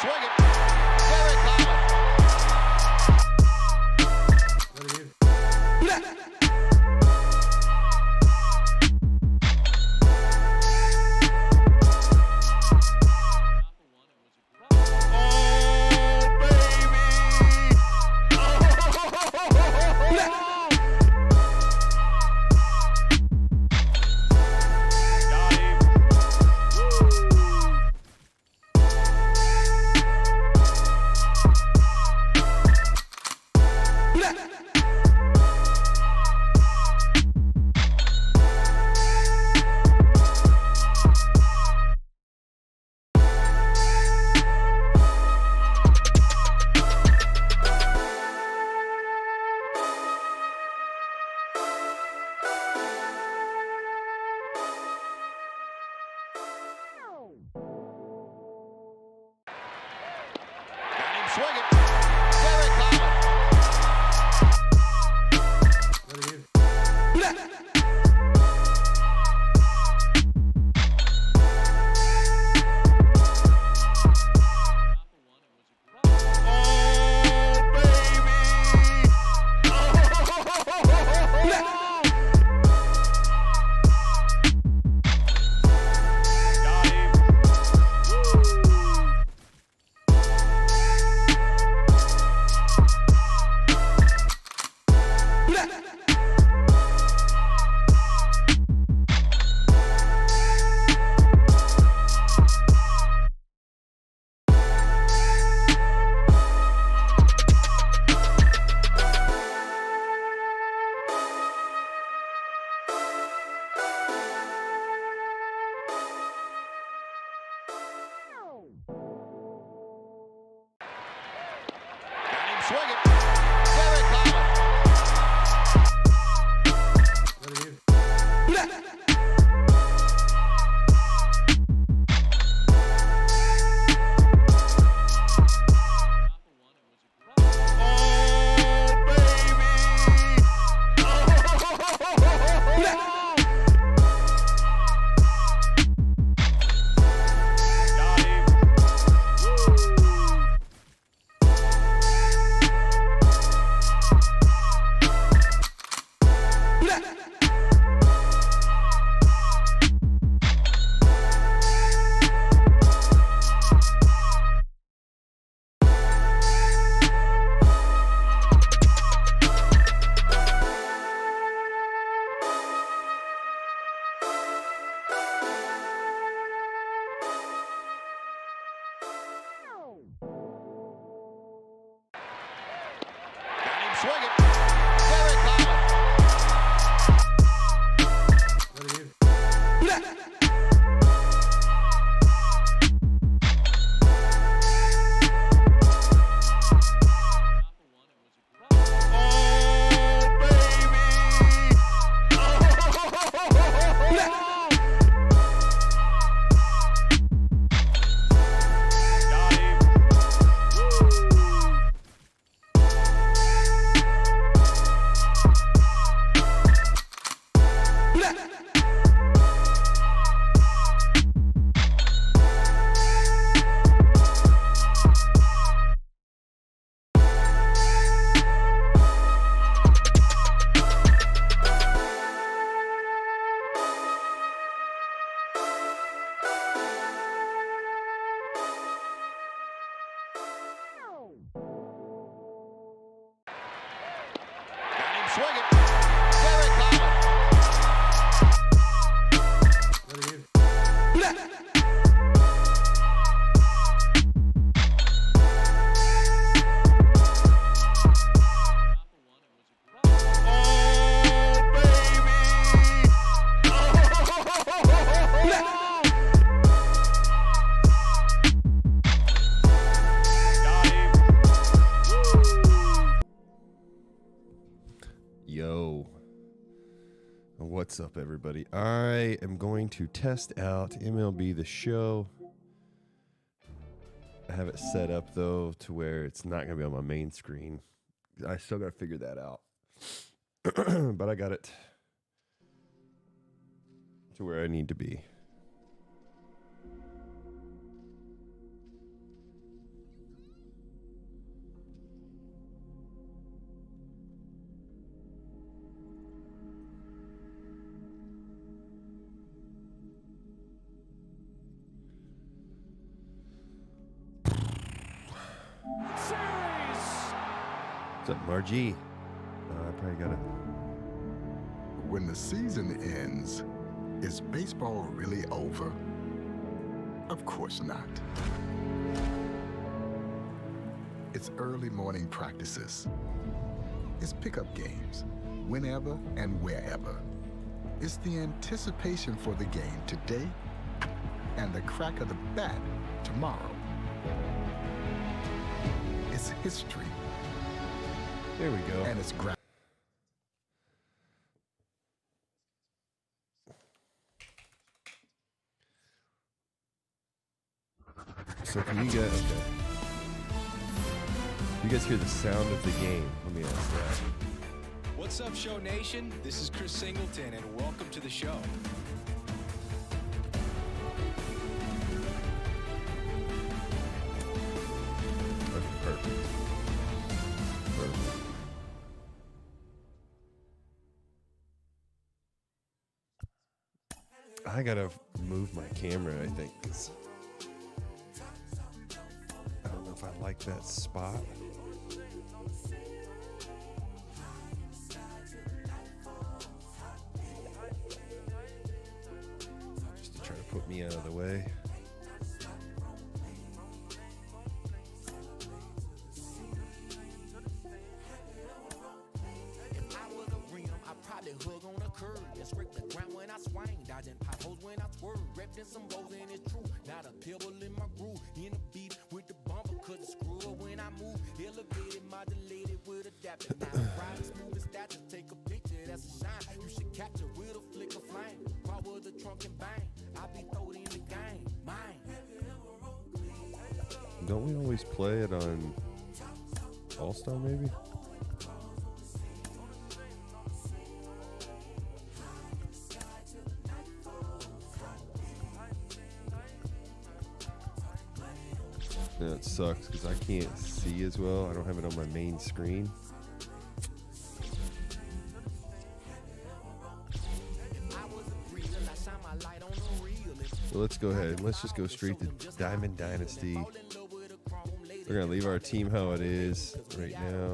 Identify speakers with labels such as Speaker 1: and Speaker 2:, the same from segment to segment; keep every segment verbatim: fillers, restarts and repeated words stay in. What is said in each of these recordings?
Speaker 1: swinging. Derek Holland. Swinging. Derek Holland. Swinging. Derek Holland. Swinging. Derek Holland. Swinging. Derek Holland.
Speaker 2: Yo, what's up, everybody? I am going to test out M L B The Show. I have it set up, though, to where it's not going to be on my main screen. I still got to figure that out. But I got it to where I need to be.
Speaker 3: Series.
Speaker 2: What's up, Margie? Uh, I probably gotta.
Speaker 4: When the season ends, is baseball really over? Of course not. It's early morning practices. It's pickup games, whenever and wherever. It's the anticipation for the game today and the crack of the bat tomorrow. It's history.
Speaker 2: There we go.
Speaker 4: And it's gra-
Speaker 2: So can you guys? Okay. You guys hear the sound of the game? Let me ask that.
Speaker 5: What's up, Show Nation? This is Chris Singleton, and welcome to the show.
Speaker 2: Okay, perfect. Perfect. I gotta move my camera, I think, 'cause I don't know if I like that spot. Just to try to put me out of the way.
Speaker 6: Some blows and it's true. Not a pebble in my groove. In the beat with the bumper, cause the screw up when I move. Elevated, modulated with adapter. Now riding smooth as stature. Take a picture, that's a shine. You should capture with a flick of flame. Crawl with the trunk and bang. I be throwed in the game. Mine.
Speaker 2: Don't we always play it on All-Star maybe? Yeah, it sucks because I can't see as well. I don't have it on my main screen. So let's go ahead. Let's just go straight to Diamond Dynasty. We're going to leave our team how it is right now.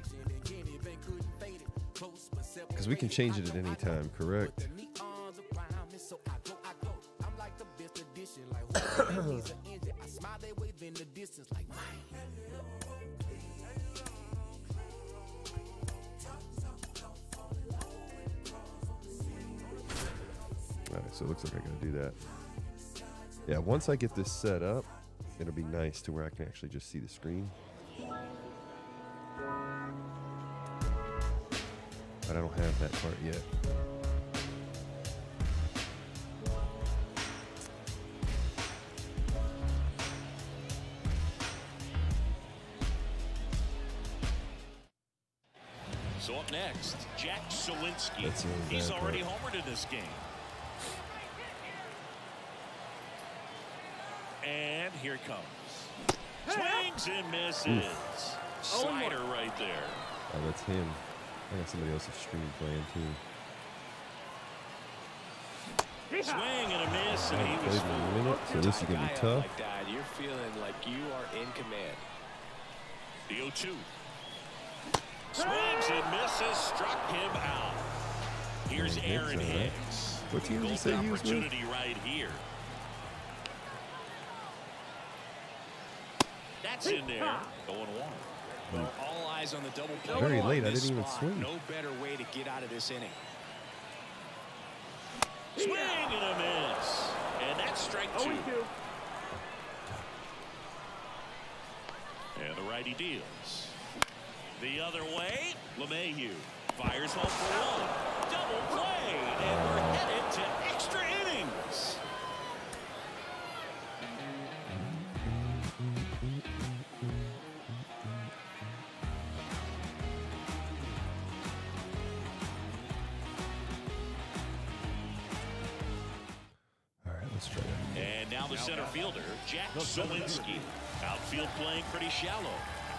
Speaker 2: Because we can change it at any time, correct? Alright, so it looks like I gotta do that. Yeah, once I get this set up, it'll be nice to where I can actually just see the screen. But I don't have that part yet.
Speaker 3: So up next, Jack Suwinski.
Speaker 2: That's a
Speaker 3: He's
Speaker 2: bad
Speaker 3: already
Speaker 2: part.
Speaker 3: homered in this game. And here it comes. Swings and misses. Slider right there.
Speaker 2: Oh, that's him. I got somebody else's stream playing too.
Speaker 3: Swing and a miss, and
Speaker 2: I
Speaker 3: he
Speaker 2: haven't
Speaker 3: was
Speaker 2: played in a
Speaker 3: fooled.
Speaker 2: minute, so this is gonna be tough.
Speaker 5: Like that, you're feeling like you are in command.
Speaker 3: The oh two. Swings and misses, struck him out. Here's Aaron Hicks.
Speaker 2: What team did you say he was with?
Speaker 3: Opportunity right here. That's in there. Going one.
Speaker 5: Well, all eyes on the double play.
Speaker 2: Very
Speaker 5: on
Speaker 2: late, I
Speaker 5: this
Speaker 2: didn't even
Speaker 5: spot.
Speaker 2: swing.
Speaker 5: No better way to get out of this inning.
Speaker 3: Swing and a miss. And that's strike two. And the righty deals. The other way, LeMahieu fires home for one. Double play, and we're headed to extra innings.
Speaker 2: All right, let's try that.
Speaker 3: And now the center fielder, Jack Suwinski. Outfield playing pretty shallow.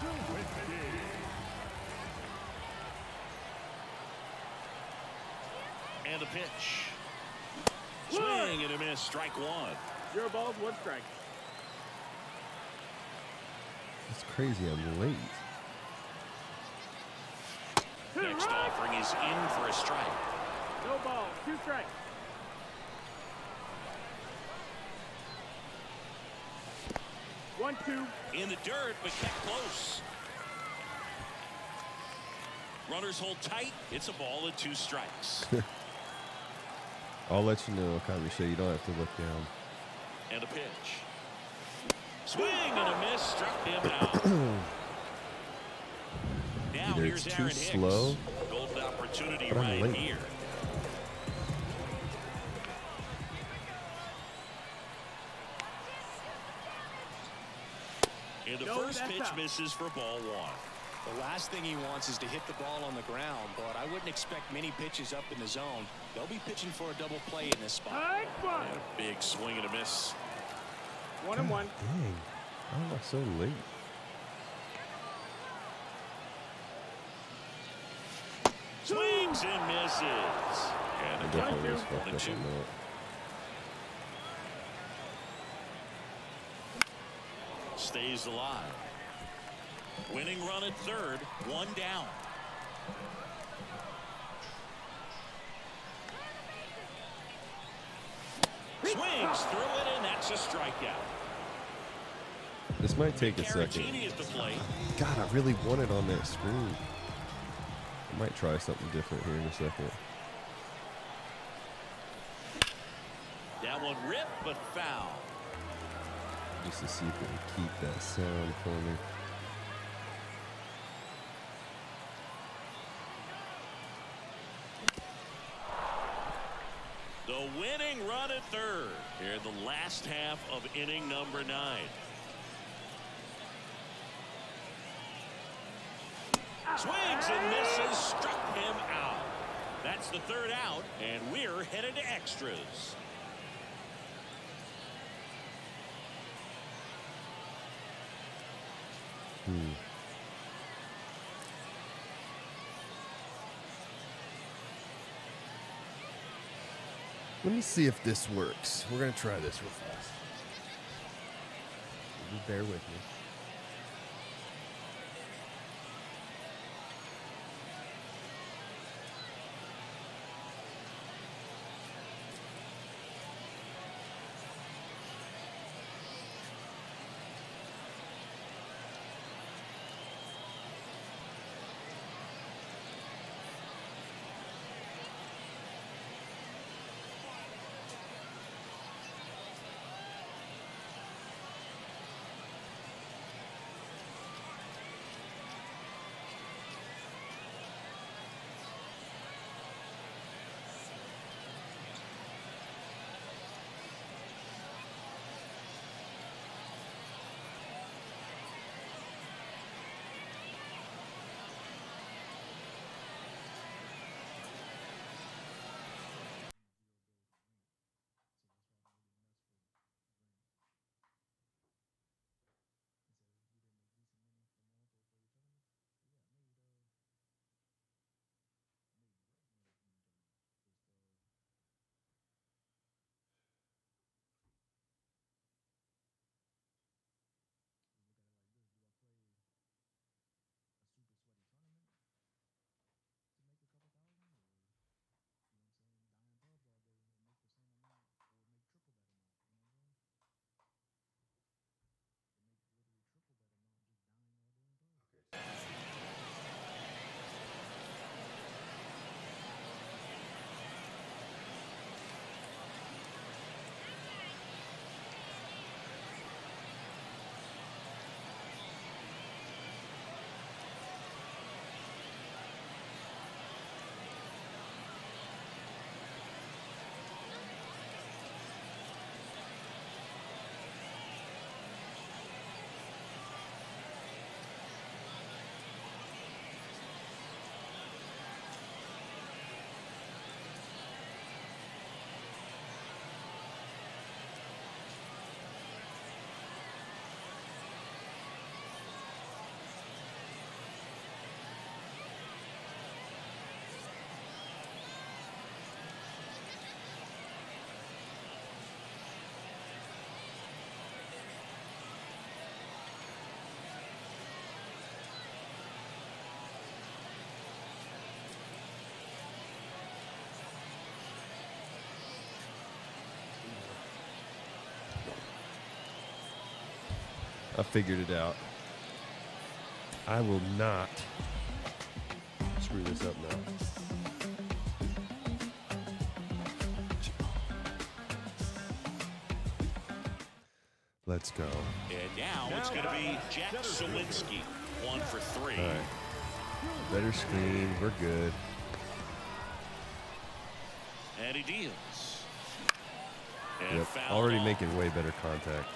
Speaker 3: And a pitch. Swing and a miss, strike one.
Speaker 7: Zero balls, one strike.
Speaker 2: It's crazy. I'm late.
Speaker 3: Next offering is in for a strike.
Speaker 7: No ball, two strikes. One, two.
Speaker 3: In the dirt, but kept close. Runners hold tight. It's a ball and two strikes.
Speaker 2: I'll let you know, Kamisha. You don't have to look down.
Speaker 3: And a pitch. Swing and a miss. Struck him out. Now
Speaker 2: Either
Speaker 3: here's
Speaker 2: it's too
Speaker 3: Aaron Hicks.
Speaker 2: slow,
Speaker 3: Golden opportunity
Speaker 2: but I'm
Speaker 3: right
Speaker 2: late.
Speaker 3: here. And the
Speaker 7: No,
Speaker 3: first
Speaker 7: that's
Speaker 3: pitch
Speaker 7: out.
Speaker 3: misses for ball one.
Speaker 5: The last thing he wants is to hit the ball on the ground, but I wouldn't expect many pitches up in the zone. They'll be pitching for a double play in this spot.
Speaker 7: High five.
Speaker 3: And a big swing and a miss.
Speaker 7: One and one.
Speaker 2: Dang. How am I so late?
Speaker 3: Swings and misses. And
Speaker 2: I
Speaker 3: a
Speaker 2: definitely
Speaker 3: count.
Speaker 2: was fucked
Speaker 3: One and
Speaker 2: up
Speaker 3: two.
Speaker 2: on that.
Speaker 3: Stays alive. Winning run at third, one down. Swings through it, and that's a strikeout.
Speaker 2: This might take a second.
Speaker 3: Caratini at the plate.
Speaker 2: God, I really want it on that screen. I might try something different here in a second.
Speaker 3: That one ripped, but foul.
Speaker 2: Just to see if it can keep that sound for me.
Speaker 3: The winning run at third here in the last half of inning number nine. Swings and misses, struck him out. That's the third out, and we're headed to extras.
Speaker 2: Hmm. Let me see if this works. We're going to try this real fast. You bear with me. I figured it out. I will not screw this up now. Let's go.
Speaker 3: And now it's going to be Jack Sawinski, one for three.
Speaker 2: All right. Better screen. We're good.
Speaker 3: And he deals. And
Speaker 2: Yep.
Speaker 3: fouled
Speaker 2: Already
Speaker 3: off.
Speaker 2: making way better contact.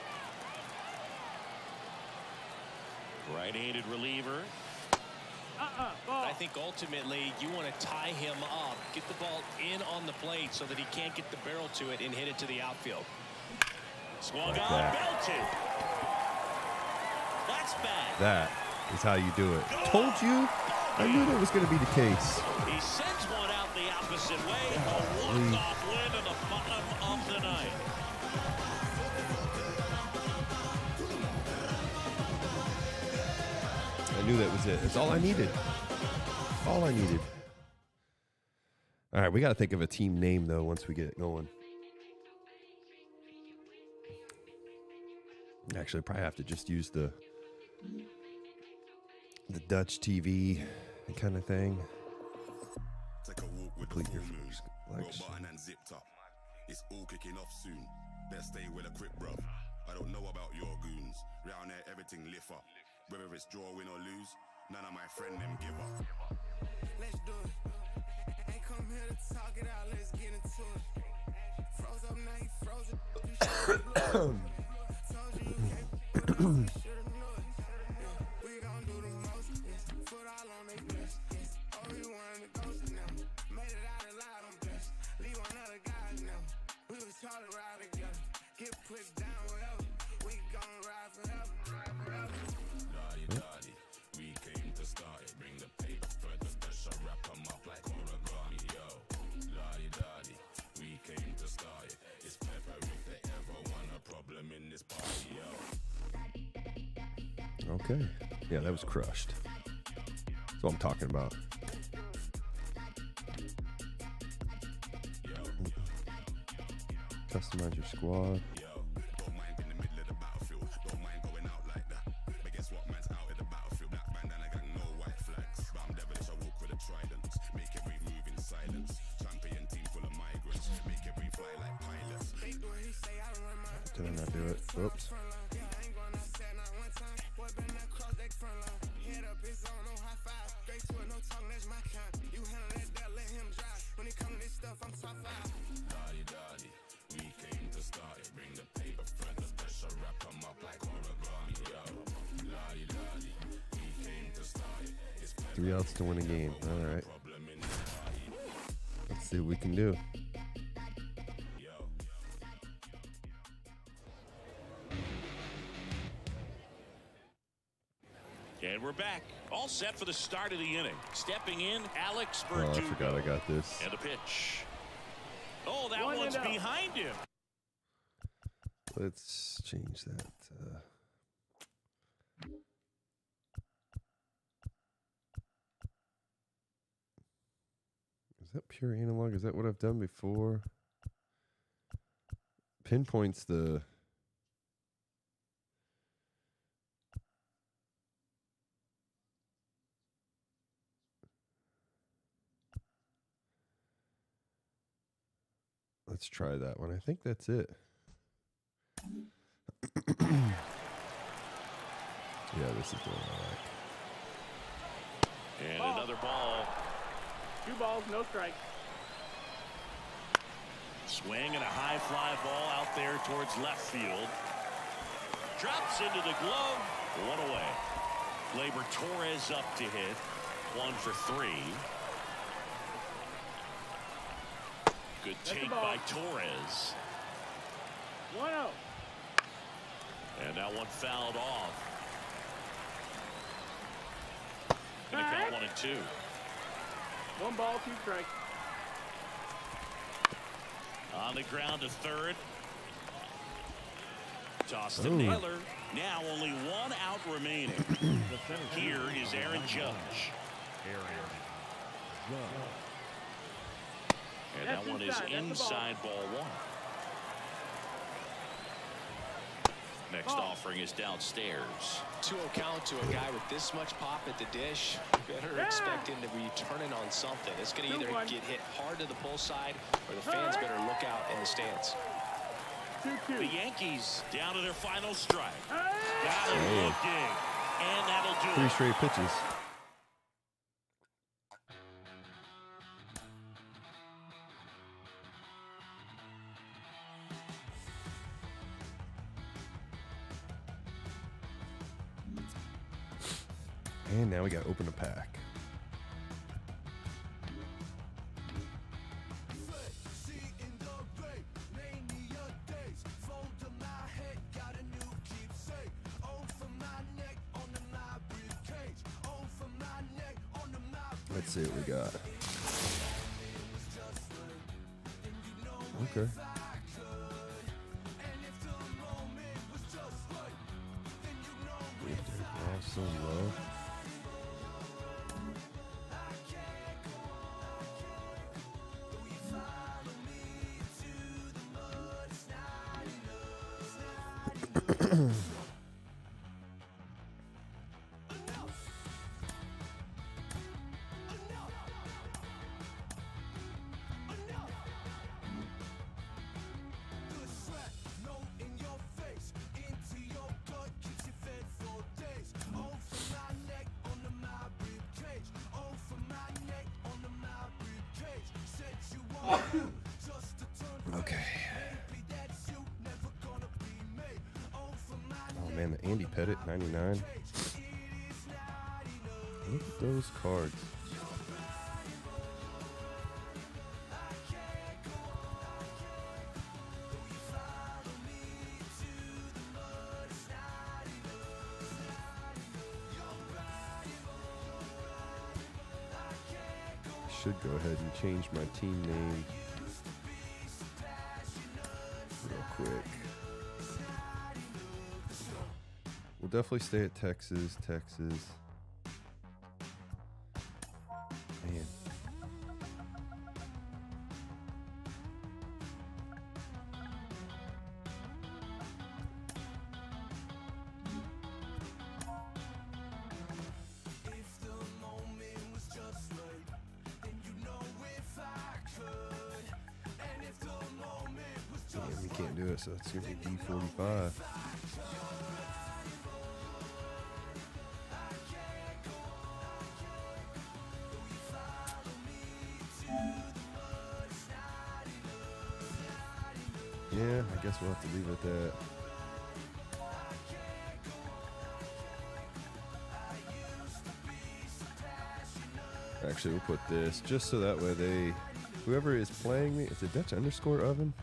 Speaker 3: Right-handed reliever.
Speaker 7: Uh-uh, ball.
Speaker 5: I think ultimately you want to tie him up, get the ball in on the plate so that he can't get the barrel to it and hit it to the outfield.
Speaker 3: Swung
Speaker 2: Like
Speaker 3: on,
Speaker 2: that.
Speaker 3: belted. That's bad.
Speaker 2: That is how you do it. Told you. I knew that was going to be the case.
Speaker 3: He sends one out the opposite way. A
Speaker 2: Golly.
Speaker 3: walk-off win in the bottom of the ninth.
Speaker 2: I knew that was it. That's all I needed. All I needed. All right, we got to think of a team name, though, once we get it going. Actually, probably have to just use the the Dutch T V kind of thing.
Speaker 8: Take a walk with
Speaker 2: Complete
Speaker 8: the
Speaker 2: your
Speaker 8: full moon.
Speaker 2: first
Speaker 8: Roll
Speaker 2: collection.
Speaker 8: button and zipped up. It's all kicking off soon. Best stay with a quick bruv. I don't know about your goons. Round there, everything lift up. Whether it's draw, win or lose, none of my friend them give up.
Speaker 6: Let's do it. Ain't come here to talk it out, let's get into it. Froze up now, you frozen. You should've blew it. Told you you can't put it on, you should've knew it. Yeah, we gon' do the most, yes. Foot all on they bliss, yes. Oh, we wanted to ghost now. Made it out alive, I'm blessed. Leave one other guy now. We was taught to ride together. Get put down whatever. We gon' ride forever. Ride forever.
Speaker 8: Daddy, daddy, we came to start it. Bring the paper further, pressure, wrap 'em up like origami, yo. Daddy, daddy, we came to start it. It's pepper if they ever want a problem in this party, yo.
Speaker 2: Okay. Yeah, that was crushed. That's what I'm talking about. Customize your squad.
Speaker 8: Yo, don't mind in the middle of the battlefield. Don't mind going out like that. But guess what, man's out of the battlefield. Black bandana got no white flags. But I'm devilish, I walk with a trident. Make every move in silence. Champion team full of migrants. Make every fly like pilots.
Speaker 6: They do what he say, I run my
Speaker 2: Did I not do it? Oops.
Speaker 6: front line. Yeah, I ain't going outside not one time. Boy, been that cross deck front line. Head up, it's on, no high five. Straight to it, no talk, that's my kind. You handle that, that, let him drive. When it come to this stuff, I'm top five.
Speaker 8: Daddy, daddy, we came to start it. Bring the paper further, pressure, wrap 'em up like origami, yo. Daddy, daddy, we came to start it. It's pepper
Speaker 2: Three outs to win a game. All right.
Speaker 8: problem in this party,
Speaker 2: Let's see what we can do.
Speaker 8: yo.
Speaker 3: And we're back. All set for the start of the inning. Stepping in, Alex
Speaker 2: Oh, I
Speaker 3: Verdugo.
Speaker 2: forgot I got this.
Speaker 3: And the pitch. Oh, that
Speaker 7: One
Speaker 3: one's
Speaker 7: and out.
Speaker 3: behind him.
Speaker 2: Let's change that. Uh, is that pure analog? Is that what I've done before? Pinpoints the. Let's try that one. I think that's it. Yeah, this is the one I like.
Speaker 3: And
Speaker 7: Ball.
Speaker 3: another ball.
Speaker 7: Two balls, no strikes.
Speaker 3: Swing and a high fly ball out there towards left field. Drops into the glove. One away. Gleyber Torres up to hit. One for three. Good
Speaker 7: That's the
Speaker 3: take
Speaker 7: ball.
Speaker 3: by Torres.
Speaker 7: one oh.
Speaker 3: And that one fouled off. Gonna count one and two.
Speaker 7: One ball, two strikes.
Speaker 3: On the ground to third. Toss to
Speaker 2: Ooh.
Speaker 3: Naylor. Now only one out remaining. Here is Aaron Judge. And that
Speaker 7: That's
Speaker 3: one is
Speaker 7: inside. That's the ball.
Speaker 3: inside ball one. Next offering is downstairs.
Speaker 5: two oh count to a guy with this much pop at the dish. Better
Speaker 7: Yeah.
Speaker 5: expect him to be turning on something. It's going to
Speaker 7: Two
Speaker 5: either
Speaker 7: one.
Speaker 5: get hit hard to the pull side, or the fans better look out in the stands.
Speaker 7: two two.
Speaker 3: The Yankees down to their final strike.
Speaker 7: Hey!
Speaker 3: Got him
Speaker 2: Damn.
Speaker 3: looking. And that'll do
Speaker 2: Three
Speaker 3: it.
Speaker 2: straight pitches. And now we got to open a pack. Let's see what we got. Okay. So low. Okay. Oh man, the Andy Pettit ninety-nine. Look at those cards. Should go ahead and change my team name real quick. We'll definitely stay at Texas, Texas. Man. Damn, we can't do it, so it's gonna be D forty-five. Yeah, I guess we'll have to leave it at that. Actually, we'll put this just so that way they, whoever is playing me, is it Dutch underscore oven?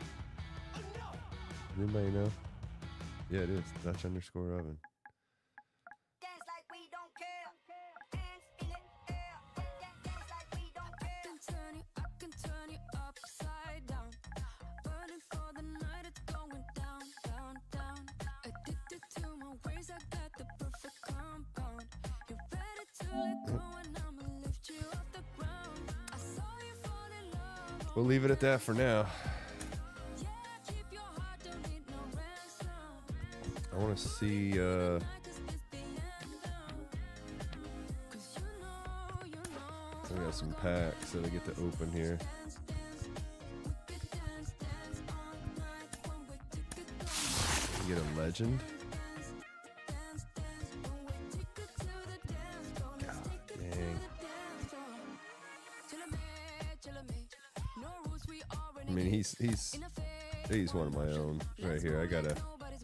Speaker 2: Anybody know? Yeah, it is Dutch underscore oven.
Speaker 9: Dance like we don't care. Hands in the air. Dance like we don't care. I can turn you, I can turn you upside down. Burning for the night, it's going down, down, down. Addicted to my ways, I got the perfect compound. You're ready to let go, and I'ma lift you off the ground. I saw you fall in love.
Speaker 2: We'll leave it at that for now.
Speaker 9: Yeah, keep your heart, don't need no ransom.
Speaker 2: I want to see. Uh, we got some packs that I get to open here. You get a legend. God dang. I mean, he's he's he's one of my own right here. I gotta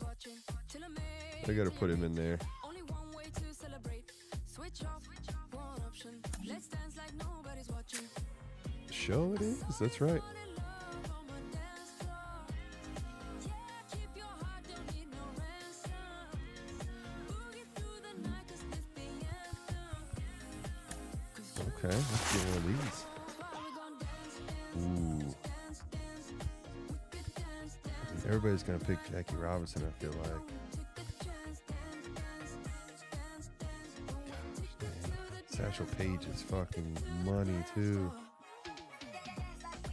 Speaker 2: I gotta put him in there.
Speaker 9: Only one way to celebrate. Switch off one option. Let's dance like nobody's watching.
Speaker 2: Show it is. That's right. Okay, let's get one of these. Ooh. Everybody's gonna pick Jackie Robinson, I feel like. Gosh, dang. Satchel Paige is fucking money too.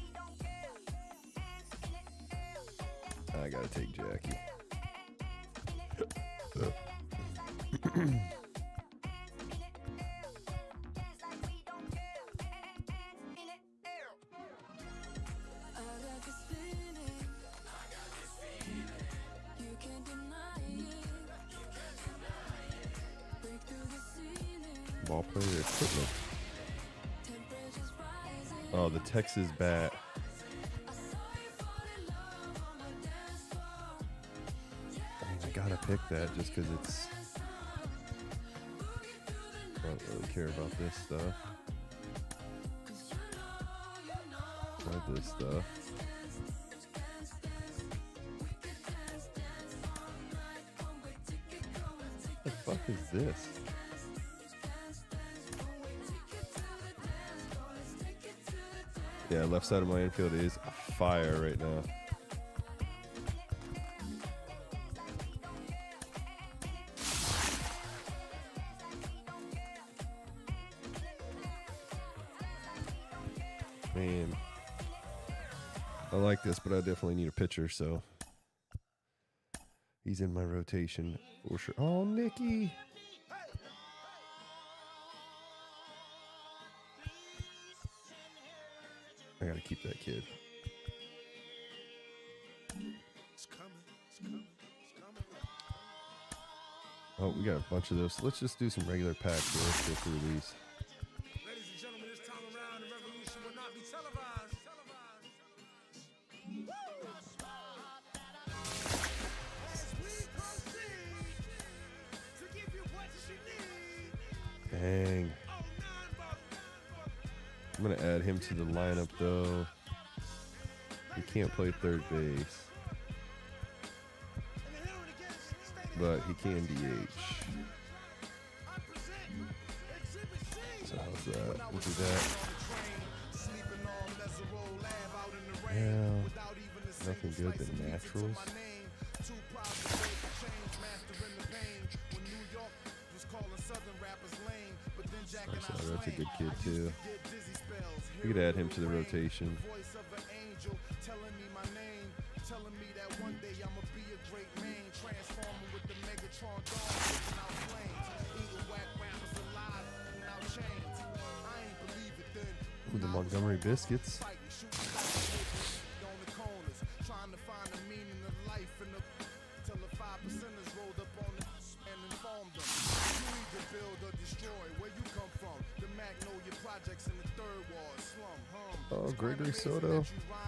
Speaker 2: I gotta take Jackie. So. Ball player equipment. Oh, the Texas bat. I mean, I gotta pick that just because it's. I don't really care about this stuff. Like this stuff. What the fuck is this? Yeah, left side of my infield is fire right now. Man, I like this, but I definitely need a pitcher, so he's in my rotation for sure. Oh, Nicky. I gotta keep that kid. Oh, we got a bunch of those. Let's just do some regular packs here. Let's go through these.
Speaker 6: Ladies and gentlemen, this time around, the revolution will not be televised. As we proceed to give you what you need.
Speaker 2: Dang. I'm going to add him to the lineup, though. He can't play third base. But he can D H. So how's that? We'll do that. Yeah. Nothing good than naturals. So that's a good kid, too. We could add him to the rotation. Ooh, the Montgomery Biscuits. Oh, Gregory Soto.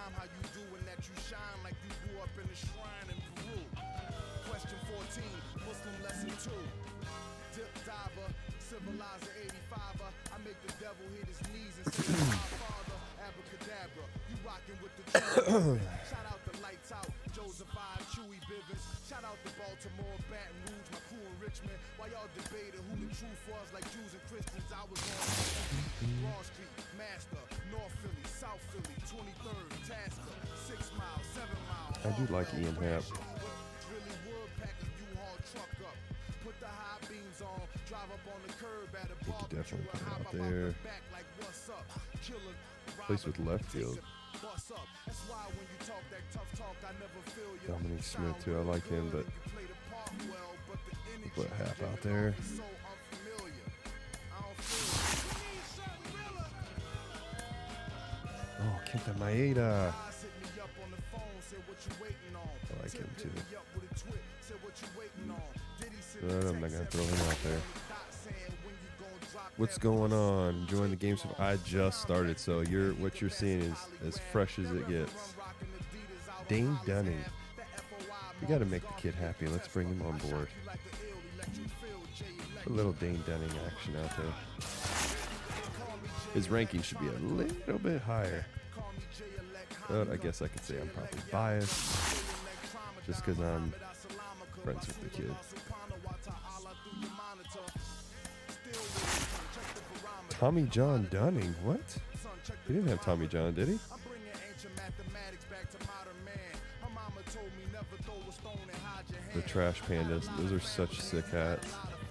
Speaker 6: Question fourteen, Muslim lesson two. Dip diver, civilizer eighty-fiver. I make the devil hit his knees and say, my father, abracadabra. You rockin' with the truth. Shout out the lights out, Joseph I, Chewy Bivens. Shout out the Baltimore, Baton Rouge, my crew in Richmond. While y'all debated who the truth was, like Jews and Christians, I was on Broad Street, Master, North Philly, South Philly, twenty-third, Tasker, six mile, seven mile.
Speaker 2: I do like Ian Happ.
Speaker 6: Really would pack a U-Haul truck up. Put the high beams on, drive up on the curb at a
Speaker 2: You could definitely put it out there.
Speaker 6: like what's up? Killer
Speaker 2: Plays with left field.
Speaker 6: bust up. That's why when you talk that tough talk, I never feel you.
Speaker 2: Dominic Smith, too. I like him, but put Happ out there.
Speaker 6: So unfamiliar. I don't feel it.
Speaker 2: Oh, Kenta Maeda.
Speaker 6: Guys hit me up on the phone, said what you waiting on.
Speaker 2: I like him, too.
Speaker 6: Hit me up with a twit, said what you waiting on. Diddy sent
Speaker 2: But
Speaker 6: a
Speaker 2: I'm not going to
Speaker 6: text,
Speaker 2: throw him out there.
Speaker 6: dot saying when you gon' drop
Speaker 2: What's
Speaker 6: that
Speaker 2: going on? Enjoying the game stuff. I just started, so you're what you're seeing is as fresh as it gets. Dane Dunning. We got to make the kid happy. Let's bring him on board. A little Dane Dunning action out there. His ranking should be a little bit higher. But I guess I could say I'm probably biased just because I'm friends with the kid. Tommy John Dunning? What? He didn't have Tommy John, did he? The Trash Pandas. Those are such sick hats.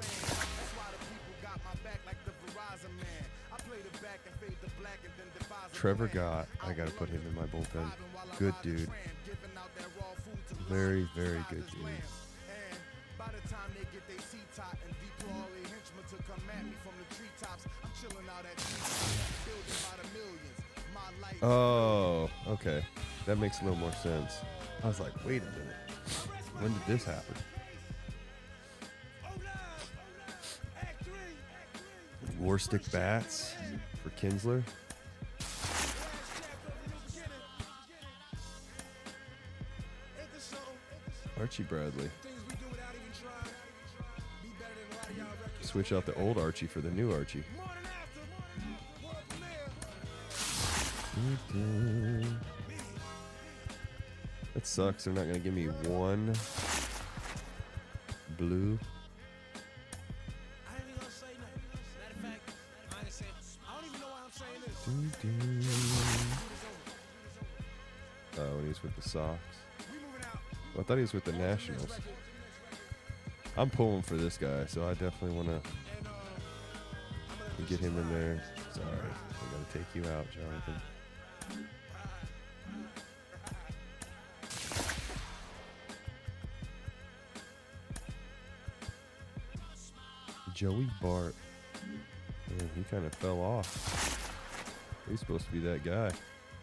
Speaker 2: Trevor Gott. I gotta put him in my bullpen. Good dude. Very, very good dude.
Speaker 6: By the time they get their seat top and deploy all their henchmen to come at me from the treetops, I'm chilling out at treetops, building by the millions. My life.
Speaker 2: Oh, okay. That makes a little more sense. I was like, wait a minute. When did this happen? War stick bats for Kinsler. Archie Bradley. Switch out the old Archie for the new Archie. That sucks. They're not going to give me one blue. Oh, when he was with the Sox. Well, I thought he was with the Nationals. I'm pulling for this guy, so I definitely want to get him in there. Sorry, I got to take you out, Jonathan. Joey Bart. Man, he kind of fell off. He's supposed to be that guy.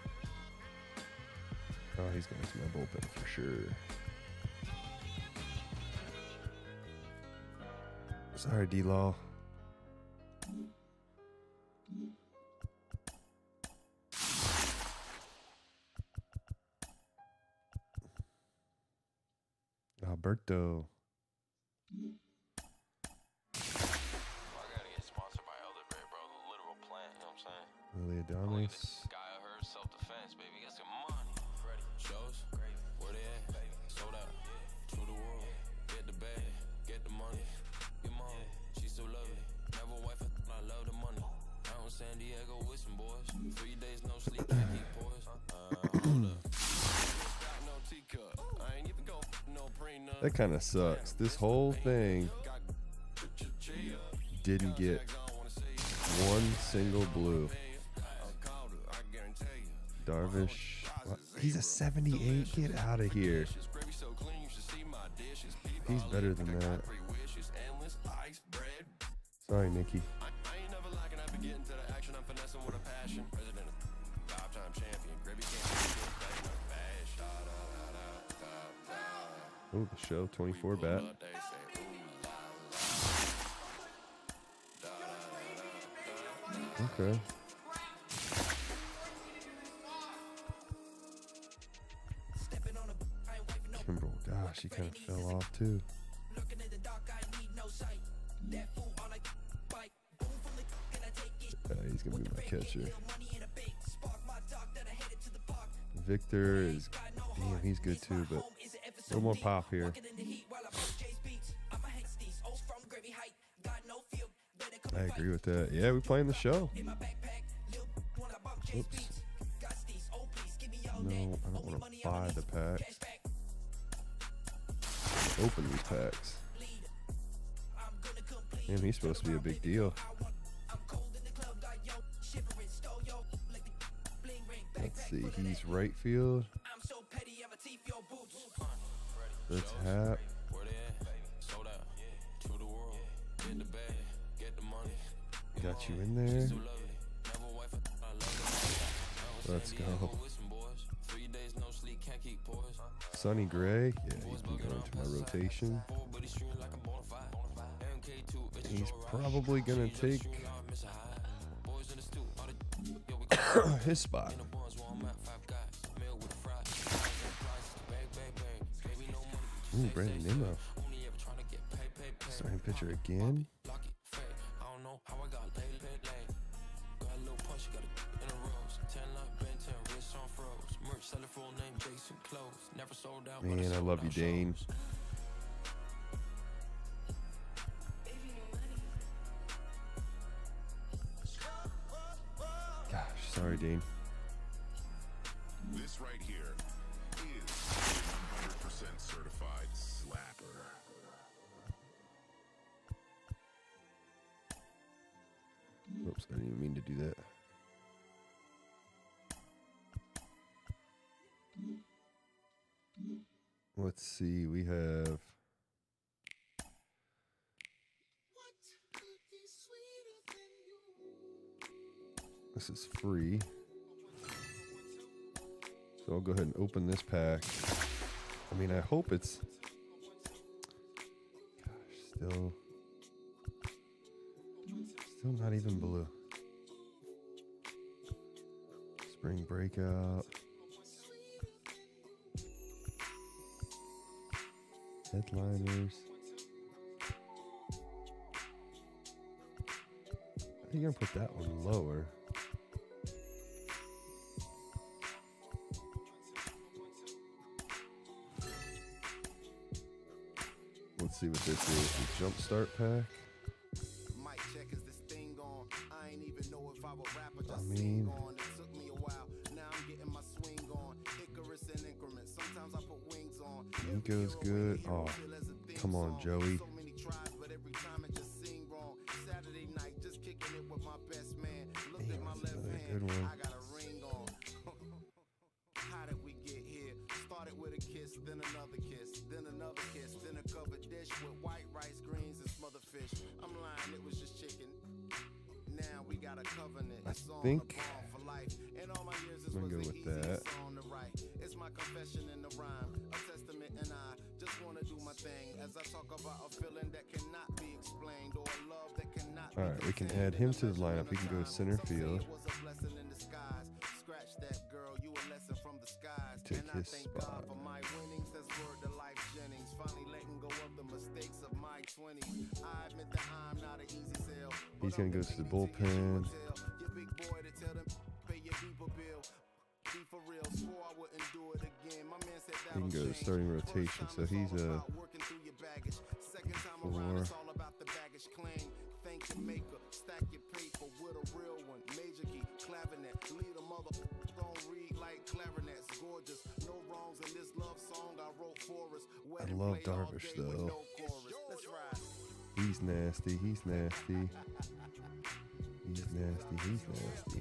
Speaker 2: Oh, he's going to my bullpen for sure. Sorry, D-Law. Alberto. Willie Adames.
Speaker 10: Guy I heard self-defense, baby. Got some money. Freddie shows, where they at? Sold out to the world. Get the bag, get the money. Your mom, she's so lovely. Never wife, I love the money. Out in San Diego with some boys. Three days no sleep, can't keep boys. Uh, hold up. No teacup. I ain't even go no prenup.
Speaker 2: That kind of sucks. This whole thing didn't get one single blue. Darvish, what? He's a seventy-eight. Get out of here. He's better than that. Sorry, Nikki. Oh, the show twenty-four bat. Okay. Kimbrel, gosh, he kind of fell off too. Uh, he's gonna be my catcher. Victor is, damn, he's good too, but a little more pop here. I agree with that. Yeah, we playing the show. Oops. No, I don't want to buy the packs. Open these packs. Damn, he's supposed to be a big deal. Let's see, he's right field. That's Hap. Got you in there. Let's go. Sonny Gray. Yeah, he's been going to my rotation. He's probably going to take his spot. Ooh, Brandon Nimmo. Starting pitcher again. Man, I love you, Dane. Gosh, sorry, Dane.
Speaker 8: This right here is one hundred percent certified slapper.
Speaker 2: Oops, I didn't even mean to do that. Let's see, we have This is free. So I'll go ahead and open this pack. I mean, I hope it's... Gosh, still... Still not even blue. Spring Breakout. Headliners. I think I'm gonna put that one lower. Let's see what this is. The Jumpstart pack.
Speaker 6: Mic check, is this thing on? I ain't even know if I would rap or
Speaker 2: I
Speaker 6: just
Speaker 2: mean,
Speaker 6: sing on. It took me a while. Now I'm getting my swing on. Icarus in increments. Sometimes I put wings on.
Speaker 2: Nico's good. Oh, come on, Joey.
Speaker 6: So many tries, but every time it just seemed wrong. Saturday night, just kicking it with my best man. Looked at my left hand. I got a ring on. How did we get here? Started with a kiss, then another kiss, then another kiss, then a covered dish with white rice, greens, and smothered fish. I'm lying, it was just chicken. Now we got a covenant.
Speaker 2: I
Speaker 6: It's on
Speaker 2: think
Speaker 6: the bond for life. In all my years, this
Speaker 2: I'm
Speaker 6: was
Speaker 2: gonna
Speaker 6: the
Speaker 2: go with
Speaker 6: easiest
Speaker 2: that.
Speaker 6: song to write. It's my confession in the rhyme, a testament, and I just wanna do my thing as I talk about a feeling that cannot be explained or a love that cannot be
Speaker 2: All right, we can add him to the lineup. He can go center field.
Speaker 6: it was a blessing in disguise. Scratch that, girl, you a lesson from the skies.
Speaker 2: Take
Speaker 6: and I
Speaker 2: his
Speaker 6: thank
Speaker 2: spot.
Speaker 6: God for my winnings. That's word to life Jennings. Finally letting go of the mistakes of my twenties. I admit that I'm not an easy sell.
Speaker 2: He's gonna go to the bullpen.
Speaker 6: Your big boy to tell them pay your people bill. Be for real, swore I wouldn't do it again. My man said that
Speaker 2: He can go to starting rotation, so he's a
Speaker 6: working through your baggage. Second time
Speaker 2: four.
Speaker 6: around, it's all about the baggage claim. Thank your maker, stack your paper with a real one. Major key, clavinet, lead a mother. Don't read like clarinets. Gorgeous, no wrongs in this love song I wrote for us.
Speaker 2: I love Darvish though.
Speaker 6: No chorus. Let's ride.
Speaker 2: He's nasty. He's nasty. He's nasty. He's nasty.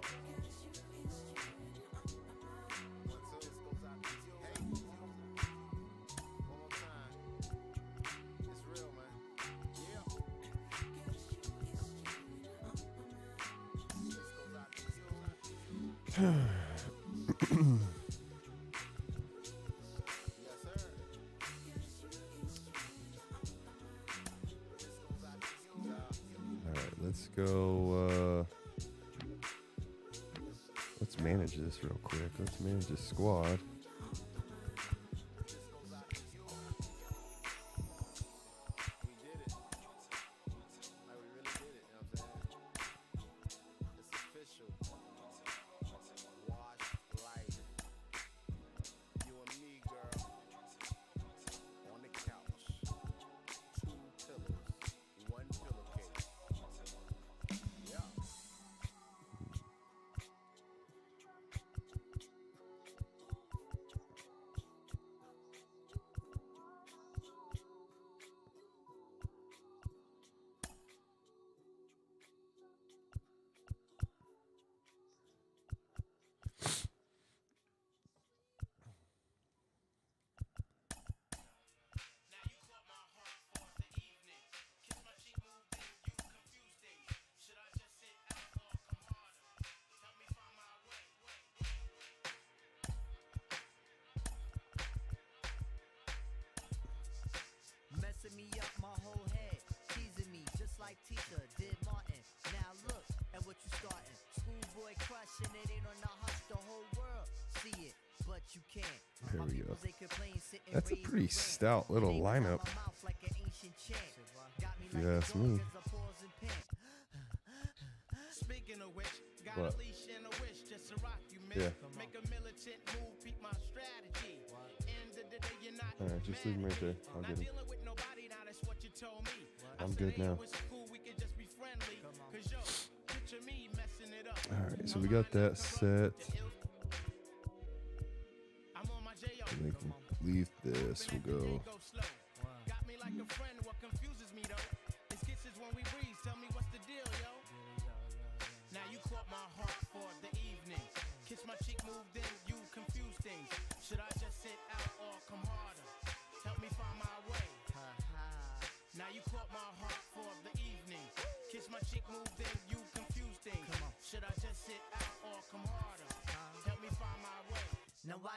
Speaker 2: Alright, let's go. Uh, let's manage this real quick. Let's manage this squad.
Speaker 11: Messing me up my whole head, teasing me just like Tita did Martin. Now look at what you starting. Schoolboy crushing it ain't on the hush, the whole world see it, but you can't.
Speaker 2: There we go.
Speaker 11: They complain, sit and
Speaker 2: That's a
Speaker 11: raise
Speaker 2: pretty
Speaker 11: the rent.
Speaker 2: stout little
Speaker 11: They
Speaker 2: lineup,
Speaker 11: call my mouth like an ancient chant. Got me
Speaker 2: if you
Speaker 11: like a
Speaker 2: ask
Speaker 11: dog
Speaker 2: me.
Speaker 11: as a pause and pen.
Speaker 5: Speaking of which, got
Speaker 2: What?
Speaker 5: a leash and a wish just to rock you, man.
Speaker 2: Yeah.
Speaker 5: Make a militant move, peep my strategy. End of the day, you're not
Speaker 2: Alright, just leave him right there. I'll
Speaker 5: not
Speaker 2: get him.
Speaker 5: dealing with nobody, now that's what you told me. I
Speaker 2: I'm
Speaker 5: said,
Speaker 2: good
Speaker 5: hey,
Speaker 2: now.
Speaker 5: yo, it's cool, we can just be friendly. Cause yo, picture me messing it up.
Speaker 2: Alright, so we got that set.
Speaker 5: I'm on my J O.
Speaker 2: And we can leave this. We'll go.
Speaker 5: Go slow. Got me like a friend, what confuses me though is kisses when we breathe. Tell me what's the deal, yo. Now you caught my heart for the evening. Kiss my cheek, move then you confuse things. Should I just sit out or come harder? Help me find my way. Now you caught my heart for the evening. Kiss my cheek, move then you confuse things. Should I just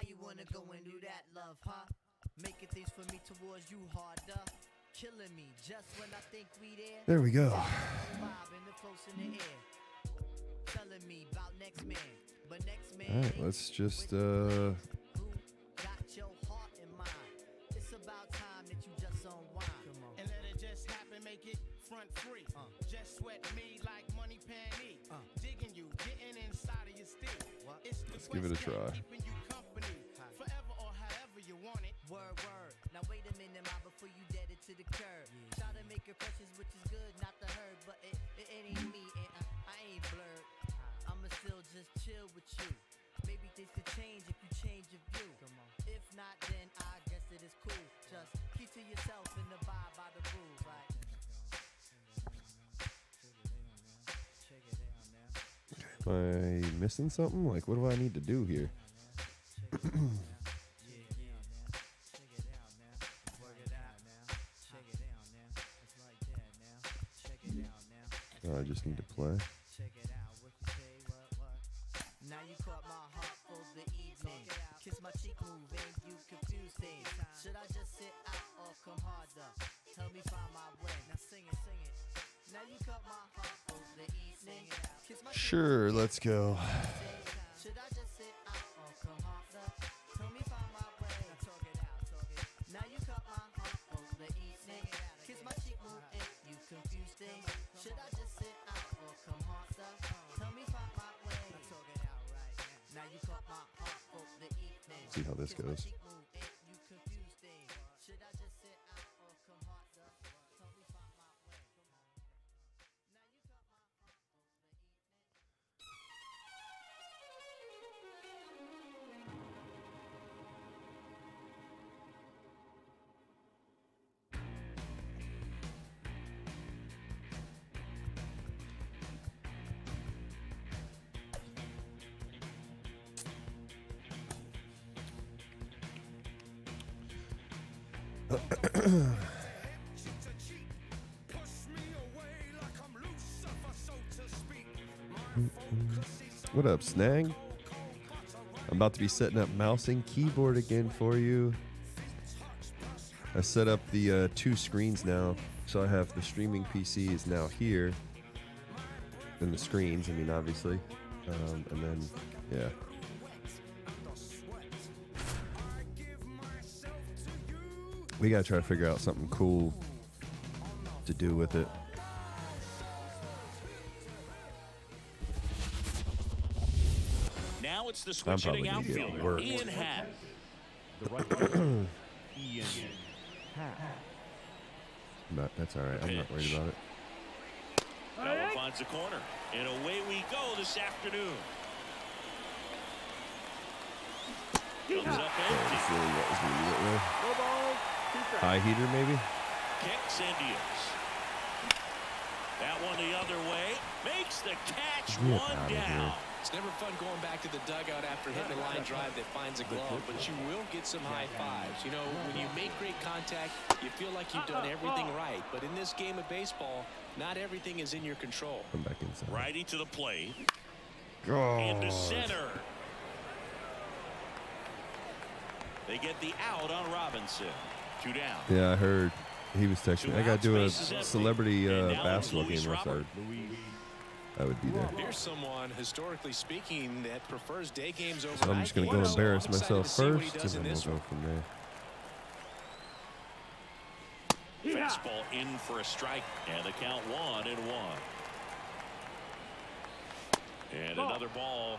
Speaker 11: you wanna go and do that, love, huh? Making things for me towards you harder. Killing me just when I think we there.
Speaker 2: There we go.
Speaker 11: Vibe in the close in the air. Telling me about next man. But next man.
Speaker 2: All right, let's just uh
Speaker 11: Got your heart in mind. It's about time that you just unwind. Come on.
Speaker 5: And let it just happen, make it front free.
Speaker 11: Uh.
Speaker 5: Just sweat me like money panty.
Speaker 11: Uh.
Speaker 5: Digging you, getting inside of your stick.
Speaker 11: What?
Speaker 5: It's the
Speaker 2: Let's give it a
Speaker 5: quest that
Speaker 2: try.
Speaker 5: keeping you company forever or however you want it.
Speaker 11: Word, word. Now wait a minute, ma, before you dead it to the curb. Try to make impressions, which is good, not the herd, but it, it, it ain't me, and I, I ain't blurred. I'ma still just chill with you. Maybe things could change if you change your view. If not, then I guess it is cool. Just keep to yourself and abide by the rules, right?
Speaker 2: am I missing something? Like, what do I need to do here? Oh, I just need to play.
Speaker 11: Now you caught my heart for the evening. Kiss my cheek, move, and you confuse things. Should I just sit out or come harder? Help me find my way. Now sing it, sing it. Now you caught my heart for the evening. Kiss my cheek,
Speaker 2: Sure, let's go.
Speaker 11: should I just sit out or come harder? Help me find my way. Now talk it out, talk it. Now you caught my heart for the evening. Kiss my cheek, move, and you confuse things. Should I just sit out or come harder? Tell me find my way. Now talk it out right now. Now you caught my heart for the evening.
Speaker 2: See how this
Speaker 11: Kiss my
Speaker 2: goes.
Speaker 11: cheek, move, and you confuse things. Should I just sit out or come harder? Tell me find my way. Now you caught my heart for the evening.
Speaker 2: What up, Snag? I'm about to be setting up mouse and keyboard again for you. I set up the uh, two screens now, so I have the streaming P C is now here, and the screens. I mean, obviously, um, and then yeah. We gotta try to figure out something cool to do with it.
Speaker 3: Now it's the
Speaker 2: I'm
Speaker 3: switch
Speaker 2: probably
Speaker 3: hitting
Speaker 2: gonna get
Speaker 3: outfielder,
Speaker 2: worked.
Speaker 3: Ian Happ.
Speaker 2: But that's all right. I'm not worried about it.
Speaker 3: Bella finds the corner, and away we go this afternoon. Comes up
Speaker 2: That
Speaker 3: empty.
Speaker 2: was really what was gonna be it, really.
Speaker 7: No balls, two strikes.
Speaker 2: High heater, maybe.
Speaker 3: Kicks Indians. That one the other way. Makes the catch.
Speaker 2: Get
Speaker 3: One
Speaker 2: outta
Speaker 3: down.
Speaker 2: here.
Speaker 12: It's never fun going back to the dugout after hitting a line drive that finds a glove, but you will get some high fives. You know, when you make great contact, you feel like you've done everything right. But in this game of baseball, not everything is in your control.
Speaker 2: Come back inside.
Speaker 3: Righty to the plate.
Speaker 2: God.
Speaker 3: Into center. They get the out on Robinson. Two down.
Speaker 2: Yeah, I heard he was texting me. I gotta do a
Speaker 3: Two outs, bases
Speaker 2: celebrity
Speaker 3: empty.
Speaker 2: uh,
Speaker 3: And now
Speaker 2: basketball
Speaker 3: Luis
Speaker 2: game. Unless I,
Speaker 3: Robert.
Speaker 2: I would be there.
Speaker 12: Here's someone, historically speaking, that prefers day games over
Speaker 2: So I'm
Speaker 12: night
Speaker 2: just gonna go
Speaker 12: games. So
Speaker 2: embarrass
Speaker 12: I'm excited
Speaker 2: myself
Speaker 12: to see what he
Speaker 2: first, and
Speaker 12: does in
Speaker 2: then we'll
Speaker 12: this
Speaker 2: go
Speaker 12: one.
Speaker 2: from there.
Speaker 3: Fastball in for a strike, and the count one and one. And
Speaker 7: Ball.
Speaker 3: another ball.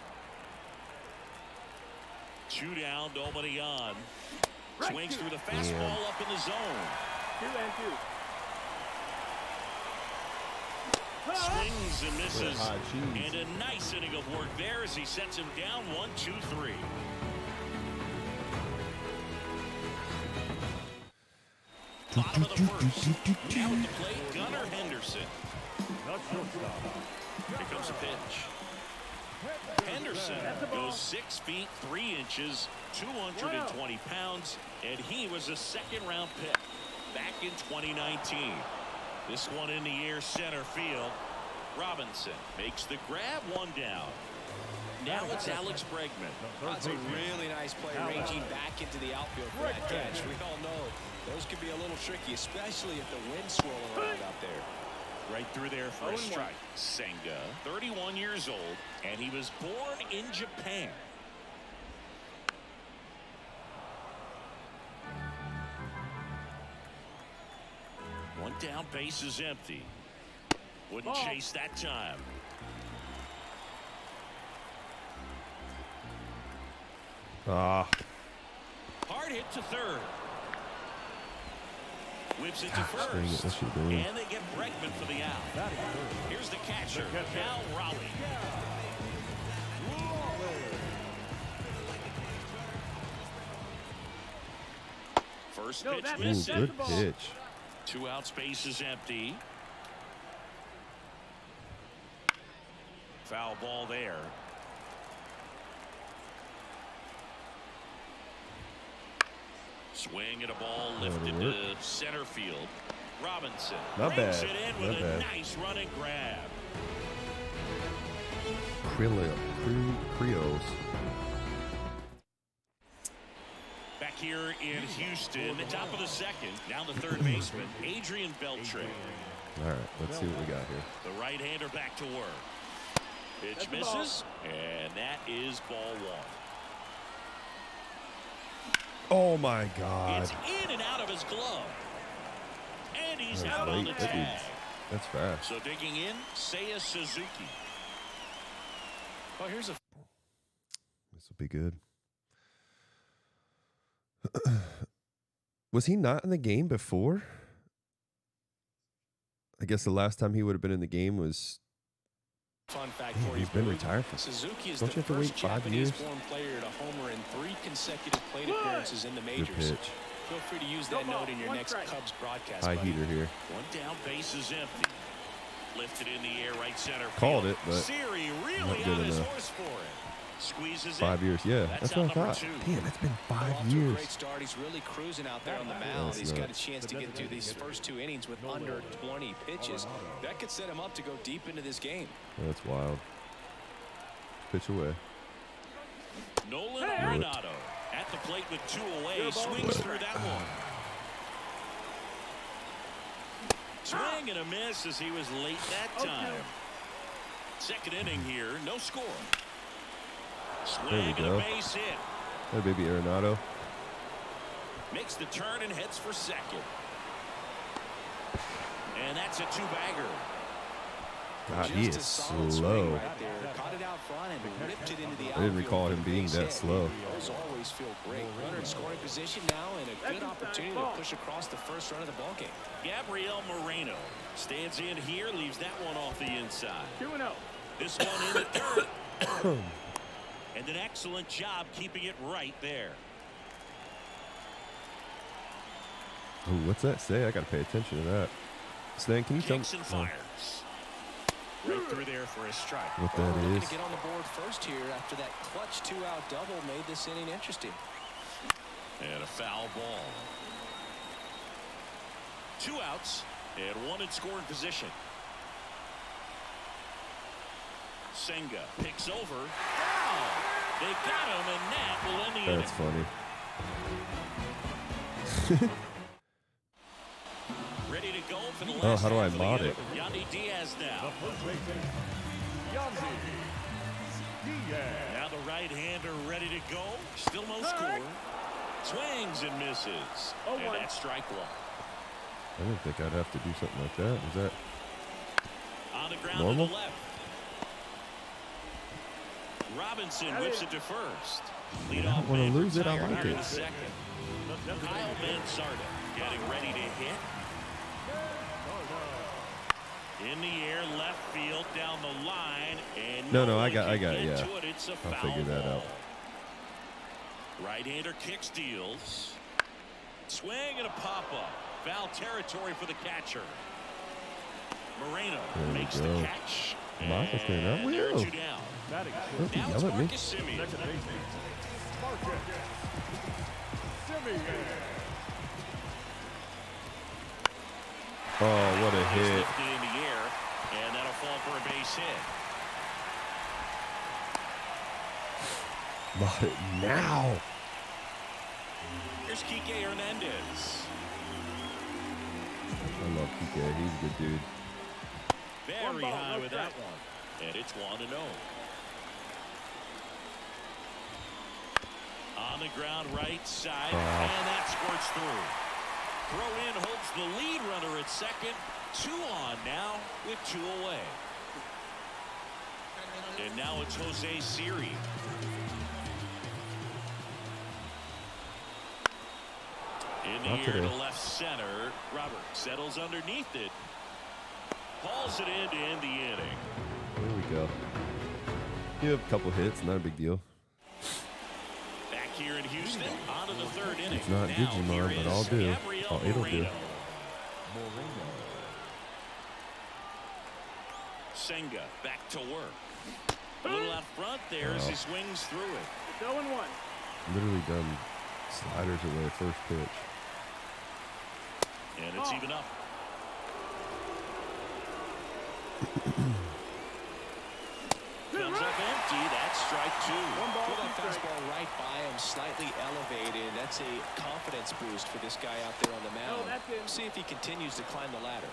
Speaker 3: Two down, nobody on. Swings through the fastball up in the zone.
Speaker 7: Two and two.
Speaker 3: Swings and misses.
Speaker 2: high cheese.
Speaker 3: And a nice inning of work there as he sets him down one, two, three. Bottom of the first. Now at the plate, Gunnar Henderson. Here comes the pitch. Henderson goes six feet three inches, two hundred twenty pounds, and he was a second round pick back in twenty nineteen. This one in the air center field. Robinson makes the grab, one down. Now it's Alex Bregman.
Speaker 12: That's a really nice play, ranging back into the outfield for that catch. We all know those could be a little tricky, especially if the wind's swirling around out there.
Speaker 3: Right through there for a strike. Senga, thirty-one years old, and he was born in Japan. One down, base is empty. Wouldn't
Speaker 7: Ball.
Speaker 3: chase that time.
Speaker 2: Ah.
Speaker 3: Hard hit to third. Whips it to
Speaker 2: Gosh, dang it,
Speaker 3: first.
Speaker 2: that should've been in.
Speaker 3: And they get Bregman for the out. Here's the catcher, Cal Raleigh. First
Speaker 7: No,
Speaker 3: pitch
Speaker 7: that's-
Speaker 2: Ooh,
Speaker 3: misses.
Speaker 2: good pitch.
Speaker 3: Two outs, base is empty. Foul ball there. Swing at a ball lifted
Speaker 2: work.
Speaker 3: to center field. Robinson
Speaker 2: Not
Speaker 3: brings
Speaker 2: bad.
Speaker 3: it in with
Speaker 2: Not
Speaker 3: a
Speaker 2: bad.
Speaker 3: nice running grab.
Speaker 2: Creole. Creoles.
Speaker 3: Back here in Houston, the top of the second. Down the third baseman, Adrian Beltre.
Speaker 2: All right, let's see what we got here.
Speaker 3: The right-hander back to work. Pitch
Speaker 7: That's the ball.
Speaker 3: misses, and that is ball one.
Speaker 2: Oh my God.
Speaker 3: It's in and out of his glove. And he's
Speaker 2: That's
Speaker 3: out on the
Speaker 2: late. That
Speaker 3: tag.
Speaker 2: dude's- That's fast.
Speaker 3: So digging in, Seiya Suzuki.
Speaker 12: Oh, here's a
Speaker 2: This will be good. Was he not in the game before? I guess the last time he would have been in the game was.
Speaker 12: fun fact
Speaker 2: Man,
Speaker 12: for you.
Speaker 2: he's been
Speaker 12: Boog.
Speaker 2: retired for.
Speaker 12: Suzuki is
Speaker 2: Don't
Speaker 12: the
Speaker 2: you have to wait
Speaker 12: first
Speaker 2: five years?
Speaker 12: Japanese-born player to homer in three consecutive plate appearances in the
Speaker 2: Good
Speaker 12: majors.
Speaker 2: pitch.
Speaker 12: Feel free to use that
Speaker 7: No ball,
Speaker 12: note in your
Speaker 7: one
Speaker 12: next
Speaker 7: strike.
Speaker 12: Cubs broadcast.
Speaker 2: High
Speaker 12: buddy.
Speaker 2: heater here.
Speaker 3: One down, base is empty. Lifted in the air, right center field.
Speaker 2: Called it, but
Speaker 3: Siri really
Speaker 2: not good
Speaker 3: on his
Speaker 2: enough.
Speaker 3: horse for it. Squeezes
Speaker 2: Five
Speaker 3: it.
Speaker 2: years. Yeah,
Speaker 3: That's
Speaker 2: that's
Speaker 3: out
Speaker 2: what I
Speaker 3: number
Speaker 2: thought.
Speaker 3: two.
Speaker 2: Damn, it's been
Speaker 12: Off
Speaker 2: five
Speaker 12: to a
Speaker 2: years.
Speaker 12: great start. He's really cruising out there on the
Speaker 2: No,
Speaker 12: mound.
Speaker 2: it's
Speaker 12: He's got a
Speaker 2: not.
Speaker 12: chance to get through these first two innings with under twenty pitches. That could set him up to go deep into this game.
Speaker 2: That's wild. Pitch away.
Speaker 3: Nolan
Speaker 7: Hey.
Speaker 3: Arenado at the plate with two away. Swings through that one. Swing and a miss as he was late that time. Second inning here, no score.
Speaker 2: There we
Speaker 3: Swing and
Speaker 2: go.
Speaker 3: a base hit.
Speaker 2: Hey, baby Arenado.
Speaker 3: Makes the turn and heads for second. And that's a two-bagger.
Speaker 2: God, he
Speaker 12: Just a
Speaker 2: is
Speaker 12: solid swing
Speaker 2: slow.
Speaker 12: right there. Caught it out front and ripped it into the
Speaker 2: I didn't
Speaker 12: outfield
Speaker 2: recall
Speaker 12: for
Speaker 2: him
Speaker 12: the
Speaker 2: being
Speaker 12: base
Speaker 2: that
Speaker 12: hit.
Speaker 2: slow.
Speaker 12: Those always feel great. Runner in scoring position now and a good opportunity to push across the first run of the ball game.
Speaker 3: Gabriel Moreno stands in here, leaves that one off the inside.
Speaker 7: two and oh.
Speaker 3: This one in the dirt. And an excellent job keeping it right there.
Speaker 2: Ooh, what's that say? I gotta pay attention to that. Stan, can you tell me
Speaker 3: Kicks and
Speaker 2: oh,
Speaker 3: fires. Right through there for a strike.
Speaker 2: what
Speaker 12: Well,
Speaker 2: that
Speaker 12: we're looking
Speaker 2: is?
Speaker 12: to get on the board first here after that clutch two-out double made this inning interesting.
Speaker 3: And a foul ball. Two outs and one in scoring position. Senga picks over. Down. They got him, and that will end the
Speaker 2: That's
Speaker 3: inning.
Speaker 2: funny.
Speaker 3: Ready to go for the
Speaker 2: Oh,
Speaker 3: last
Speaker 2: how do I
Speaker 3: half of the
Speaker 2: mod
Speaker 3: inning.
Speaker 2: it?
Speaker 3: Yandy Diaz now. Now the right-hander ready to go. Still no score. Swings and misses.
Speaker 7: Oh,
Speaker 3: And
Speaker 7: one.
Speaker 3: that's strike one.
Speaker 2: I didn't think I'd have to do something like that. Is that
Speaker 3: On the ground
Speaker 2: normal?
Speaker 3: to the left. Robinson whips it to first. Lead
Speaker 2: I
Speaker 3: off
Speaker 2: don't wanna
Speaker 3: man for
Speaker 2: lose it. I
Speaker 3: Tiger
Speaker 2: like
Speaker 3: here in
Speaker 2: it.
Speaker 3: the second. Kyle Mansarda getting ready to hit. In the air, left field, down the line, and
Speaker 2: No, no, I
Speaker 3: one
Speaker 2: got- I
Speaker 3: can
Speaker 2: got-
Speaker 3: get
Speaker 2: yeah.
Speaker 3: to it. It's a
Speaker 2: I'll
Speaker 3: foul
Speaker 2: figure that
Speaker 3: ball.
Speaker 2: out.
Speaker 3: Right-hander kick steals. Swing and a pop-up. Foul territory for the catcher. Moreno
Speaker 2: There we
Speaker 3: makes
Speaker 2: go.
Speaker 3: the catch.
Speaker 2: Marcus cleared up.
Speaker 3: And there's
Speaker 2: Whoa.
Speaker 3: two down.
Speaker 2: Don't
Speaker 3: Now it's
Speaker 2: yell at me.
Speaker 3: Marcus Semien.
Speaker 2: Oh, what a
Speaker 3: He's
Speaker 2: hit.
Speaker 3: lifted in the air, and that'll fall for a base hit.
Speaker 2: Bought it now.
Speaker 3: Here's Kike Hernandez.
Speaker 2: I love Kike. He's a good dude.
Speaker 3: Very high with that one. And it's one and oh. On the ground right side.
Speaker 2: Oh.
Speaker 3: And that squirts through. Throw in holds the lead runner at second. Two on now with two away. And now it's Jose Siri. In the
Speaker 2: Not
Speaker 3: air
Speaker 2: today.
Speaker 3: to left center. Robert settles underneath it. Hauls it in to end the inning.
Speaker 2: There we go. You have a couple hits, not a big deal.
Speaker 3: Back here in Houston, on to the third inning.
Speaker 2: It's not
Speaker 3: Now,
Speaker 2: Digimon,
Speaker 3: here
Speaker 2: but I'll
Speaker 3: is
Speaker 2: do.
Speaker 3: Gabriel
Speaker 2: Oh, it'll do.
Speaker 3: Moreno. Senga back to work. A little out front there as he swings through it.
Speaker 7: It's oh and one.
Speaker 2: Literally done sliders away first pitch.
Speaker 3: And it's even up. Comes up empty. That's strike two.
Speaker 7: One ball,
Speaker 12: Threw that
Speaker 7: two strikes.
Speaker 12: fastball right by him, slightly elevated. That's a confidence boost for this guy out there on the mound.
Speaker 7: Oh, that's in.
Speaker 12: See if he continues to climb the ladder.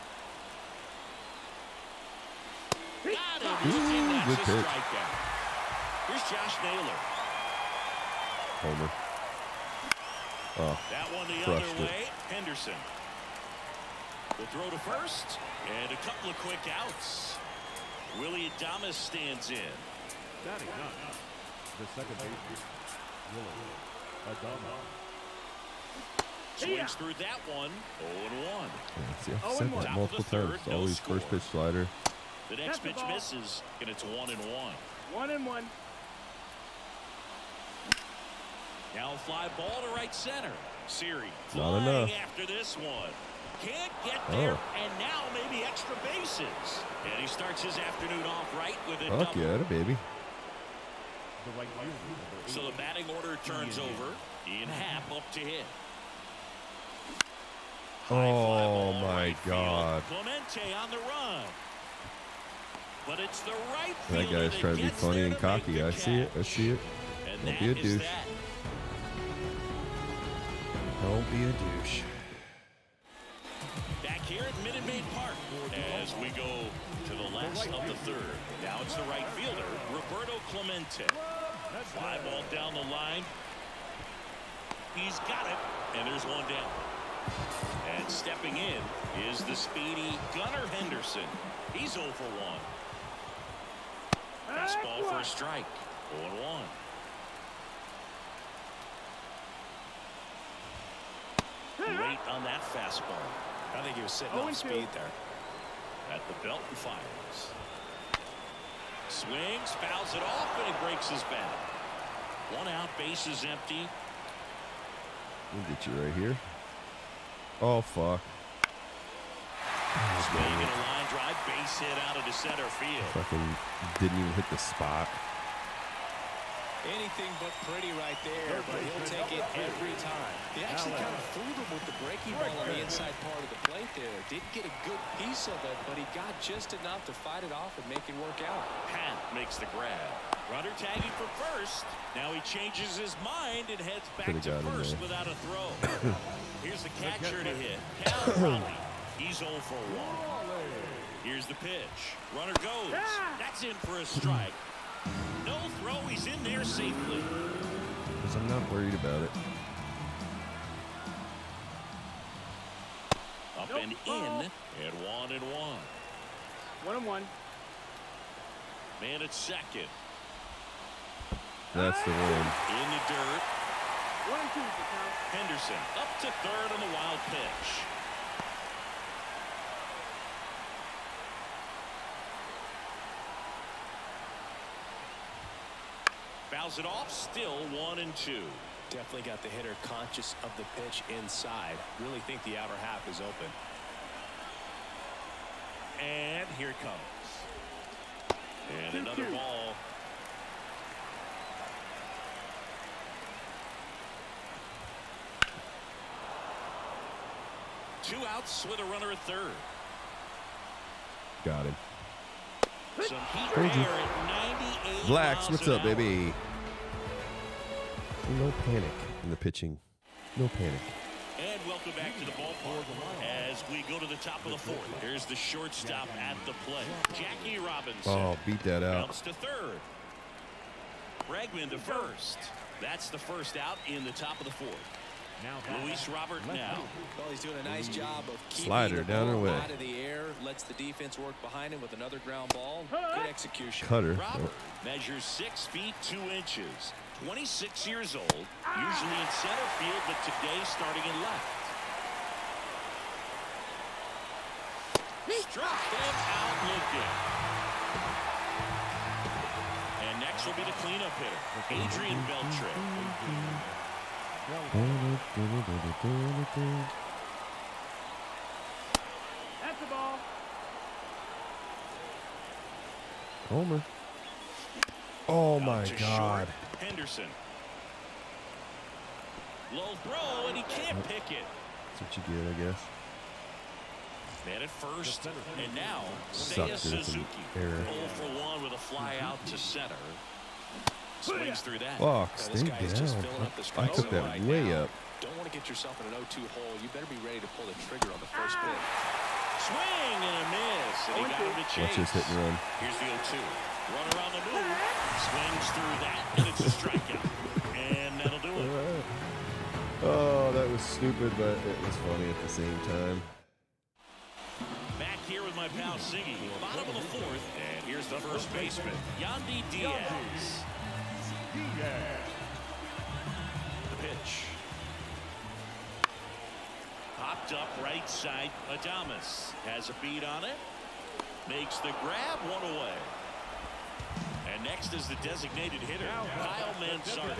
Speaker 3: Got him.
Speaker 2: Ooh,
Speaker 3: Looking, that's
Speaker 2: good
Speaker 3: a
Speaker 2: pitch.
Speaker 3: strikeout. Here's Josh Naylor.
Speaker 2: Homer. Oh,
Speaker 3: That one the
Speaker 2: crushed
Speaker 3: other
Speaker 2: it.
Speaker 3: way. Henderson. The throw to first. And a couple of quick outs. Willie Adames stands in.
Speaker 13: Batting up, the second baseman, Willie Adames.
Speaker 3: Swings through that one. oh and one.
Speaker 2: yeah, see, I've
Speaker 7: Oh,
Speaker 2: said
Speaker 7: and
Speaker 2: that
Speaker 3: one.
Speaker 2: multiple
Speaker 3: Top of the
Speaker 2: times.
Speaker 3: third,
Speaker 2: It's
Speaker 3: no
Speaker 2: always
Speaker 3: score.
Speaker 2: first pitch slider.
Speaker 3: The
Speaker 7: That's
Speaker 3: next
Speaker 7: the
Speaker 3: pitch
Speaker 7: ball.
Speaker 3: misses, and it's one and one.
Speaker 7: One and one.
Speaker 3: Now a fly ball to right center. Siri
Speaker 2: Not
Speaker 3: flying
Speaker 2: enough.
Speaker 3: after this one. Can't get there,
Speaker 2: Oh.
Speaker 3: and now maybe extra bases. And he starts his afternoon off right with a
Speaker 2: Fuck
Speaker 3: double.
Speaker 2: yeah, that baby.
Speaker 13: The right fielder, number
Speaker 3: So the batting order turns over. Ian Happ up to hit. High fly
Speaker 2: Oh
Speaker 3: ball
Speaker 2: my
Speaker 3: right field.
Speaker 2: God.
Speaker 3: Clemente on the run. But it's the right
Speaker 2: That
Speaker 3: fielder
Speaker 2: guy's
Speaker 3: that
Speaker 2: trying to be
Speaker 3: gets
Speaker 2: funny
Speaker 3: there
Speaker 2: and
Speaker 3: to make
Speaker 2: cocky.
Speaker 3: the
Speaker 2: I see it. I
Speaker 3: catch.
Speaker 2: see it.
Speaker 3: And
Speaker 2: Don't be a
Speaker 3: that is
Speaker 2: douche.
Speaker 3: that.
Speaker 2: Don't be a douche.
Speaker 3: Back here at Minute Maid Park as we go to the last of the third. Now it's the right fielder, Roberto Clemente. Fly ball down the line. He's got it, and there's one down. And stepping in is the speedy Gunnar Henderson. He's oh for one. Fastball for a strike. oh and one. Late on that fastball.
Speaker 12: I think he was sitting
Speaker 7: Oh,
Speaker 12: off
Speaker 7: and two.
Speaker 12: speed there.
Speaker 3: At the belt and fires. Swings, fouls it off, and he breaks his bat. One out, base is empty.
Speaker 2: We'll get you right here. Oh, fuck.
Speaker 3: Swinging a line drive, base hit out into center field.
Speaker 2: Fucking didn't even hit the spot.
Speaker 12: Anything but pretty right there, but he'll take it every time. He actually kind of fooled him with the breaking ball on the inside part of the plate there. Didn't get a good piece of it, but he got just enough to fight it off and make it work out.
Speaker 3: Pat makes the grab. Runner tagging for first. Now he changes his mind and heads back
Speaker 2: Could've
Speaker 3: to
Speaker 2: got him
Speaker 3: first
Speaker 2: there.
Speaker 3: without a throw. Here's the catcher to hit. Cal Raleigh. He's oh for one. Here's the pitch. Runner goes. That's in for a strike. No throw. He's in there safely.
Speaker 2: Because I'm not worried about it.
Speaker 3: Up
Speaker 7: Nope.
Speaker 3: and in, and one and one.
Speaker 7: One and one.
Speaker 3: Man at second.
Speaker 2: That's the one.
Speaker 3: In the dirt.
Speaker 7: One and two. is the count.
Speaker 3: Henderson up to third on the wild pitch. Fouls it off, still one and two.
Speaker 12: Definitely got the hitter conscious of the pitch inside. Really think the outer half is open.
Speaker 3: And here it comes. And another ball. Two outs with a runner at third.
Speaker 2: Got him.
Speaker 3: Some heat
Speaker 2: Told you.
Speaker 3: there at ninety-eight
Speaker 2: Blacks,
Speaker 3: miles
Speaker 2: what's
Speaker 3: an
Speaker 2: up,
Speaker 3: hour.
Speaker 2: baby? No panic in the pitching. No panic.
Speaker 3: And welcome back to the ballpark as we go to the top of the fourth. Here's the shortstop at the plate, Jackie Robinson.
Speaker 2: Oh, beat that out.
Speaker 3: Bounce to third. Bregman to first. That's the first out in the top of the fourth. Luis Robert now.
Speaker 12: Well, he's doing a nice job of keeping
Speaker 2: Slider
Speaker 12: the
Speaker 2: down
Speaker 12: ball
Speaker 2: and away.
Speaker 12: out of the air, lets the defense work behind him with another ground ball. Good execution.
Speaker 2: Cutter.
Speaker 3: Robert measures six feet two inches, twenty-six years old, usually in center field, but today starting in left. Struck them out looking. And next will be the cleanup hitter, Adrian Beltre.
Speaker 7: That's the ball.
Speaker 2: Homer. Oh my
Speaker 3: Out to
Speaker 2: God.
Speaker 3: short, Henderson. Low throw, and he can't pick it.
Speaker 2: That's what you get, I guess.
Speaker 3: Man at first, and now
Speaker 2: Sucked
Speaker 3: Seiya
Speaker 2: it. It's an
Speaker 3: Suzuki.
Speaker 2: error.
Speaker 3: oh for one with a fly out to center. Swings through that.
Speaker 2: Fuck,
Speaker 12: Now, this
Speaker 2: stay
Speaker 12: guy is just
Speaker 2: down.
Speaker 12: filling up the
Speaker 2: I
Speaker 12: strike
Speaker 2: took
Speaker 12: zone
Speaker 2: that
Speaker 12: right
Speaker 2: way
Speaker 12: now.
Speaker 2: up.
Speaker 12: Don't want to get yourself in an oh two hole. You better be ready to pull the trigger on the first pitch.
Speaker 3: Swing and a miss, and he got him to chase.
Speaker 2: Watch this hit and run.
Speaker 3: Here's the oh two. Run around the move. Swings through that, and it's a strikeout. And that'll do it.
Speaker 2: Oh, that was stupid, but it was funny at the same time.
Speaker 3: Back here with my pal Siggy. Bottom of the fourth, and here's the first baseman, Yandy Diaz. The pitch. Popped up right side. Adames has a beat on it. Makes the grab, one away. And next is the designated hitter, Kyle Manzardo.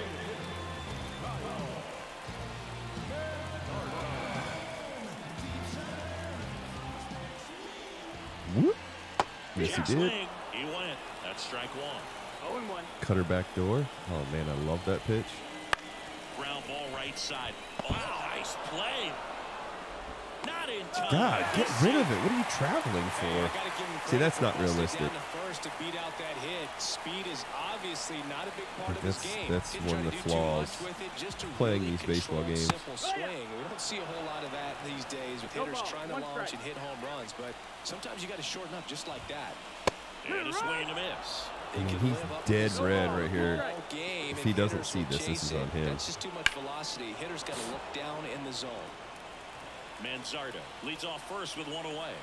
Speaker 2: Whoop. Yes, he
Speaker 3: Check
Speaker 2: did.
Speaker 3: swing. He went. That's strike one.
Speaker 7: oh and one.
Speaker 2: Cutter back door. Oh, man, I love that pitch.
Speaker 3: Ground ball right side. Oh, nice play. Not in time.
Speaker 2: God, get rid of it. What are you traveling for? See, that's not realistic.
Speaker 12: Down to first to beat out that hit. Speed is obviously not a big part of his
Speaker 2: That's,
Speaker 12: game.
Speaker 2: that's
Speaker 12: Didn't
Speaker 2: one
Speaker 12: try
Speaker 2: of
Speaker 12: to
Speaker 2: the
Speaker 12: do too
Speaker 2: flaws
Speaker 12: much with it, just to
Speaker 2: playing
Speaker 12: really
Speaker 2: these baseball
Speaker 12: control
Speaker 2: games.
Speaker 12: Simple swing. We don't see a whole lot of that these days with
Speaker 7: No
Speaker 12: hitters
Speaker 7: ball,
Speaker 12: trying to
Speaker 7: one
Speaker 12: launch
Speaker 7: strike.
Speaker 12: and hit home runs. But sometimes you got to shorten up just like that.
Speaker 3: And a swing and a miss.
Speaker 2: I mean, he's dead red right here.
Speaker 12: All game,
Speaker 2: If he
Speaker 12: and
Speaker 2: doesn't
Speaker 12: hitters
Speaker 2: see
Speaker 12: will
Speaker 2: this, this
Speaker 12: chase
Speaker 2: is on
Speaker 12: it.
Speaker 2: him.
Speaker 12: That's just too much velocity. Hitters got to look down in the zone.
Speaker 3: Manzardo leads off first with one away.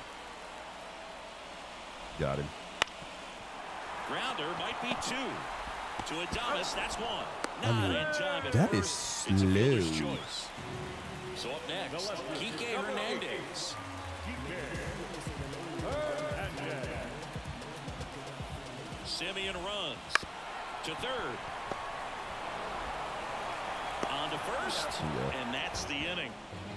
Speaker 2: Got him.
Speaker 3: Grounder might be two. To Adames, that's one.
Speaker 2: I
Speaker 3: Not
Speaker 2: mean,
Speaker 3: in time at
Speaker 2: that is
Speaker 3: first. It's a fielder's
Speaker 2: slow.
Speaker 3: choice. So up next, Kike Hernandez. Simeon runs to third. On to first,
Speaker 2: Yeah.
Speaker 3: and that's the inning.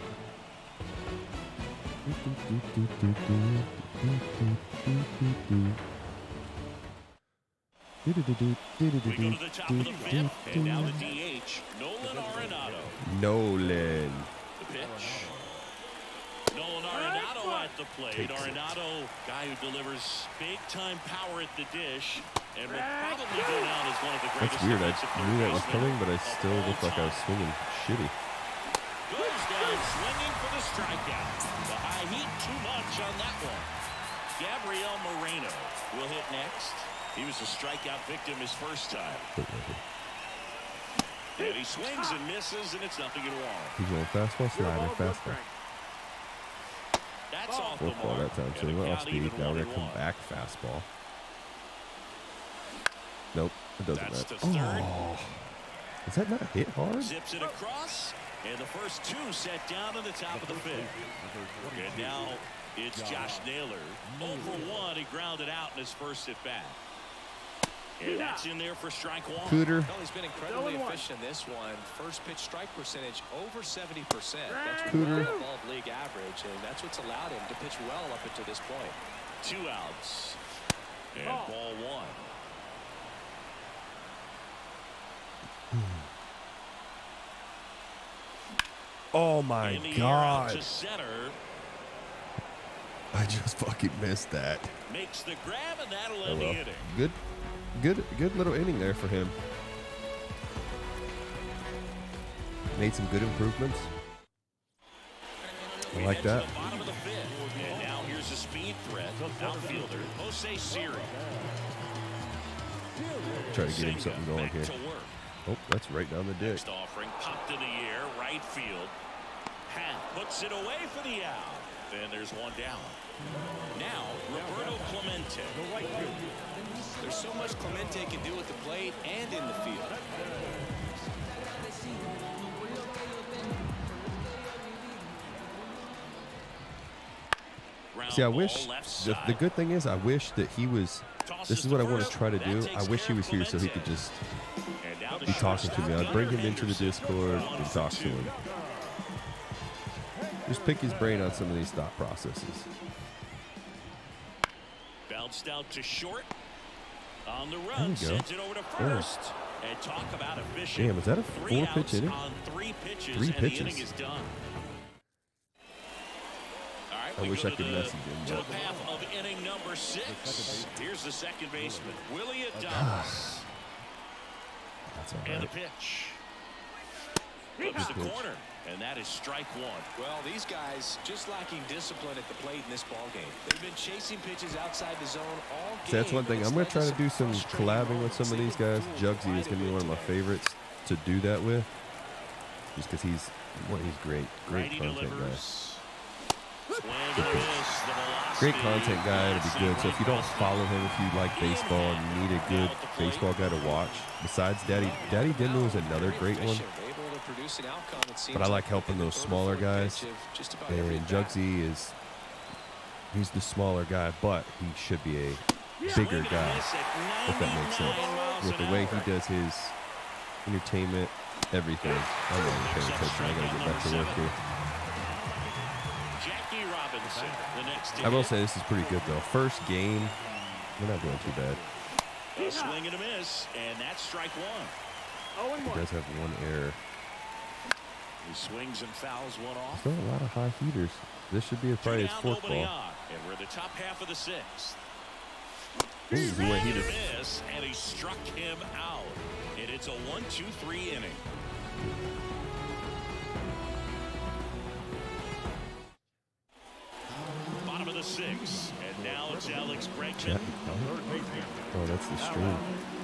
Speaker 3: We go to the top of the fifth, and now the D H, Nolan Arenado.
Speaker 2: Nolan.
Speaker 3: The pitch. Nolan Arenado at the plate.
Speaker 2: Takes it.
Speaker 3: Arenado, guy who delivers big-time power at the dish, and will probably go down as one of the greatest.
Speaker 2: That's weird. I
Speaker 3: defensive
Speaker 2: knew that was
Speaker 3: third
Speaker 2: coming, but I
Speaker 3: basemen
Speaker 2: still
Speaker 3: of
Speaker 2: looked
Speaker 3: all
Speaker 2: like I was
Speaker 3: time.
Speaker 2: swinging shitty.
Speaker 3: Goes down swinging for the strikeout. The high heat, too much on that one. Gabriel Moreno will hit next. He was a strikeout victim his first time. And he swings and misses, and it's nothing at all.
Speaker 2: He's going fastball, slider,
Speaker 7: Ball, one
Speaker 2: fastball.
Speaker 7: strike.
Speaker 3: That's off the
Speaker 2: Fourth ball
Speaker 3: mark.
Speaker 2: that time, so
Speaker 3: And
Speaker 2: he
Speaker 3: the
Speaker 2: went off
Speaker 3: count even
Speaker 2: speed. Now
Speaker 3: one
Speaker 2: we're
Speaker 3: and
Speaker 2: going to come
Speaker 3: one.
Speaker 2: back fastball. Nope, it doesn't
Speaker 3: That's
Speaker 2: matter.
Speaker 3: to third.
Speaker 2: Oh. Is that not hit hard?
Speaker 3: Zips it across, and the first two set down in the top of the fifth. And now it's Josh Naylor. oh for one, he grounded out in his first at bat. And that's in there for strike one.
Speaker 2: Cooter.
Speaker 12: Well, he's been incredibly
Speaker 7: Going one.
Speaker 12: efficient in this one. First pitch strike percentage over seventy percent. That's
Speaker 2: Cooter.
Speaker 12: well above league average, and that's what's allowed him to pitch well up until this point.
Speaker 3: Two outs. And
Speaker 7: Ball.
Speaker 3: ball one.
Speaker 2: Oh my
Speaker 3: In the air out
Speaker 2: God.
Speaker 3: to center.
Speaker 2: I just fucking missed that.
Speaker 3: Makes the grab, and that'll
Speaker 2: Oh
Speaker 3: end the
Speaker 2: well.
Speaker 3: inning.
Speaker 2: Good, good, good little inning there for him. made some good improvements. I
Speaker 3: We
Speaker 2: like
Speaker 3: head to
Speaker 2: that.
Speaker 3: the bottom of the fifth. And now here's a speed threat. Outfielder Jose Siri.
Speaker 2: Try to get him something going
Speaker 3: Back
Speaker 2: here.
Speaker 3: to work.
Speaker 2: Oh, that's right down the dick.
Speaker 3: Next offering popped in the air, right field. Pat puts it away for the out. And there's one down. Now Roberto Clemente.
Speaker 12: There's so much Clemente can do at the plate and in the field.
Speaker 2: See, I wish the, the good thing is I wish that he was. This is what I want to try to do. I wish he was here so he could just be talking to me. I'd bring him into the Discord and talk to him. Just pick his brain on some of these thought processes.
Speaker 3: Bounced out to short. On the
Speaker 2: There
Speaker 3: run,
Speaker 2: we go.
Speaker 3: sends it over to
Speaker 2: Yeah.
Speaker 3: first. And talk about efficient.
Speaker 2: Damn, is that a
Speaker 3: Three
Speaker 2: four pitch
Speaker 3: outs
Speaker 2: inning?
Speaker 3: on three pitches,
Speaker 2: Three
Speaker 3: and
Speaker 2: pitches.
Speaker 3: the inning is done. All right,
Speaker 2: I
Speaker 3: we
Speaker 2: wish
Speaker 3: go
Speaker 2: I
Speaker 3: to
Speaker 2: could
Speaker 3: the
Speaker 2: message him,
Speaker 3: Top
Speaker 2: but-
Speaker 3: half of inning number six. Here's the second baseman, Willie Adames.
Speaker 2: That's all
Speaker 3: And the
Speaker 2: right.
Speaker 3: pitch. Flips the
Speaker 2: Good pitch.
Speaker 3: corner, and that is strike one.
Speaker 12: Well, these guys just lacking discipline at the plate in this ball game. They've been chasing pitches outside the zone all game.
Speaker 2: See, that's one thing.
Speaker 12: but
Speaker 2: I'm
Speaker 12: it's
Speaker 2: going to
Speaker 12: led
Speaker 2: try to do some
Speaker 12: frustrating
Speaker 2: collabing with some of these guys.
Speaker 12: moments.
Speaker 2: Jugsy is going to be one of my favorites to do that with. Just because he's, well, he's great. Great
Speaker 3: Righty
Speaker 2: content guy.
Speaker 3: delivers. Swing and
Speaker 2: Good
Speaker 3: a
Speaker 2: pitch.
Speaker 3: miss. The velocity.
Speaker 2: Great content guy to be good. So if you don't follow him, if you like baseball and you need a good baseball guy to watch, besides Daddy, Daddy Dinu is another great one.
Speaker 12: Able to produce an outcome, it seems
Speaker 2: But I like
Speaker 12: like
Speaker 2: helping those smaller guys.
Speaker 12: pitch of just about every
Speaker 2: And
Speaker 12: at-bat.
Speaker 2: Jugsy is, he's the smaller guy, but he should be a bigger guy, if that makes sense. With the way he does his entertainment, everything. I'm not even paying attention. I got to get back to work here.
Speaker 3: Jackie Robinson, the next
Speaker 2: I will
Speaker 3: hit.
Speaker 2: say this is pretty good, though. First game, we're not doing too bad.
Speaker 3: A swing and a miss, and that's strike one.
Speaker 7: Oh, and
Speaker 2: He
Speaker 7: one.
Speaker 2: does have one error.
Speaker 3: He swings and fouls one off.
Speaker 2: Still a lot of high heaters. This should be a,
Speaker 3: Two
Speaker 2: probably his
Speaker 3: down,
Speaker 2: fourth
Speaker 3: nobody
Speaker 2: ball.
Speaker 3: on, and we're the top half of the sixth.
Speaker 2: Ooh, he went
Speaker 3: Swing and
Speaker 2: heater.
Speaker 3: a miss, and he struck him out. And it's a one two three inning. Bottom of the sixth, and now it's Alex Bregman.
Speaker 2: Chat. Oh, that's the stream.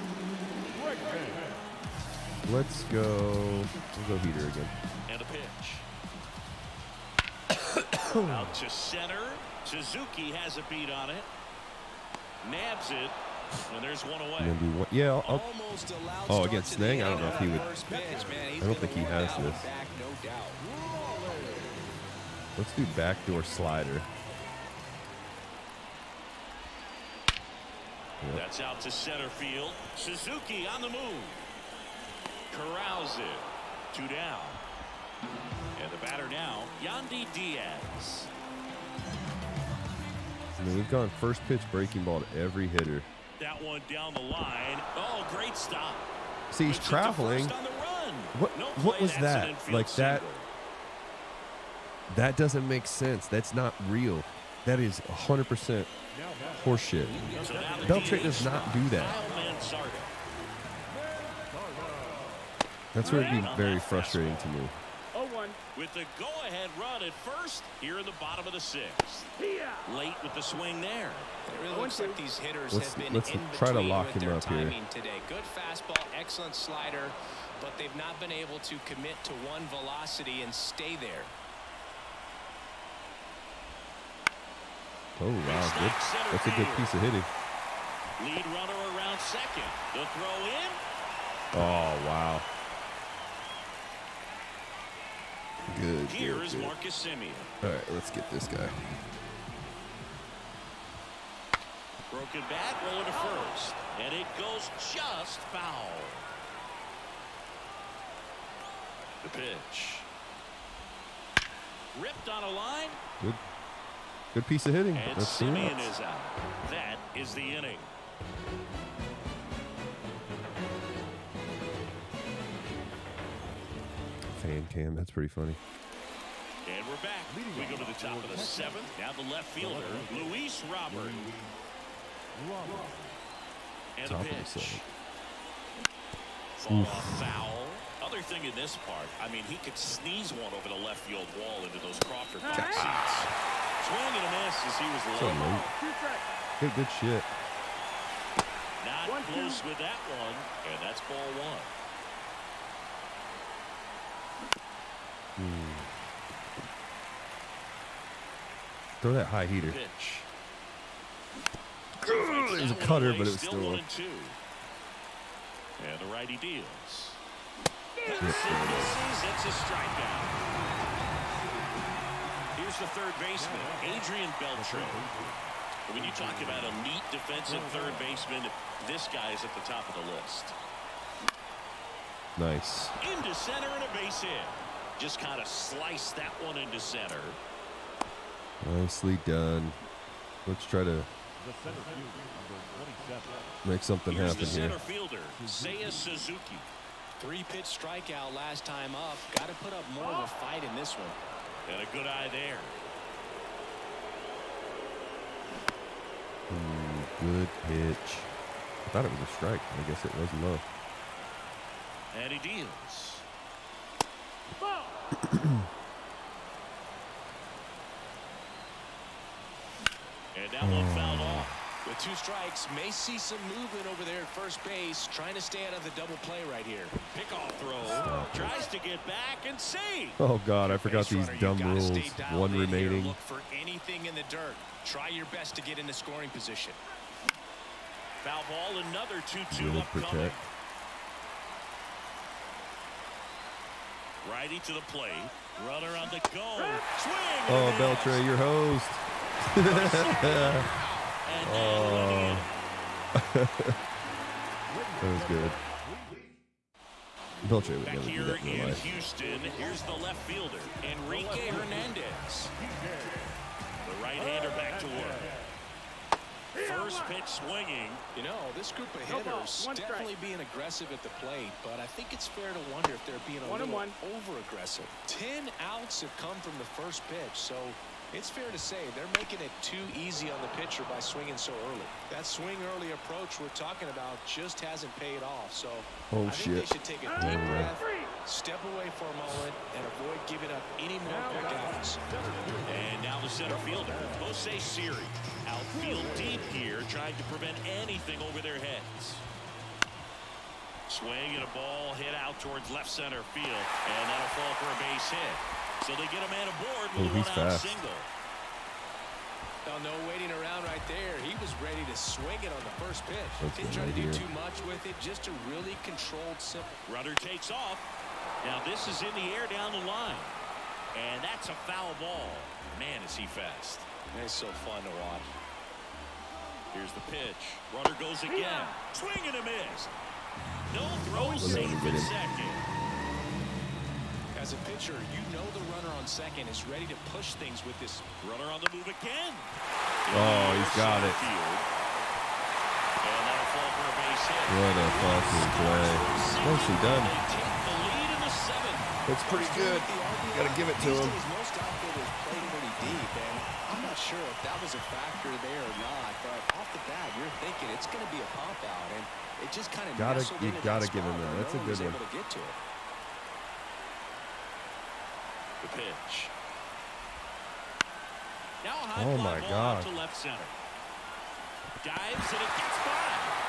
Speaker 2: Let's go. We'll go heater again.
Speaker 3: And a pitch. Out to center. Suzuki has a beat on it. Nabs it. And there's one away.
Speaker 2: And then do one. Yeah, I'll, I'll,
Speaker 12: Almost a loud
Speaker 2: oh,
Speaker 12: start
Speaker 2: against
Speaker 12: to the
Speaker 2: Snang? I don't
Speaker 12: inning
Speaker 2: know if he
Speaker 12: on
Speaker 2: would.
Speaker 12: that first pitch, man. He's
Speaker 2: I don't
Speaker 12: gonna
Speaker 2: think he
Speaker 12: want
Speaker 2: has
Speaker 12: that one
Speaker 2: this.
Speaker 12: back, no doubt.
Speaker 2: Let's do backdoor slider. Yep.
Speaker 3: That's out to center field. Suzuki on the move. Corrals it. Two down. And the batter now, Yandy Diaz.
Speaker 2: I mean, we've gone first pitch breaking ball to every hitter.
Speaker 3: That one down the line. Oh, great stop.
Speaker 2: See, he's
Speaker 3: Puts it to
Speaker 2: traveling.
Speaker 3: first on the run.
Speaker 2: What
Speaker 3: No
Speaker 2: what
Speaker 3: play,
Speaker 2: was
Speaker 3: that's an
Speaker 2: that?
Speaker 3: infield
Speaker 2: Like that
Speaker 3: single.
Speaker 2: that doesn't make sense. That's not real. That is one hundred percent horseshit.
Speaker 3: So now the
Speaker 2: Beltray
Speaker 3: D H
Speaker 2: does not do that.
Speaker 3: Kyle Mansardo.
Speaker 2: That's where it'd be very frustrating to me.
Speaker 7: Oh, one.
Speaker 3: With the go-ahead run at first here in the bottom of the sixth. Late with the swing there.
Speaker 12: It really looks like these hitters
Speaker 2: Let's-
Speaker 12: have been
Speaker 2: let's
Speaker 12: in
Speaker 2: try to
Speaker 12: between
Speaker 2: lock
Speaker 12: with
Speaker 2: him
Speaker 12: their
Speaker 2: up here.
Speaker 12: timing today. Good fastball, excellent slider, but they've not been able to commit to one velocity and stay there.
Speaker 2: Oh wow, good. That's a good piece of hitting.
Speaker 3: Lead runner around second. The throw in.
Speaker 2: Oh wow. Good.
Speaker 3: Here
Speaker 2: good,
Speaker 3: is
Speaker 2: good.
Speaker 3: Marcus Semien.
Speaker 2: All right, let's get this guy.
Speaker 3: Broken bat, rolling to first. And it goes just foul. The pitch. Ripped on a line.
Speaker 2: Good. Good piece of hitting.
Speaker 3: And
Speaker 2: That's the
Speaker 3: Semien
Speaker 2: outs.
Speaker 3: is out. That is the inning.
Speaker 2: Fan cam. That's pretty funny.
Speaker 3: And we're back. We go to the top of the seventh. Now the left fielder, Luis Robert. And
Speaker 2: Top
Speaker 3: the
Speaker 2: of the
Speaker 3: pitch.
Speaker 2: seventh.
Speaker 3: Fall off foul. Up other thing in this part, I mean, he could sneeze one over the left field wall into those Crawford Cup seats. Swing and a miss as he was
Speaker 2: So
Speaker 3: low.
Speaker 2: late. Good, good shit.
Speaker 3: Not
Speaker 7: One,
Speaker 3: close
Speaker 7: two.
Speaker 3: with that one, and that's ball one.
Speaker 2: Hmm. Throw that high heater.
Speaker 3: Pitch.
Speaker 2: It was a cutter, but it was still.
Speaker 3: one and two. And the righty deals.
Speaker 2: Yep,
Speaker 3: Misses, it's a strikeout. Here's the third baseman, Adrian Beltre. When you talk about elite defensive third baseman, this guy is at the top of the list.
Speaker 2: Nice.
Speaker 3: Into center and a base hit. Just kind of sliced that one into center.
Speaker 2: Nicely done. Let's try to
Speaker 13: The center field, number twenty-seven.
Speaker 2: make something
Speaker 3: Here's
Speaker 2: happen
Speaker 3: the
Speaker 2: here.
Speaker 3: center fielder, Seiya Suzuki.
Speaker 12: Three-pitch strikeout last time up. Got to put up more of a fight in this one.
Speaker 3: And a good eye there.
Speaker 2: Hmm, good pitch. I thought it was a strike. I guess it wasn't low.
Speaker 3: And he deals. And that one fouled off.
Speaker 12: With two strikes, may see some movement over there at first base, trying to stay out of the double play right here.
Speaker 3: Pickoff throw.
Speaker 2: Stop it.
Speaker 3: Tries to get back and save.
Speaker 2: Oh God, I forgot
Speaker 12: Base
Speaker 2: these
Speaker 12: runner, you
Speaker 2: dumb
Speaker 12: gotta
Speaker 2: rules.
Speaker 12: stay dialed
Speaker 2: One
Speaker 12: in here.
Speaker 2: remaining.
Speaker 12: Look for anything in the dirt. Try your best to get into scoring position.
Speaker 3: Foul ball, another two two
Speaker 2: Really
Speaker 3: upcoming.
Speaker 2: protect.
Speaker 3: Righty to the plate. Runner on the go. Swing.
Speaker 2: Oh,
Speaker 3: and a miss.
Speaker 2: Beltre, your host.
Speaker 3: And
Speaker 2: Oh. That was good. Beltre would
Speaker 3: back
Speaker 2: never do
Speaker 3: here
Speaker 2: that in real
Speaker 3: in
Speaker 2: life.
Speaker 3: Houston, here's the left fielder, Enrique Hernandez. The right-hander back to work. First pitch swinging.
Speaker 12: You know, this group of
Speaker 7: No ball,
Speaker 12: hitters
Speaker 7: one strike.
Speaker 12: definitely being aggressive at the plate, but I think it's fair to wonder if they're being a
Speaker 7: One and
Speaker 12: little
Speaker 7: one.
Speaker 12: over-aggressive. Ten outs have come from the first pitch, so it's fair to say they're making it too easy on the pitcher by swinging so early. That swing early approach we're talking about just hasn't paid off, so
Speaker 2: Oh,
Speaker 12: I think they
Speaker 2: shit.
Speaker 12: should take a
Speaker 2: Oh,
Speaker 12: deep
Speaker 2: yeah.
Speaker 12: breath, step away for a moment, and avoid giving up any more quick outs.
Speaker 3: And now the center fielder, Jose Siri. Outfield deep here, trying to prevent anything over their heads. Swing and a ball hit out towards left center field, and that'll fall for a base hit. So they get a man aboard with
Speaker 2: Oh,
Speaker 3: a
Speaker 2: he's
Speaker 3: one-out
Speaker 2: fast.
Speaker 3: single.
Speaker 12: Oh, no waiting around right there. He was ready to swing it on the first pitch.
Speaker 2: That's
Speaker 12: Didn't
Speaker 2: good
Speaker 12: try to do
Speaker 2: idea.
Speaker 12: too much with it, just a really controlled, simple.
Speaker 3: Runner takes off. Now this is in the air down the line. And that's a foul ball. Man, is he fast.
Speaker 12: It's so fun to watch.
Speaker 3: Here's the pitch. Runner goes again. Swing and a miss. No throw,
Speaker 2: We'll
Speaker 3: safe
Speaker 2: never get
Speaker 3: at
Speaker 2: him.
Speaker 3: second.
Speaker 12: As a pitcher, you know the runner on second is ready to push things with this.
Speaker 3: Runner on the move again.
Speaker 2: Oh, he's got it.
Speaker 3: Field. And that'll fall for a base hit.
Speaker 2: What a fucking play. Nicely done.
Speaker 3: They take the lead in the seventh.
Speaker 2: That's pretty good. Gotta give it to
Speaker 12: These
Speaker 2: him.
Speaker 12: days, most outfielders play pretty deep, and I'm not sure if that was a factor there or not, but off the bat, you're thinking it's going to be a pop out, and it just kind of
Speaker 2: Gotta-
Speaker 12: nestled
Speaker 2: you
Speaker 12: into
Speaker 2: gotta
Speaker 12: that
Speaker 2: give him
Speaker 12: spot
Speaker 2: that.
Speaker 12: where
Speaker 2: That's
Speaker 12: no
Speaker 2: a
Speaker 12: one was
Speaker 2: good one.
Speaker 12: able to get to it.
Speaker 3: The pitch. Now a high
Speaker 2: Oh,
Speaker 3: fly
Speaker 2: my
Speaker 3: ball
Speaker 2: God.
Speaker 3: out to left center. Dives and it gets by.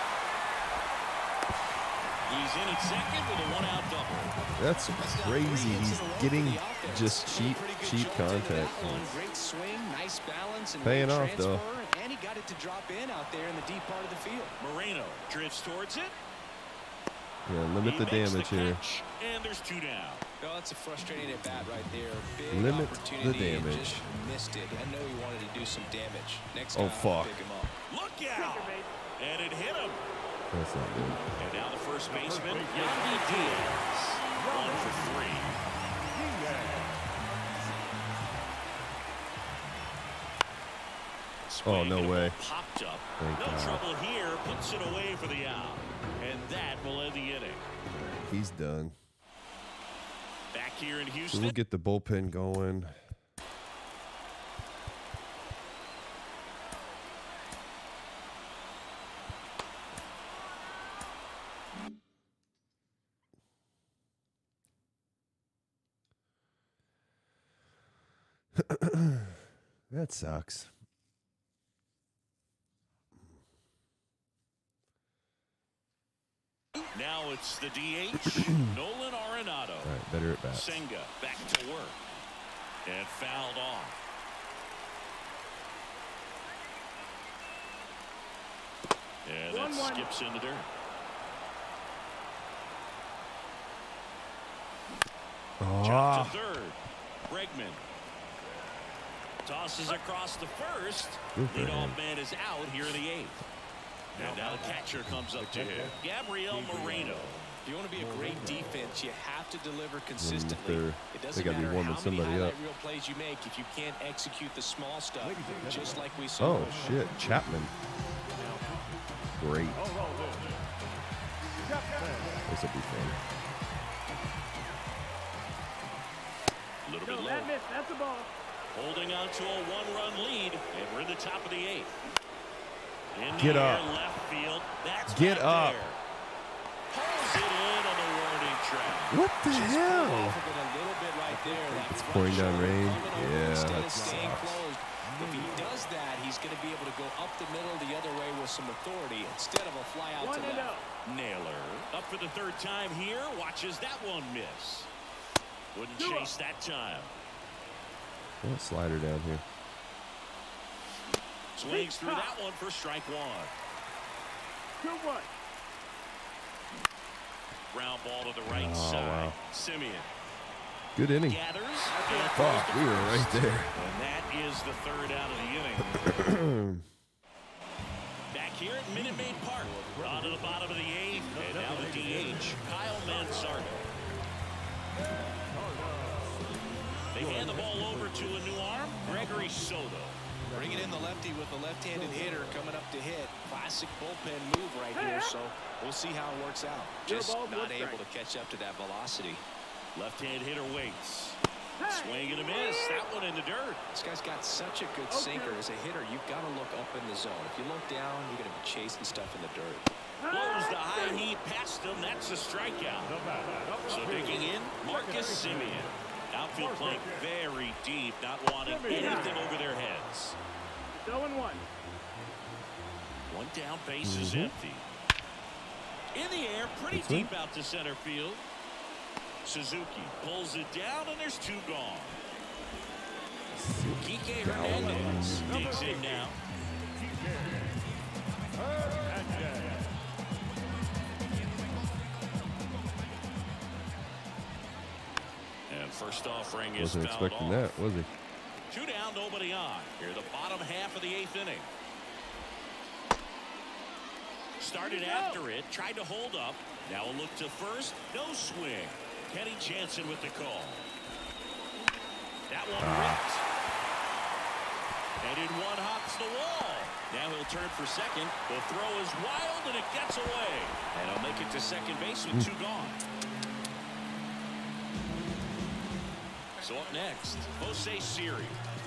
Speaker 3: He's in at second with a one-out double.
Speaker 2: That's crazy. He's getting just cheap, cheap contact.
Speaker 12: Great swing, nice balance, and
Speaker 2: Paying
Speaker 12: good
Speaker 2: off, though.
Speaker 12: transfer, and he got it to drop in out there in the deep part of the field.
Speaker 3: Moreno drifts towards it.
Speaker 2: Yeah, limit
Speaker 3: He
Speaker 2: the
Speaker 3: makes
Speaker 2: damage
Speaker 3: the
Speaker 2: here.
Speaker 3: catch, and there's two down.
Speaker 12: Oh, that's a frustrating at bat right there. Big
Speaker 2: Limit the
Speaker 12: opportunity and
Speaker 2: damage.
Speaker 12: just missed it. I know he wanted to do some damage. Next
Speaker 2: Oh,
Speaker 12: guy,
Speaker 2: fuck.
Speaker 12: pick him up.
Speaker 3: Look out! And it hit him.
Speaker 2: That's not good.
Speaker 3: And now the first baseman, Yandy Diaz. One for three.
Speaker 2: Oh, no
Speaker 3: Swing and a
Speaker 2: way.
Speaker 3: ball popped up.
Speaker 2: Thank
Speaker 3: no
Speaker 2: God.
Speaker 3: trouble here. Puts it away for the out. And that will end the inning.
Speaker 2: He's done.
Speaker 3: Back here in
Speaker 2: So
Speaker 3: Houston.
Speaker 2: we'll get the bullpen going. That sucks.
Speaker 3: Now it's the D H, Nolan Arenado.
Speaker 2: All right, better at bats.
Speaker 3: Senga back to work. And fouled off. And that
Speaker 7: One, one.
Speaker 3: skips in the dirt.
Speaker 2: Oh.
Speaker 3: Jump to third. Bregman tosses across the first.
Speaker 2: Good for him.
Speaker 3: Leadoff man is out here in the eighth. And now the catcher comes up to him. Gabriel Moreno.
Speaker 12: If you want to be a great defense, you have to deliver
Speaker 2: If
Speaker 12: consistently.
Speaker 2: they're-
Speaker 12: It
Speaker 2: they
Speaker 12: doesn't
Speaker 2: gotta be
Speaker 12: matter
Speaker 2: warming
Speaker 12: how many
Speaker 2: somebody
Speaker 12: highlight
Speaker 2: up.
Speaker 12: reel plays you make if you can't execute the small stuff, just like we saw.
Speaker 2: Oh shit, Chapman. Great. This will be fun.
Speaker 3: A little
Speaker 7: No,
Speaker 3: bit
Speaker 7: that
Speaker 3: low.
Speaker 7: missed. That's a ball.
Speaker 3: Holding on to a one-run lead, and we're in the top of the eighth. In the
Speaker 2: Get
Speaker 3: air,
Speaker 2: up.
Speaker 3: left field. That's
Speaker 2: Get
Speaker 3: back
Speaker 2: up.
Speaker 3: there. Pulls it in on the warning track.
Speaker 2: What the
Speaker 12: Just pulled
Speaker 2: hell?
Speaker 12: off of it a little bit right there. That
Speaker 2: It's
Speaker 12: front
Speaker 2: pouring down
Speaker 12: shoulder
Speaker 2: rain.
Speaker 12: coming over
Speaker 2: Yeah,
Speaker 12: instead
Speaker 2: that
Speaker 12: of staying
Speaker 2: sucks.
Speaker 12: closed. If he does that, he's going to be able to go up the middle the other way with some authority instead of a fly out
Speaker 7: One
Speaker 12: to
Speaker 7: and
Speaker 12: left.
Speaker 7: out.
Speaker 3: Naylor up for the third time here. Watches that one miss. Wouldn't
Speaker 7: Two
Speaker 3: chase that time.
Speaker 2: What slider down here?
Speaker 3: Swings through that one for strike one.
Speaker 7: Two one.
Speaker 3: Ground ball to the right
Speaker 2: Oh,
Speaker 3: side.
Speaker 2: wow.
Speaker 3: Simeon
Speaker 2: Good inning.
Speaker 3: gathers. and
Speaker 2: Fuck,
Speaker 3: throws
Speaker 2: we
Speaker 3: to
Speaker 2: were right
Speaker 3: first.
Speaker 2: there.
Speaker 3: And that is the third out of the inning. Back here at Minute Maid Park. On to the bottom of the eighth. And now the D H, Kyle Manzardo. They hand the ball over to a new arm, Gregory Soto.
Speaker 12: Bringing in the lefty with the left-handed hitter coming up to hit. Classic bullpen move right here, so we'll see how it works out.
Speaker 7: Your
Speaker 12: Just
Speaker 7: ball,
Speaker 12: not
Speaker 7: good
Speaker 12: able
Speaker 7: strike.
Speaker 12: to catch up to that velocity.
Speaker 3: Left-hand hitter waits. Swing and a miss. That one in the dirt.
Speaker 12: This guy's got such a good sinker. As a hitter, you've got to look up in the zone. If you look down, you're going to be chasing stuff in the dirt.
Speaker 3: Blows the high heat past him. That's a strikeout. So digging in, Marcus Simeon. Outfield playing very deep, not wanting anything over their heads.
Speaker 7: oh and one.
Speaker 3: One down, base is
Speaker 2: Mhm.
Speaker 3: empty. In the air, pretty
Speaker 2: That's it.
Speaker 3: deep out to center field. Suzuki pulls it down, and there's two gone. Kike Hernandez digs in now. And first offering is
Speaker 2: Wasn't
Speaker 3: fouled
Speaker 2: expecting
Speaker 3: off.
Speaker 2: that, was he?
Speaker 3: Two down, nobody on. Here, the bottom half of the eighth inning. Started after it, tried to hold up. Now a look to first, no swing. Kenny Jansen with the call. That one ripped. And in one hops the wall. Now he'll turn for second. The throw is wild and it gets away. And he'll make it to second base with two gone. So up next, Jose Siri.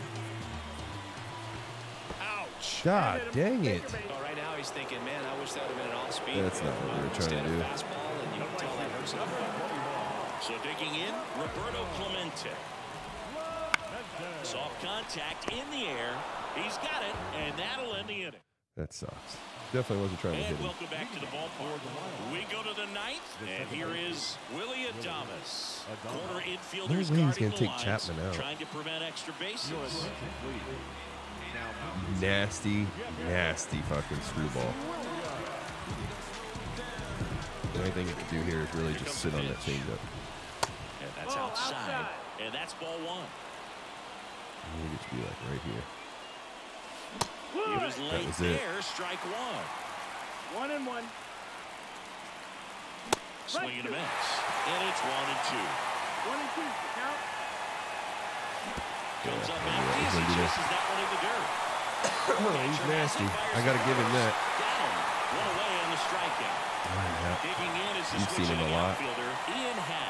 Speaker 3: Ouch.
Speaker 2: God dang it.
Speaker 12: Well, right now he's thinking, man, I wish that would have been an off-speed.
Speaker 2: That's not what we were trying to
Speaker 12: Instead
Speaker 2: do.
Speaker 12: of fastball, and you can tell that hurts him.
Speaker 3: So digging in, Roberto Clemente. Soft contact in the air. He's got it, and that'll end the inning.
Speaker 2: That sucks. Definitely wasn't trying to hit
Speaker 3: And
Speaker 2: him.
Speaker 3: welcome back to the ballpark. We go to the ninth, and here is Willie Adames. Corner infielders
Speaker 2: No way he's
Speaker 3: guarding
Speaker 2: gonna
Speaker 3: the
Speaker 2: take
Speaker 3: lines,
Speaker 2: Chapman out.
Speaker 3: trying to prevent extra bases.
Speaker 2: Nasty, nasty fucking screwball. The only thing you can do here is really just sit on that changeup.
Speaker 3: And that's
Speaker 7: Ball
Speaker 3: outside,
Speaker 7: outside.
Speaker 3: and that's ball one.
Speaker 2: I need it to be like right here.
Speaker 3: He was
Speaker 2: That
Speaker 3: late
Speaker 2: was it.
Speaker 3: there, strike one.
Speaker 7: One and one.
Speaker 3: Swing and a miss. And it's one and two.
Speaker 7: One and two. The count.
Speaker 3: Comes up
Speaker 2: Yeah,
Speaker 3: empty
Speaker 2: he's
Speaker 3: as he
Speaker 2: gonna do that.
Speaker 3: chases that one in the dirt.
Speaker 2: He's nasty. I gotta give him that.
Speaker 3: Down. One away on the strikeout.
Speaker 2: Yeah.
Speaker 3: Digging in is the
Speaker 2: You've seen him a
Speaker 3: switch-hitting
Speaker 2: lot.
Speaker 3: outfielder, Ian Happ.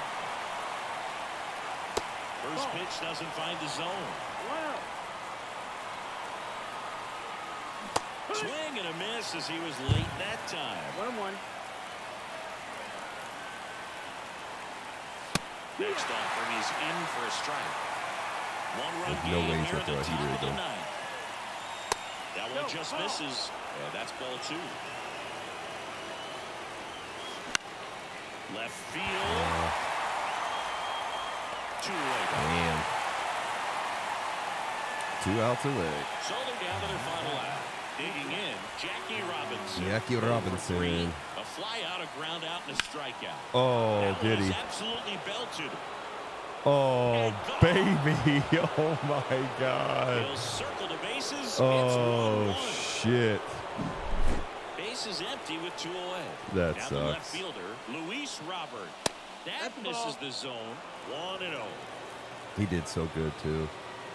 Speaker 3: First pitch doesn't find the zone.
Speaker 7: One out.
Speaker 3: Swing and a miss as he was late that time.
Speaker 7: One and one.
Speaker 3: Next offering is in for a strike. One run
Speaker 2: There's no
Speaker 3: game
Speaker 2: way he's
Speaker 3: here
Speaker 2: gonna
Speaker 3: in the
Speaker 2: throw a
Speaker 3: top
Speaker 2: heater
Speaker 3: of the
Speaker 2: again.
Speaker 3: ninth. That one just misses. And that's ball two. Left field. Two away.
Speaker 2: Damn. Two outs away.
Speaker 3: So they're down to their final out. Digging in, Jackie Robinson.
Speaker 2: Jackie Robinson.
Speaker 3: Three, a fly out, a ground out, and a strikeout.
Speaker 2: Oh,
Speaker 3: that
Speaker 2: did
Speaker 3: was
Speaker 2: he?
Speaker 3: Absolutely belted.
Speaker 2: Oh, baby. Oh, my God.
Speaker 3: He'll circle the bases.
Speaker 2: Oh,
Speaker 3: it's
Speaker 2: shit.
Speaker 3: Bases empty with two away.
Speaker 2: That
Speaker 3: now the left
Speaker 2: sucks.
Speaker 3: fielder, Luis Robert. That misses the zone. one and oh.
Speaker 2: He did so good, too.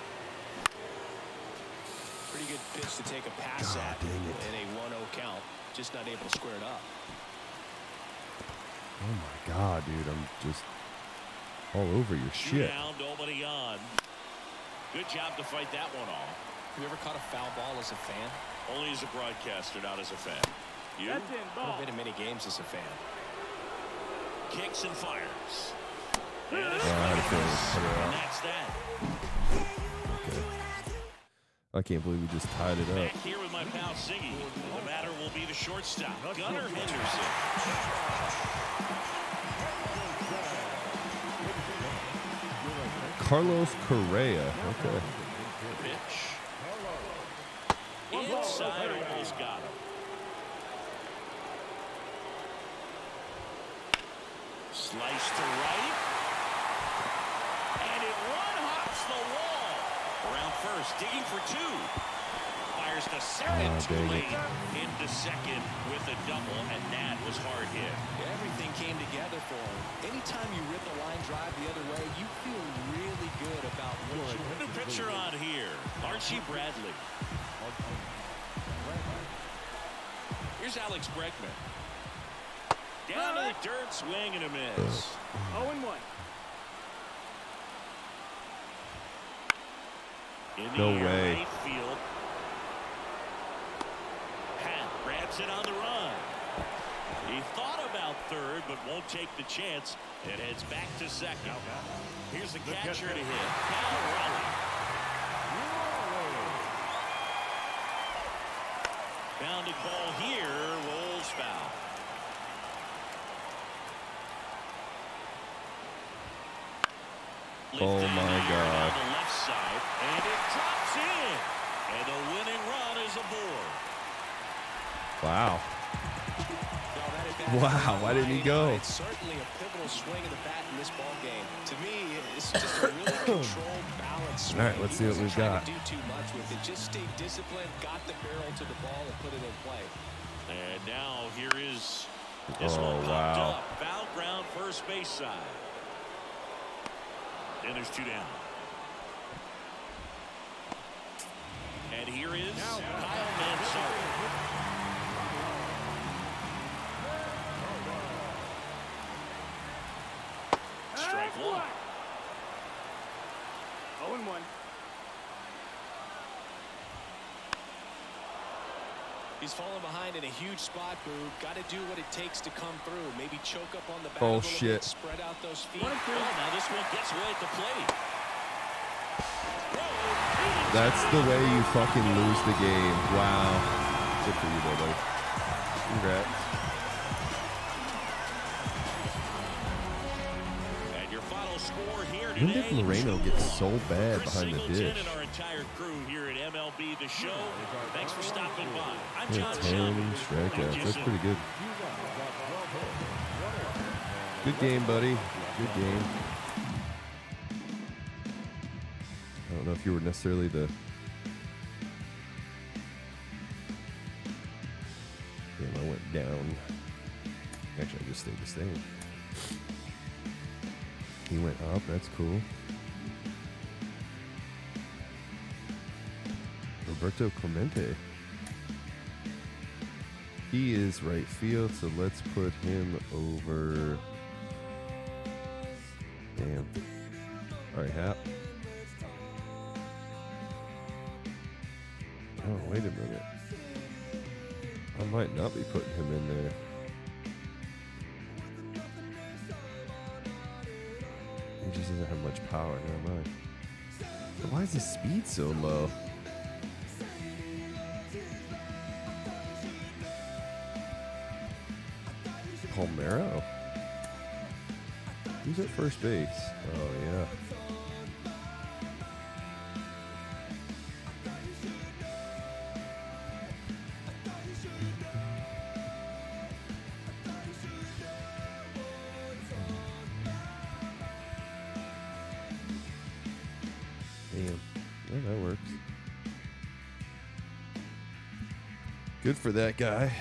Speaker 12: Pretty good pitch to take a pass
Speaker 2: God,
Speaker 12: at
Speaker 2: dang it.
Speaker 12: in a one oh count. Just not able to square it up.
Speaker 2: Oh, my God, dude. I'm just all over your
Speaker 3: Two
Speaker 2: shit.
Speaker 3: down, nobody on. Good job to fight that one off.
Speaker 12: Have you ever caught a foul ball as a fan?
Speaker 3: Only as a broadcaster, not as a fan. You?
Speaker 7: That's in. Ball.
Speaker 12: I've been in many games as a fan.
Speaker 3: Kicks and fires. And,
Speaker 2: Oh, I had a feeling it was put it
Speaker 3: and
Speaker 2: out.
Speaker 3: that's that.
Speaker 2: Okay. I can't believe we just tied it up.
Speaker 3: Back here with my pal Siggy. The batter will be the shortstop, Gunnar Henderson.
Speaker 2: Carlos Correa. Okay.
Speaker 3: Pitch. Inside, almost got him. Slice to right. And it one hops the wall. Around first, digging for two. Fires to second,
Speaker 2: Oh,
Speaker 3: too
Speaker 2: dang it.
Speaker 3: late. Into second with a double, and that was hard hit.
Speaker 12: Everything came together for him. Anytime you rip a line drive the other way, you feel really good about what you
Speaker 3: The pitcher on here, Archie Bradley. Here's Alex Bregman. Down to the dirt, swing and a miss.
Speaker 7: oh and one.
Speaker 3: In the
Speaker 2: No
Speaker 3: air,
Speaker 2: way.
Speaker 3: right field. Pat grabs it on the run. He thought about third, but won't take the chance. It heads back to second. Here's the catcher to hit. Cal Raleigh. Bounded ball here, rolls foul.
Speaker 2: Oh,
Speaker 3: Lifted in
Speaker 2: my
Speaker 3: the air
Speaker 2: God.
Speaker 3: down the left side, and it drops in. And the winning run is aboard.
Speaker 2: Wow.
Speaker 12: No, that at bat
Speaker 2: Wow,
Speaker 12: is
Speaker 2: why didn't he
Speaker 12: right
Speaker 2: go?
Speaker 12: on. It's certainly a pivotal swing of the bat in this ball game. To me, it's just a really controlled, balanced swing.
Speaker 2: All right, let's
Speaker 12: He
Speaker 2: see what
Speaker 12: wasn't
Speaker 2: we've
Speaker 12: trying
Speaker 2: got.
Speaker 12: to do too much with it. Just stay disciplined, got the barrel to the ball, and put it in play.
Speaker 3: And now here is this
Speaker 2: Oh,
Speaker 3: one popped
Speaker 2: wow.
Speaker 3: up. Foul ground, first base side. And there's two down. And here is Kyle Manzarek. Strike one.
Speaker 7: oh and one.
Speaker 12: He's fallen behind in a huge spot, Boo. Got to do what it takes to come through. Maybe choke up on the bat
Speaker 2: Oh,
Speaker 12: a little
Speaker 2: shit.
Speaker 12: bit, spread out those feet.
Speaker 3: Oh, now this one gets away at the plate.
Speaker 2: That's the way you fucking lose the game. Wow. Good for you, buddy. Congrats.
Speaker 3: And your final score here
Speaker 2: When
Speaker 3: today.
Speaker 2: did Moreno get so bad
Speaker 3: Chris
Speaker 2: behind the
Speaker 3: Singleton
Speaker 2: dish?
Speaker 3: and our entire crew here at M L B The Show. Thanks for stopping by. I'm
Speaker 2: Yeah,
Speaker 3: John
Speaker 2: ten
Speaker 3: Shelby.
Speaker 2: strikeouts. That's pretty good. Good game, buddy. Good game. I don't know if you were necessarily the... Damn, I went down. Actually, I just stayed the same. He went up. That's cool. Roberto Clemente. He is right field, so let's put him over. Damn. All right, Hap. Oh, wait a minute. I might not be putting him in there. He just doesn't have much power. Never mind. But why is his speed so low? Palmero. Who's at first base? Oh, yeah. Damn. Well, that works. Good for that guy.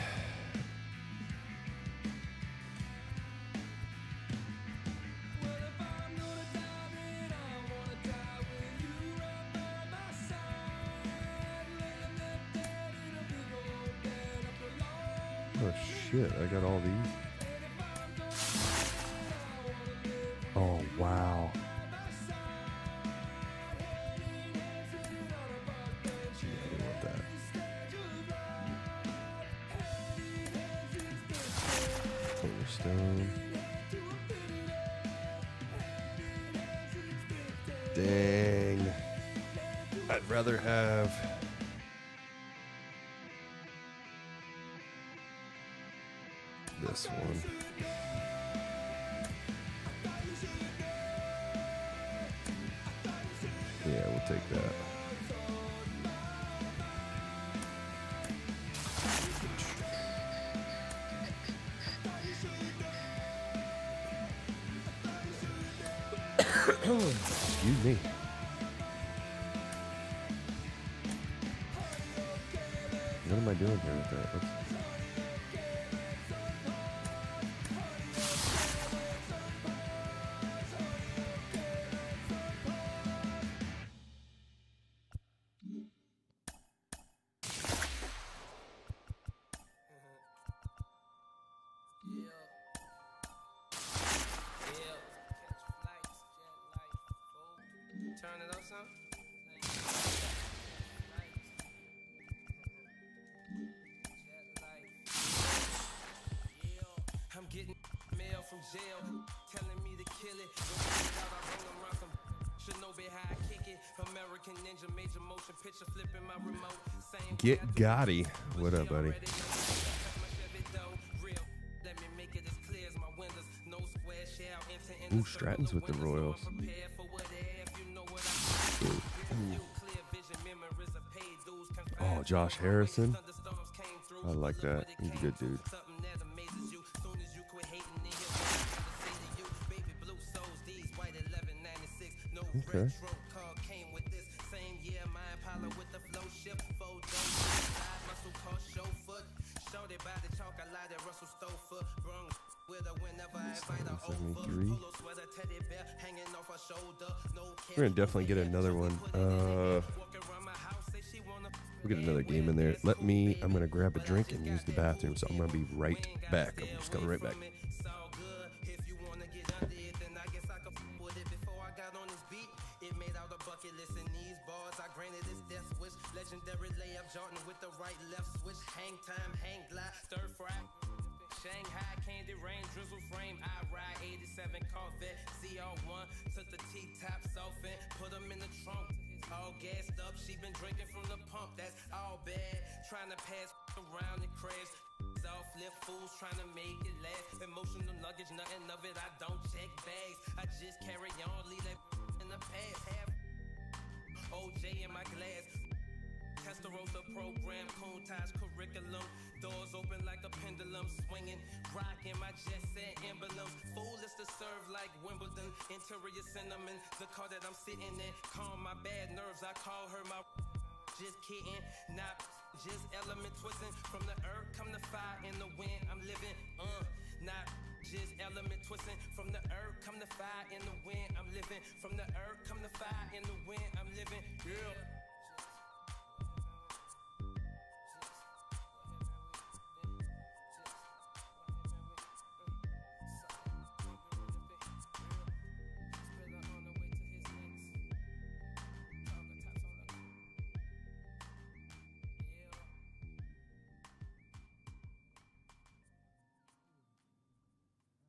Speaker 2: Oh shit, I got all these. Oh wow. Yeah, I don't want that. Cornerstone. Dang. I'd rather have this one. Yeah, we'll take that. Excuse me. What am I doing here with that? Let's
Speaker 14: Turn it up some. I'm getting mail from jail, telling me to kill it. Should know be how I kick it. American Ninja, major motion picture, flipping my remote. Same
Speaker 2: Get Gotti. What up, buddy? Ooh, Stratton's with the Royals. Ooh. Oh, Josh Harrison. I like that. He's a good dude. Okay. seventy-three. We're gonna definitely get another one. Uh, we'll get another game in there. Let me. I'm gonna grab a drink and use the bathroom, so I'm gonna be right back. I'm just coming right back.
Speaker 14: Legendary layup, Jordan with the right left switch, hang time, hang glide, stir fry. Shanghai candy rain, drizzle frame. I ride eighty-seven Corvette, C R one. Took the T-tops off and put them in the trunk. All gassed up, she been drinking from the pump. That's all bad. Trying to pass around and crash. All flip fools trying to make it last. Emotional luggage, nothing of it. I don't check bags. I just carry on, leave that in the past. Have O J in my glass. Testarossa program, cone ties curriculum. Doors open like a pendulum, swinging, rocking my jet set emblems. Foolish to serve like Wimbledon. Interior cinnamon, the car that I'm sitting in. Calm my bad nerves, I call her my. Just kidding, not just element twisting. From the earth come the fire in the wind. I'm living, uh, not just element twisting. From the earth come the fire in the wind. I'm living. From the earth come the fire in the wind. I'm living, yeah.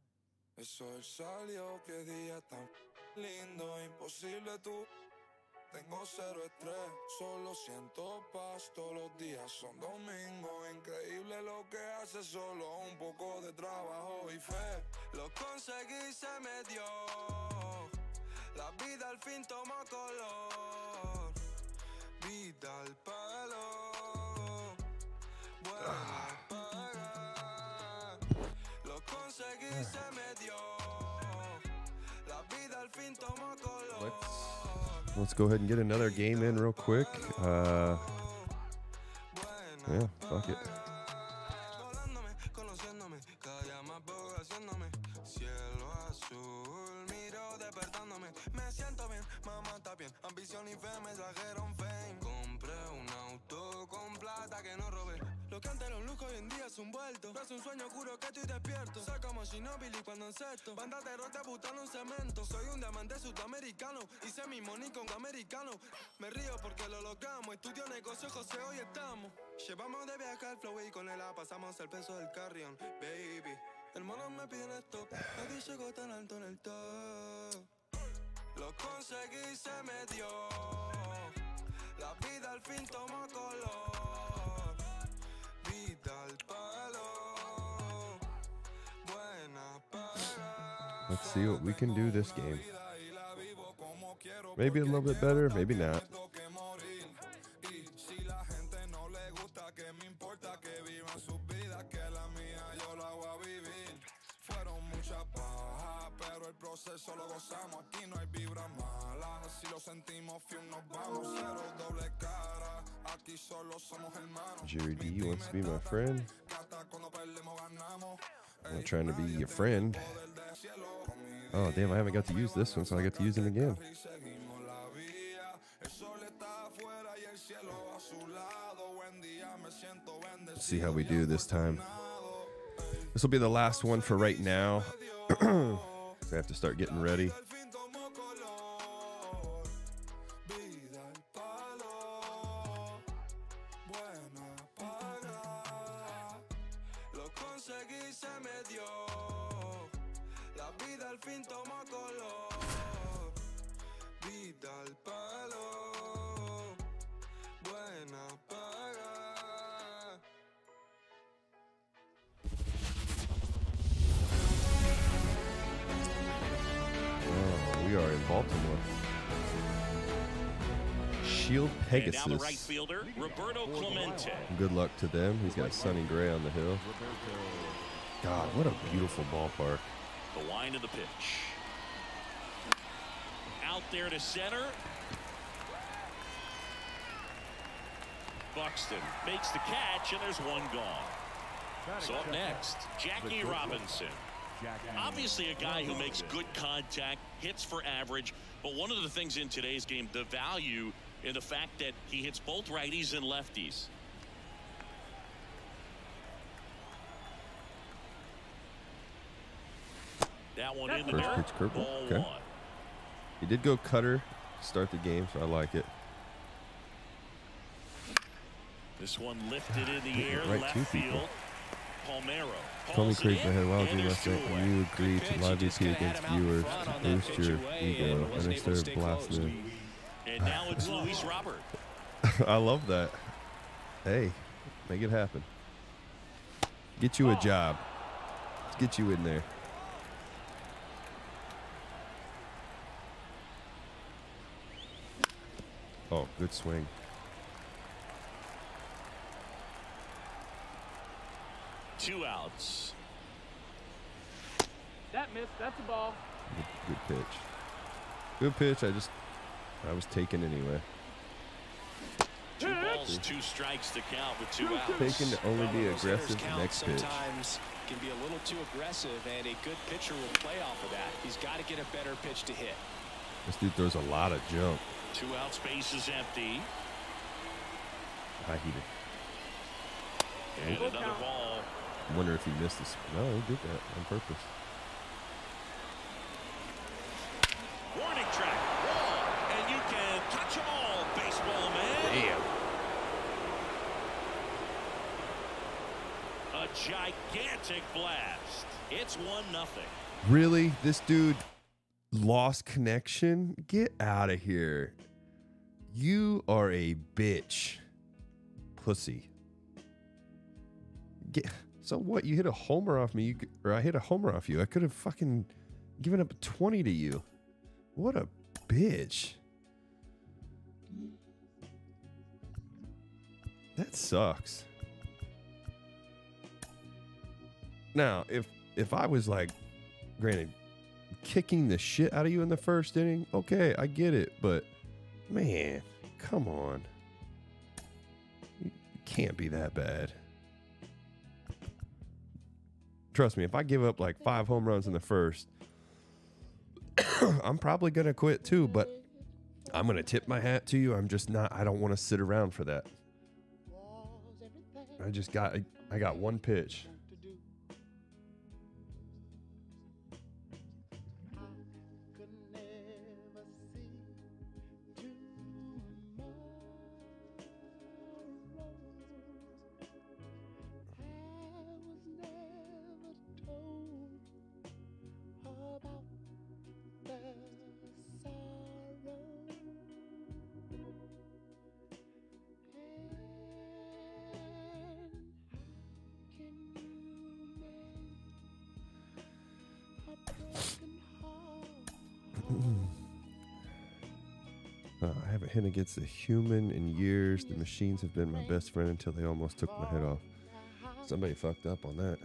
Speaker 15: El sol salió, qué día tan lindo, imposible tú Tengo cero estrés, solo siento paz. Todos los días son domingo. Increíble lo que hace, solo un poco de trabajo y fe.
Speaker 6: Lo conseguí, se me dio. La vida al fin tomó color. Vida al palo. Buena paga. Lo conseguí, se me dio. La vida al fin tomó color.
Speaker 2: Let's, let's go ahead and get another game in real quick. Uh, yeah, fuck it.
Speaker 6: Ambición y fe me trajeron fame. Compré un auto con plata que no robé. Lo que antes era un lujo hoy en día es un vuelto. Es un sueño oscuro que estoy despierto. Soy como Ginobili cuando encesto. Banda de rock debutando un cemento. Soy un diamante sudamericano. Hice mi money con americano. Me río porque lo logramos. Estudio negocio, José, hoy estamos. Llevamos de viaje al flow y con él pasamos el peso del carrion. Baby, el mono me pide en stop. Nadie llegó tan alto en el top. Lo conseguí, se me dio. La vida al fin tomó color. Vida al palo. Buena paga.
Speaker 2: Let's see what we can do this game. Maybe a little bit better, maybe not.
Speaker 15: Proceso lo gozamos, aquí no hay vibra mala. Si lo sentimos, fium, nos vamos. Cero doble cara, aquí solo somos hermanos.
Speaker 2: Jerry D wants to be my friend. I'm not trying to be your friend. Oh, damn, I haven't got to use this one, so I get to use it again. Let's see how we do this time. This will be the last one for right now. I have to start getting ready. We are in Baltimore. Shield Pegasus.
Speaker 3: And now the right fielder, Roberto Clemente.
Speaker 2: Good luck to them. He's got Sonny Gray on the hill. God, what a beautiful ballpark.
Speaker 3: The line of the pitch. Out there to center. Buxton makes the catch, and there's one gone. So up next, Jackie Robinson. Obviously a guy who makes good contact, hits for average, but one of the things in today's game, the value in the fact that he hits both righties and lefties. That one in the
Speaker 2: First
Speaker 3: dirt.
Speaker 2: pitch curveball.
Speaker 3: Ball
Speaker 2: Okay.
Speaker 3: one.
Speaker 2: He did go cutter to start the game, so I like it.
Speaker 3: This one lifted in the air,
Speaker 2: Right
Speaker 3: left
Speaker 2: to people.
Speaker 3: field. Palmero.
Speaker 2: Tony
Speaker 3: pulls it
Speaker 2: Craig,
Speaker 3: in,
Speaker 2: my head, why would
Speaker 3: and
Speaker 2: you
Speaker 3: there's
Speaker 2: left
Speaker 3: two
Speaker 2: that?
Speaker 3: away.
Speaker 2: You agree to live V P against viewers to boost your ego, and instead of blasting him.
Speaker 3: And now it's Luis Robert.
Speaker 2: I love that. Hey, make it happen. Get you a job. Let's get you in there. Oh, good swing.
Speaker 3: Two outs.
Speaker 7: That missed. That's a ball.
Speaker 2: Good, good pitch. Good pitch. I just, I was taken anyway.
Speaker 3: Two balls, two strikes to count with two outs.
Speaker 2: Taken to only be aggressive next pitch.
Speaker 12: Sometimes can be a little too aggressive, and a good pitcher will play off of that. He's got to get a better pitch to hit.
Speaker 2: This dude throws a lot of jump.
Speaker 3: Two out, space is empty.
Speaker 2: High heated.
Speaker 3: And another ball.
Speaker 2: I wonder if he missed this. No, he did that on purpose.
Speaker 3: Warning track. Wall. And you can touch them all, baseball man.
Speaker 2: Damn.
Speaker 3: A gigantic blast. It's one nothing.
Speaker 2: Really? This dude lost connection? Get out of here. You are a bitch. Pussy. Get, so what? You hit a homer off me, you, or I hit a homer off you. I could have fucking given up twenty to you. What a bitch. That sucks. Now, if if I was like, granted, kicking the shit out of you in the first inning, okay, I get it, but man, come on. You can't be that bad. Trust me, if I give up like five home runs in the first, I'm probably going to quit too, but I'm going to tip my hat to you. I'm just not, I don't want to sit around for that. I just got, I got one pitch. Uh, I haven't hit against a human in years. The machines have been my best friend until they almost took my head off. Somebody fucked up on that.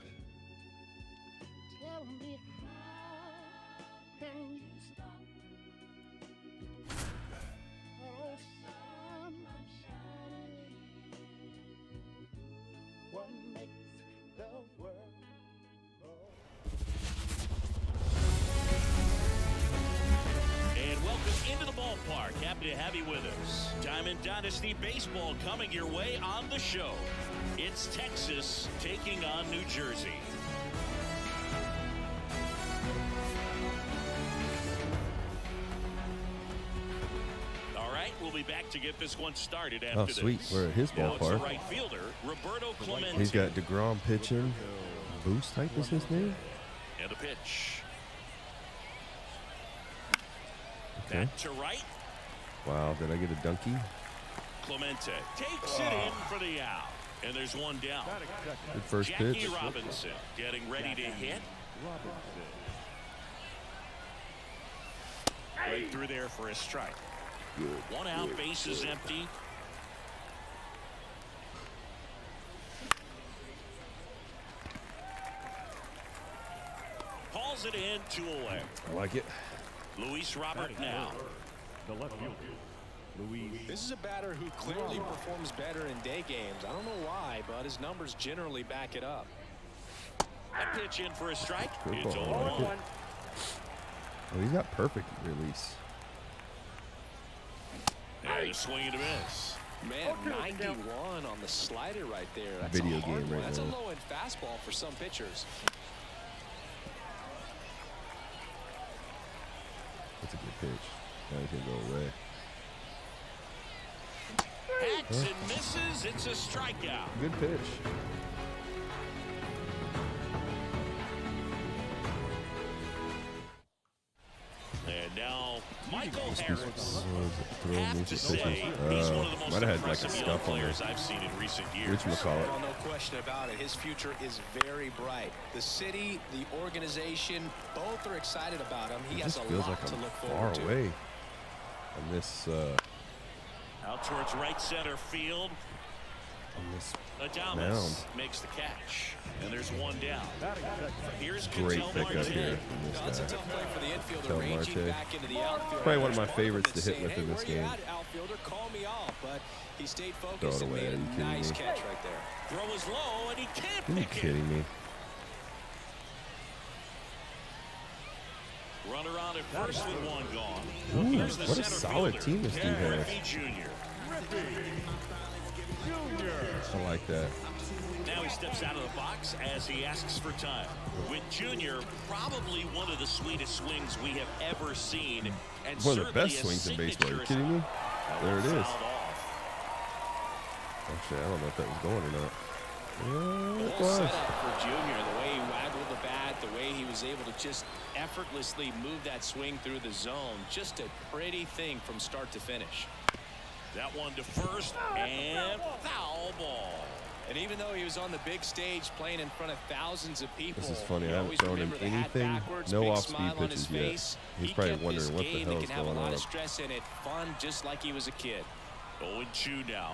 Speaker 3: Happy to have you with us. Diamond Dynasty Baseball coming your way on the show. It's Texas taking on New Jersey. All right, we'll be back to get this one started after
Speaker 2: oh, sweet.
Speaker 3: This.
Speaker 2: We're at his
Speaker 3: Now it's the
Speaker 2: ballpark.
Speaker 3: right fielder, Roberto Clemente.
Speaker 2: He's got DeGrom pitching. Boost type is his name?
Speaker 3: And a pitch.
Speaker 2: Okay.
Speaker 3: Back to right.
Speaker 2: Wow, did I get a donkey?
Speaker 3: Clemente takes it in for the out. And there's one down.
Speaker 2: Good first
Speaker 3: Jackie
Speaker 2: pitch.
Speaker 3: Robinson getting ready to hit. Right through there for a strike.
Speaker 2: Good,
Speaker 3: one out,
Speaker 2: good,
Speaker 3: base is
Speaker 2: good.
Speaker 3: empty. Hauls it in, two away.
Speaker 2: I like it.
Speaker 3: Luis Robert now.
Speaker 13: The left fielder, Luis.
Speaker 12: This is a batter who clearly performs better in day games. I don't know why, but his numbers generally back it up.
Speaker 3: A pitch in for a strike.
Speaker 2: Good
Speaker 3: It's
Speaker 2: ball.
Speaker 3: oh
Speaker 2: I like
Speaker 3: one.
Speaker 2: it. Oh, he's got perfect release.
Speaker 3: And a swing and a miss.
Speaker 12: Man, ninety-one on the slider right there. That's
Speaker 2: Video
Speaker 12: a hard
Speaker 2: game
Speaker 12: one.
Speaker 2: right
Speaker 12: That's
Speaker 2: now.
Speaker 12: a low-end fastball for some pitchers.
Speaker 2: That's a good pitch. Now he can go away.
Speaker 3: Hacks and misses. It's a strikeout.
Speaker 2: Good pitch.
Speaker 3: And now Michael Harris.
Speaker 2: Throw
Speaker 3: Have
Speaker 2: moves
Speaker 3: to
Speaker 2: at
Speaker 3: say,
Speaker 2: pitches.
Speaker 3: he's
Speaker 2: Uh,
Speaker 3: one of the most
Speaker 2: might have had like a
Speaker 3: impressive young
Speaker 2: scuff on
Speaker 3: players
Speaker 2: there.
Speaker 3: I've seen in recent years.
Speaker 2: Whatchamacallit.
Speaker 12: Well, no question about it. His future is very bright. The city, the organization, both are excited about him. He
Speaker 2: It
Speaker 12: has
Speaker 2: just
Speaker 12: a
Speaker 2: feels
Speaker 12: lot
Speaker 2: like
Speaker 12: to
Speaker 2: I'm
Speaker 12: look
Speaker 2: far
Speaker 12: forward to.
Speaker 2: away on this. Uh,
Speaker 3: Out towards right center field.
Speaker 2: on this
Speaker 3: Adames
Speaker 2: mound.
Speaker 3: makes the catch. And there's one down. Here's
Speaker 2: Great
Speaker 3: Ketel
Speaker 2: pickup
Speaker 3: Marte.
Speaker 2: here from
Speaker 12: Now, it's a
Speaker 2: this guy.
Speaker 12: tough play for the infielder,
Speaker 2: Ketel
Speaker 12: ranging
Speaker 2: Marte.
Speaker 12: back into the outfield.
Speaker 2: Probably one of my
Speaker 12: There's
Speaker 2: favorites to
Speaker 12: saying,
Speaker 2: hit with
Speaker 12: hey,
Speaker 2: in this
Speaker 12: where you
Speaker 2: game.
Speaker 12: at, outfielder? Call me off. But he stayed
Speaker 2: Throw
Speaker 12: focused
Speaker 2: it
Speaker 12: and
Speaker 2: away.
Speaker 12: made
Speaker 2: Are you
Speaker 12: a
Speaker 2: kidding
Speaker 12: nice
Speaker 2: me?
Speaker 12: catch right there.
Speaker 3: Throw is low, and he can't
Speaker 2: Are you
Speaker 3: pick it.
Speaker 2: kidding me?
Speaker 3: Runner on at first with one gone.
Speaker 2: Ooh,
Speaker 3: Here's the
Speaker 2: what a
Speaker 3: center
Speaker 2: solid
Speaker 3: fielder,
Speaker 2: team this dude
Speaker 3: Ken
Speaker 2: has.
Speaker 3: Griffey Junior
Speaker 2: I like that.
Speaker 3: Now he steps out of the box as he asks for time. With Junior, probably one of the sweetest swings we have ever seen. And
Speaker 2: One of the
Speaker 3: certainly
Speaker 2: best
Speaker 3: a
Speaker 2: swings in baseball. Are you
Speaker 3: signature
Speaker 2: kidding me?
Speaker 3: as-
Speaker 2: There it is.
Speaker 3: Fouled off.
Speaker 2: Actually, I don't know if that was going or not. Yeah, it
Speaker 12: Full
Speaker 2: was.
Speaker 12: setup for Junior. The way he waggled the bat, the way he was able to just effortlessly move that swing through the zone. Just a pretty thing from start to finish.
Speaker 3: That one to first, and foul ball.
Speaker 12: And even though he was on the big stage playing in front of thousands of people,
Speaker 2: This is funny.
Speaker 12: you
Speaker 2: I haven't
Speaker 12: always
Speaker 2: thrown him
Speaker 12: remember the hat
Speaker 2: anything.
Speaker 12: backwards,
Speaker 2: No
Speaker 12: big
Speaker 2: off-speed
Speaker 12: smile on his
Speaker 2: pitches yet.
Speaker 12: face.
Speaker 2: He's
Speaker 12: He
Speaker 2: probably
Speaker 12: kept
Speaker 2: wondering
Speaker 12: this
Speaker 2: what the
Speaker 12: game
Speaker 2: hell
Speaker 12: that
Speaker 2: is
Speaker 12: can have
Speaker 2: going
Speaker 12: a lot
Speaker 2: on.
Speaker 12: of stress in it, fun, just like he was a kid.
Speaker 3: oh and two now.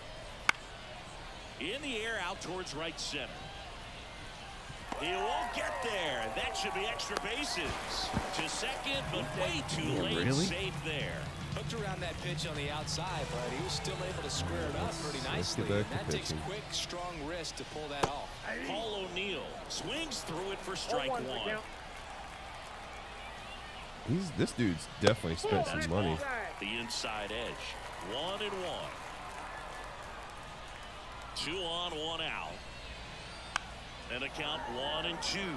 Speaker 3: In the air out towards right center. He won't get there. That should be extra bases. To second, but way too
Speaker 2: Yeah,
Speaker 3: late.
Speaker 2: really?
Speaker 3: Safe there.
Speaker 12: Hooked around that pitch on the outside, but he was still able to square it up pretty
Speaker 2: Let's
Speaker 12: nicely.
Speaker 2: get back
Speaker 12: And
Speaker 2: to
Speaker 12: that takes
Speaker 2: pitching.
Speaker 12: quick, strong wrist to pull that off.
Speaker 3: Paul O'Neill swings through it for strike
Speaker 7: one
Speaker 3: one.
Speaker 7: for count.
Speaker 2: He's this dude's definitely spent some money.
Speaker 3: The inside edge. One and one. Two on, one out. And a count one and two.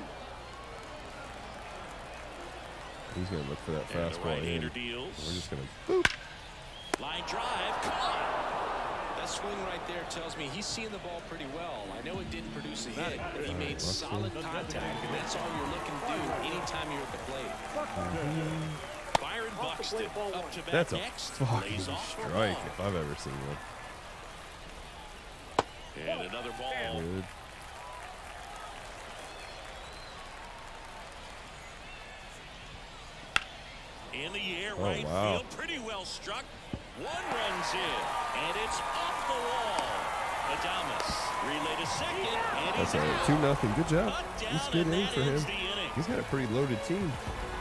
Speaker 2: He's gonna look for that
Speaker 3: And the
Speaker 2: fastball
Speaker 3: right-hander
Speaker 2: in.
Speaker 3: deals.
Speaker 2: We're just gonna boop.
Speaker 3: Line drive, caught.
Speaker 12: That swing right there tells me he's seeing the ball pretty well. I know it didn't produce a hit, but he made solid contact, and that's all you're looking to do anytime you're at the plate.
Speaker 3: Byron Buxton up to bat
Speaker 2: That's a
Speaker 3: next.
Speaker 2: fucking
Speaker 3: Lays off for
Speaker 2: strike
Speaker 3: one.
Speaker 2: if I've ever seen one.
Speaker 3: And another ball.
Speaker 2: Good.
Speaker 3: In the air,
Speaker 2: Oh,
Speaker 3: right
Speaker 2: wow.
Speaker 3: field, pretty well struck. One runs in, and it's off the wall. Adames relay to second, and he's
Speaker 2: That's all right.
Speaker 3: out.
Speaker 2: Two nothing. Good job.
Speaker 3: Cut down,
Speaker 2: It's good
Speaker 3: and
Speaker 2: inning
Speaker 3: that
Speaker 2: for
Speaker 3: ends
Speaker 2: him.
Speaker 3: the inning.
Speaker 2: He's got a pretty loaded team.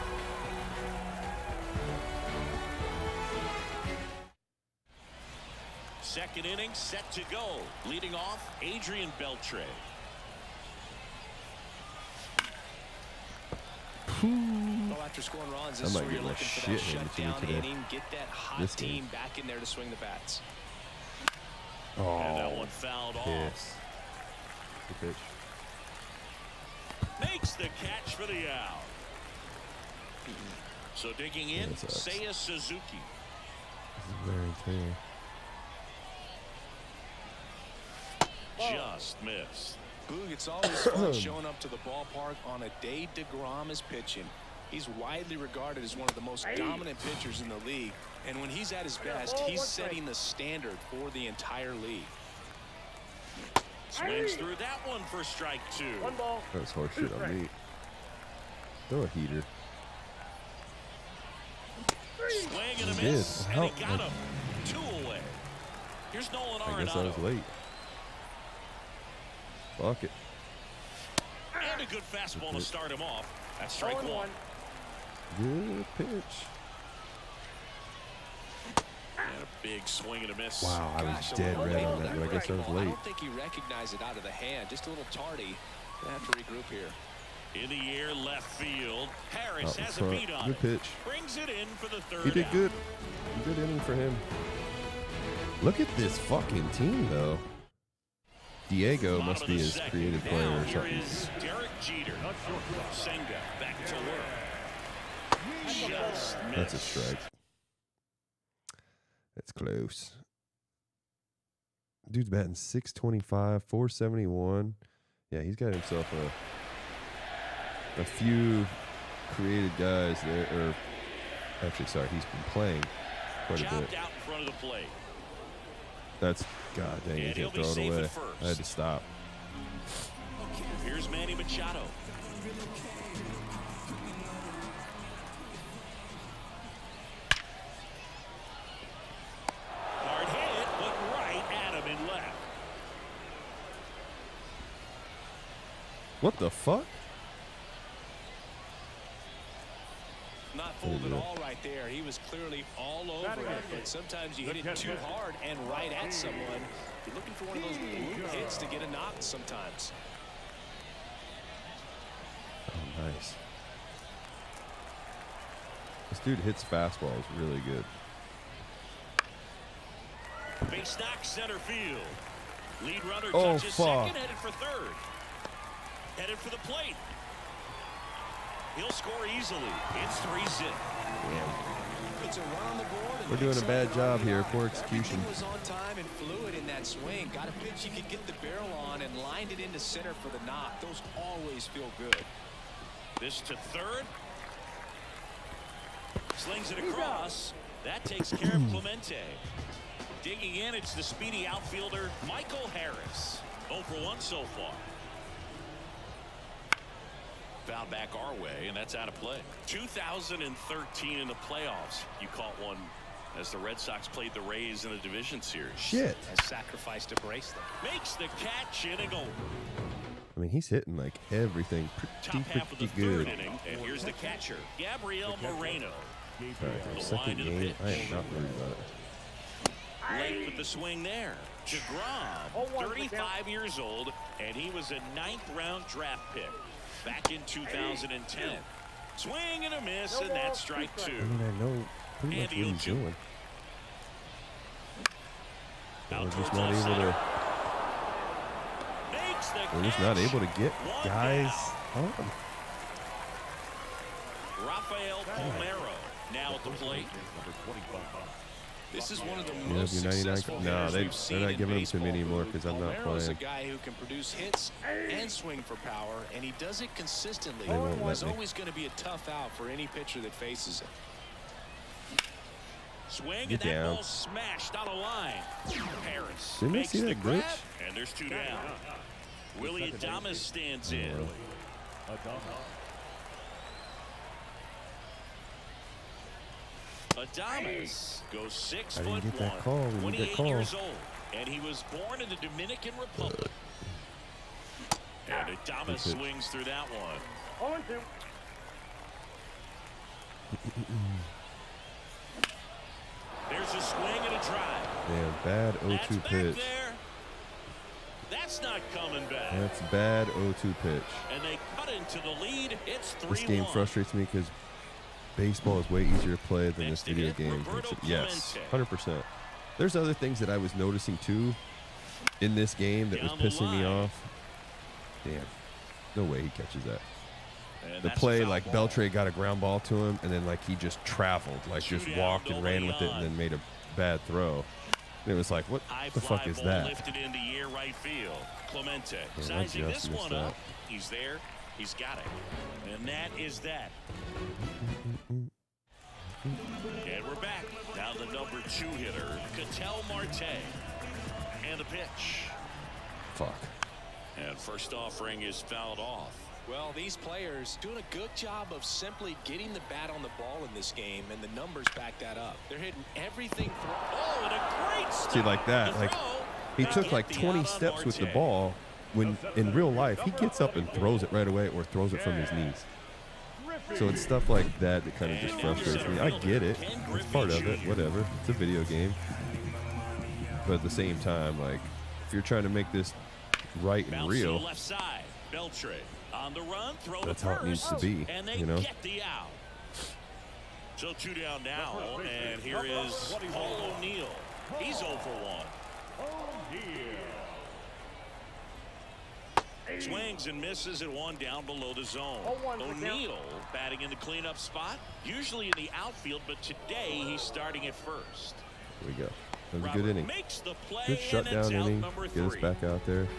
Speaker 3: Second inning set to go. Leading off, Adrian Beltre.
Speaker 12: Well, after scoring runs,
Speaker 2: I
Speaker 12: this is
Speaker 2: might
Speaker 12: where
Speaker 2: get
Speaker 12: you're
Speaker 2: my
Speaker 12: looking for
Speaker 2: shit
Speaker 12: that
Speaker 2: handed to me
Speaker 12: shutdown
Speaker 2: today.
Speaker 12: inning, get that hot
Speaker 2: This
Speaker 12: team
Speaker 2: game.
Speaker 12: back in there to swing the bats.
Speaker 2: Oh,
Speaker 3: And that one fouled off.
Speaker 2: piss. Good pitch.
Speaker 3: Makes the catch for the out. So digging in,
Speaker 2: That sucks.
Speaker 3: Seiya Suzuki.
Speaker 2: This is very clear.
Speaker 3: Just missed.
Speaker 12: Boog, it's always fun showing up to the ballpark on a day DeGrom is pitching. He's widely regarded as one of the most dominant pitchers in the league. And when he's at his best, he's setting the standard for the entire league.
Speaker 3: Swings through that one for strike two.
Speaker 7: One ball.
Speaker 2: That was horse shit on me. Throw a heater.
Speaker 3: Swing and a
Speaker 2: He did.
Speaker 3: miss, and
Speaker 2: How-
Speaker 3: he got him. Two away. Here's Nolan
Speaker 2: I guess I was
Speaker 3: Arenado.
Speaker 2: late. Fuck it.
Speaker 3: And a good fastball to start him off. That's strike
Speaker 7: Oh and
Speaker 3: one.
Speaker 2: Good pitch.
Speaker 3: And a big swing and a miss.
Speaker 2: Wow, I was
Speaker 12: Gosh, a
Speaker 2: dead
Speaker 12: little
Speaker 2: red
Speaker 12: late
Speaker 2: on that,
Speaker 12: that
Speaker 2: but I guess I was
Speaker 12: breaking ball. I
Speaker 2: late.
Speaker 12: don't think he recognized it out of the hand. Just a little tardy. Gonna have to regroup here.
Speaker 3: In the air, left field. Harris
Speaker 2: Out in
Speaker 3: has a
Speaker 2: front.
Speaker 3: beat on
Speaker 2: Good
Speaker 3: it.
Speaker 2: pitch.
Speaker 3: Brings it in for the third
Speaker 2: He did
Speaker 3: out.
Speaker 2: good. Good inning for him. Look at this fucking team, though. Diego
Speaker 3: Bottom
Speaker 2: must
Speaker 3: of
Speaker 2: be
Speaker 3: the
Speaker 2: his
Speaker 3: second.
Speaker 2: creative
Speaker 3: Now
Speaker 2: player or
Speaker 3: here
Speaker 2: something.
Speaker 3: is Derek Jeter. Senga back to work. Just missed.
Speaker 2: That's a strike. That's close. Dude's batting six twenty-five, four seventy-one. Yeah, he's got himself a a few created guys there. Or actually, sorry, he's been playing quite a bit.
Speaker 3: Chopped out in front of the plate.
Speaker 2: That's God dang,
Speaker 3: And
Speaker 2: he
Speaker 3: he'll
Speaker 2: can't
Speaker 3: be
Speaker 2: throw
Speaker 3: safe
Speaker 2: it
Speaker 3: at
Speaker 2: away.
Speaker 3: first.
Speaker 2: I had to stop.
Speaker 3: Here's Manny Machado. Hard hit, but right at him in left.
Speaker 2: What the fuck?
Speaker 12: Not fooled
Speaker 2: Pretty
Speaker 12: at
Speaker 2: good.
Speaker 12: all right there. He was clearly all over it, but sometimes you hit it too hard and right at someone. You're looking for one of those loop hits to get a knock sometimes.
Speaker 2: Oh, nice. This dude hits fastballs really good.
Speaker 3: Base knock center field. Lead runner
Speaker 2: Oh,
Speaker 3: touches
Speaker 2: fuck.
Speaker 3: second, headed for third. Headed for the plate. He'll score easily. It's three zip.
Speaker 12: Puts a run on the board and
Speaker 2: We're doing
Speaker 12: makes
Speaker 2: a bad
Speaker 12: it
Speaker 2: job
Speaker 12: early
Speaker 2: here.
Speaker 12: out.
Speaker 2: Poor execution.
Speaker 12: Everything was on time and fluid in that swing. Got a pitch he could get the barrel on and lined it into center for the knock. Those always feel good.
Speaker 3: This to third. Slings it across. That takes care of Clemente. Digging in, it's the speedy outfielder, Michael Harris. oh for one so far. Foul back our way, and that's out of play. two thousand thirteen in the playoffs. You caught one as the Red Sox played the Rays in the division series.
Speaker 2: Shit.
Speaker 12: A sacrifice to brace them.
Speaker 3: Makes the catch, inning over.
Speaker 2: I mean, he's hitting like everything
Speaker 3: Top
Speaker 2: pretty,
Speaker 3: half of the
Speaker 2: pretty
Speaker 3: third
Speaker 2: good.
Speaker 3: inning, and here's the catcher, Gabriel Moreno.
Speaker 2: All right,
Speaker 3: The
Speaker 2: second
Speaker 3: line to the
Speaker 2: game, I
Speaker 3: pitch.
Speaker 2: am not worried about it.
Speaker 3: Late with the swing there. DeGrom, thirty-five years old, and he was a ninth round draft pick back in two thousand ten. Swing and a miss, and that's strike two.
Speaker 2: I mean, I know pretty much what he's doing. We're just not able to. We're just not able to get guys on.
Speaker 3: Rafael Palmeiro now at the plate.
Speaker 12: This is one of the
Speaker 2: Yeah,
Speaker 12: most
Speaker 2: be ninety-nine.
Speaker 12: successful
Speaker 2: No,
Speaker 12: hitters
Speaker 2: they,
Speaker 12: we've seen
Speaker 2: they're not
Speaker 12: in
Speaker 2: giving them to me
Speaker 12: baseball.
Speaker 2: anymore because I'm not
Speaker 12: Palmeiro's a
Speaker 2: playing.
Speaker 12: guy who can produce hits and swing for power, and he does it consistently.
Speaker 2: They won't let
Speaker 12: He's
Speaker 2: me.
Speaker 12: always going to be a tough out for any pitcher that faces him.
Speaker 3: Swing,
Speaker 2: Get
Speaker 3: and that
Speaker 2: down.
Speaker 3: ball smashed out of line. Harris
Speaker 2: Didn't I
Speaker 3: makes
Speaker 2: see
Speaker 3: the
Speaker 2: that
Speaker 3: grab,
Speaker 2: glitch?
Speaker 3: and there's two down. Willie Adames stands in.
Speaker 2: really.
Speaker 3: Adames goes six
Speaker 2: I didn't
Speaker 3: foot
Speaker 2: get that
Speaker 3: one,
Speaker 2: call. We need that
Speaker 3: twenty-eight
Speaker 2: call.
Speaker 3: years old, and he was born in the Dominican Republic. And Adames
Speaker 2: That's it.
Speaker 3: swings through that one.
Speaker 7: oh and two.
Speaker 3: There's a swing and a drive.
Speaker 2: Damn, bad oh
Speaker 3: That's
Speaker 2: two
Speaker 3: back
Speaker 2: pitch.
Speaker 3: there. That's not coming back.
Speaker 2: That's bad oh two pitch.
Speaker 3: And they cut into the lead. It's three
Speaker 2: This game
Speaker 3: one.
Speaker 2: frustrates me because baseball is way easier to play than
Speaker 3: Next
Speaker 2: this
Speaker 3: to
Speaker 2: video
Speaker 3: hit,
Speaker 2: game.
Speaker 3: Roberto
Speaker 2: Yes,
Speaker 3: Clemente.
Speaker 2: one hundred percent. There's other things that I was noticing too in this game that was
Speaker 3: Down the
Speaker 2: pissing me
Speaker 3: line.
Speaker 2: off. Damn, no way he catches that.
Speaker 3: And
Speaker 2: The
Speaker 3: that's a
Speaker 2: play,
Speaker 3: foul
Speaker 2: like
Speaker 3: ball.
Speaker 2: Beltre got a ground ball to him, and then like he just traveled, like just
Speaker 3: Shootout
Speaker 2: walked and ran
Speaker 3: going
Speaker 2: with it,
Speaker 3: on.
Speaker 2: and then made a bad throw. And it was like, what
Speaker 3: High
Speaker 2: the
Speaker 3: fly
Speaker 2: fuck is
Speaker 3: ball
Speaker 2: that?
Speaker 3: lifted into year right field. Clemente
Speaker 2: I
Speaker 3: sizing
Speaker 2: just
Speaker 3: this
Speaker 2: missed
Speaker 3: one
Speaker 2: that.
Speaker 3: up. He's there. He's got it. And that is that. And we're back. Now the number two hitter, Ketel Marte. And the pitch.
Speaker 2: Fuck.
Speaker 3: And first offering is fouled off.
Speaker 12: Well, these players doing a good job of simply getting the bat on the ball in this game, and the numbers back that up. They're hitting everything through.
Speaker 3: Oh, and a great stop.
Speaker 2: See, like that,
Speaker 3: The
Speaker 2: like
Speaker 3: throw.
Speaker 2: he
Speaker 3: They
Speaker 2: took
Speaker 3: get
Speaker 2: like
Speaker 3: the
Speaker 2: twenty
Speaker 3: out on
Speaker 2: steps with the
Speaker 3: Marte.
Speaker 2: ball. When in real life, he gets up and throws it right away or throws it from his knees. So it's stuff like that that kind of just frustrates me. I get it. It's part of it. Whatever. It's a video game. But at the same time, like, if you're trying to make this right and
Speaker 3: Bounce to
Speaker 2: real,
Speaker 3: the left side. Beltre on the run, throw
Speaker 2: that's
Speaker 3: to
Speaker 2: how it needs to
Speaker 3: first,
Speaker 2: be,
Speaker 3: and they
Speaker 2: you know?
Speaker 3: get the out. So two down now, and here is Paul O'Neill. He's oh for one. Swings and misses at one down below the zone. O'Neill batting in the cleanup spot, usually in the outfield, but today he's starting at first.
Speaker 2: Here we go. That was a
Speaker 3: Robert
Speaker 2: good inning.
Speaker 3: makes the play,
Speaker 2: Good
Speaker 3: and
Speaker 2: shutdown
Speaker 3: it's out
Speaker 2: inning.
Speaker 3: number
Speaker 2: Get us
Speaker 3: three.
Speaker 2: back out there.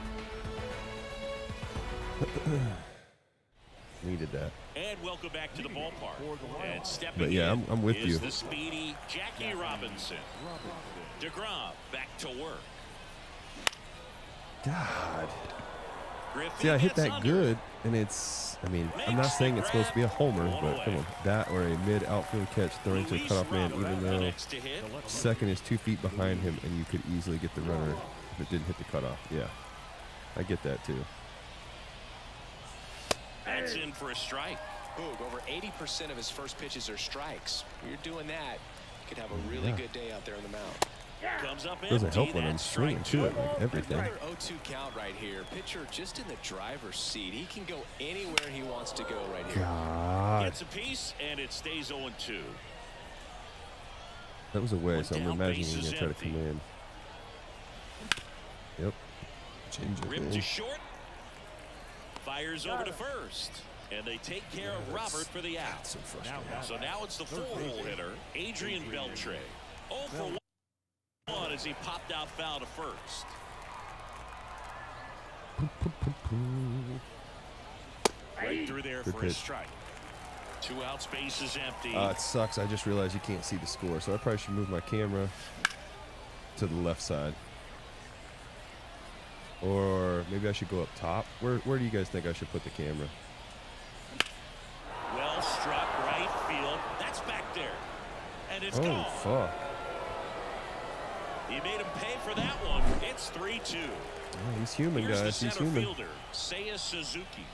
Speaker 2: Needed that.
Speaker 3: And welcome back to the ballpark. And stepping
Speaker 2: But yeah,
Speaker 3: in
Speaker 2: I'm- I'm with
Speaker 3: is
Speaker 2: you.
Speaker 3: the speedy Jackie Robinson. DeGrom back to work.
Speaker 2: God.
Speaker 3: Griffey
Speaker 2: See, I hit
Speaker 3: gets
Speaker 2: that
Speaker 3: under.
Speaker 2: good, and it's, I mean, I'm not saying it's supposed to be a homer, but come on. That or a mid outfield catch throwing to a cutoff man, even though
Speaker 3: Next to hit.
Speaker 2: second is two feet behind him, and you could easily get the runner if it didn't hit the cutoff. Yeah, I get that too.
Speaker 3: That's in for a strike.
Speaker 12: Boog, over eighty percent of his first pitches are strikes. When you're doing that, you could have a really
Speaker 2: Yeah.
Speaker 12: good day out there on the mound.
Speaker 3: Comes up
Speaker 2: Doesn't
Speaker 3: empty.
Speaker 2: help when I'm
Speaker 3: That's
Speaker 2: swinging
Speaker 3: strike
Speaker 2: to it,
Speaker 3: two.
Speaker 2: like everything.
Speaker 12: Another oh two count right here. Pitcher just in the driver's seat. He can go anywhere he wants to go right here.
Speaker 2: God,
Speaker 3: Gets a piece, and it stays oh and two.
Speaker 2: that was a way, so I'm
Speaker 3: down,
Speaker 2: imagining
Speaker 3: base
Speaker 2: he's
Speaker 3: is
Speaker 2: gonna try to
Speaker 3: empty.
Speaker 2: come in. Yep. Change it.
Speaker 3: Ripped
Speaker 2: man.
Speaker 3: to short. Fires over to first. And they take care of Robert for the out.
Speaker 2: So frustrating.
Speaker 3: So now it's the four-hole hitter, Adrian Beltre. oh for one as he popped out foul to first. Right through there
Speaker 2: Good
Speaker 3: for a
Speaker 2: pitch.
Speaker 3: strike. Two outs, base is empty.
Speaker 2: Uh, it sucks. I just realized you can't see the score, so I probably should move my camera. to the left side. Or maybe I should go up top. Where where do you guys think I should put the camera?
Speaker 3: Well struck right field. That's back there. And it's
Speaker 2: Oh,
Speaker 3: gone.
Speaker 2: fuck.
Speaker 3: He made him pay for that one. It's three two.
Speaker 2: Oh, he's human,
Speaker 3: Here's the
Speaker 2: guys. He's
Speaker 3: center
Speaker 2: human.
Speaker 3: fielder, Seiya Suzuki.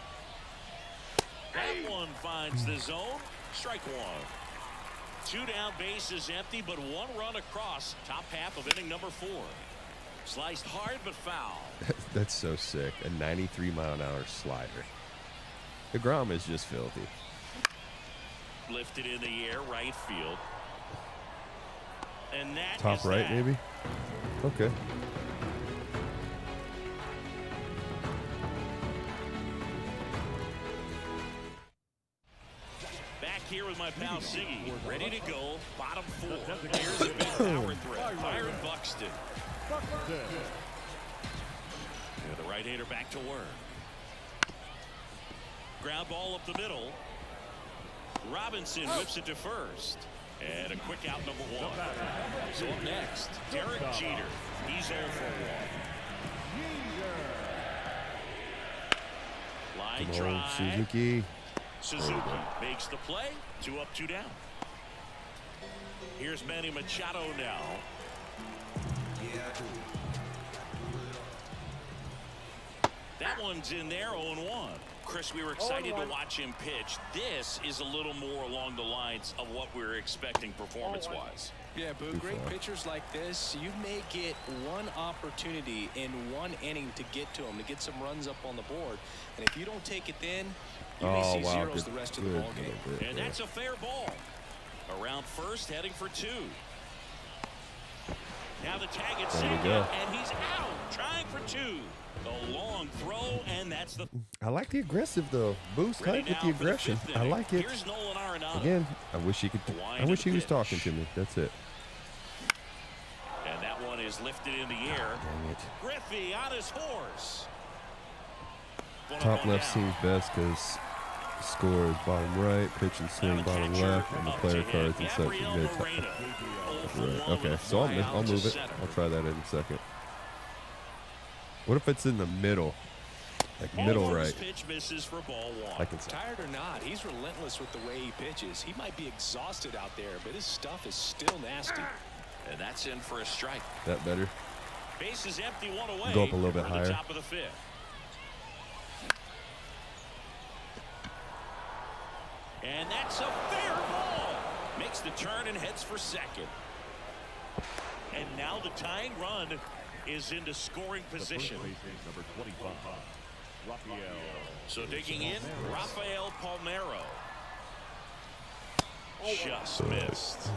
Speaker 3: That one finds the zone. Strike one. Two down, bases empty, but one run across. Top half of inning number four. Sliced hard but foul.
Speaker 2: That's so sick. A ninety-three mile an hour slider. DeGrom is just filthy.
Speaker 3: Lifted in the air, right field. And that
Speaker 2: Top
Speaker 3: is
Speaker 2: right,
Speaker 3: that.
Speaker 2: maybe? Okay.
Speaker 3: Back here with my pal Siggy, ready to go. Bottom four. Here's a big power threat. Byron Buxton. Yeah, the right-hander back to work. Ground ball up the middle. Robinson whips it to first. And a quick out, number one. So up next, Derek Jeter. He's oh for one. Line
Speaker 2: Come on,
Speaker 3: drive.
Speaker 2: Suzuki.
Speaker 3: Suzuki makes the play. Two up, two down. Here's Manny Machado now. That one's in there, oh and one. Chris, we were excited to watch him pitch. This is a little more along the lines of what we were expecting performance-wise.
Speaker 12: Yeah, Boo, great pitchers like this, you may get one opportunity in one inning to get to them, to get some runs up on the board. And if you don't take it then, you may
Speaker 2: Oh,
Speaker 12: see
Speaker 2: wow.
Speaker 12: zeros
Speaker 2: Good,
Speaker 12: the rest of
Speaker 2: good
Speaker 12: the ball game.
Speaker 2: little bit
Speaker 3: And
Speaker 2: there.
Speaker 3: that's a fair ball. Around first, heading for two. Now the tag at
Speaker 2: There we
Speaker 3: second,
Speaker 2: go.
Speaker 3: and he's out, trying for two. A long throw, and that's the
Speaker 2: I like the aggressive though. Boost
Speaker 3: Ready
Speaker 2: hype with
Speaker 3: now
Speaker 2: the
Speaker 3: for the
Speaker 2: aggression.
Speaker 3: fifth
Speaker 2: I
Speaker 3: inning.
Speaker 2: like it.
Speaker 3: Here's Nolan Arenado.
Speaker 2: Again, I wish he could. I
Speaker 3: Wind
Speaker 2: wish
Speaker 3: of
Speaker 2: he
Speaker 3: the
Speaker 2: was
Speaker 3: pitch.
Speaker 2: talking to me. That's it.
Speaker 3: And that one is lifted in the air.
Speaker 2: Dang it.
Speaker 3: Griffey on his horse. One
Speaker 2: Top
Speaker 3: up, one
Speaker 2: left
Speaker 3: down.
Speaker 2: seems best because score is bottom right, pitch and swing bottom left, and the player cards and such is mid top. Right. Okay, so I'll, I'll move it. I'll try that in a second. What if it's in the middle? Like middle right.
Speaker 3: Pitch misses for ball one.
Speaker 2: I can say.
Speaker 12: Tired or not, he's relentless with the way he pitches. He might be exhausted out there, but his stuff is still nasty.
Speaker 3: And that's in for a strike.
Speaker 2: That better.
Speaker 3: Base is empty, one away.
Speaker 2: Go up a little bit
Speaker 3: for the
Speaker 2: higher.
Speaker 3: Top of the fifth. And that's a fair ball. Makes the turn and heads for second. And now the tying run is into scoring position.
Speaker 13: Number twenty-five, Rafael.
Speaker 3: So digging in, Rafael Palmeiro. Just missed.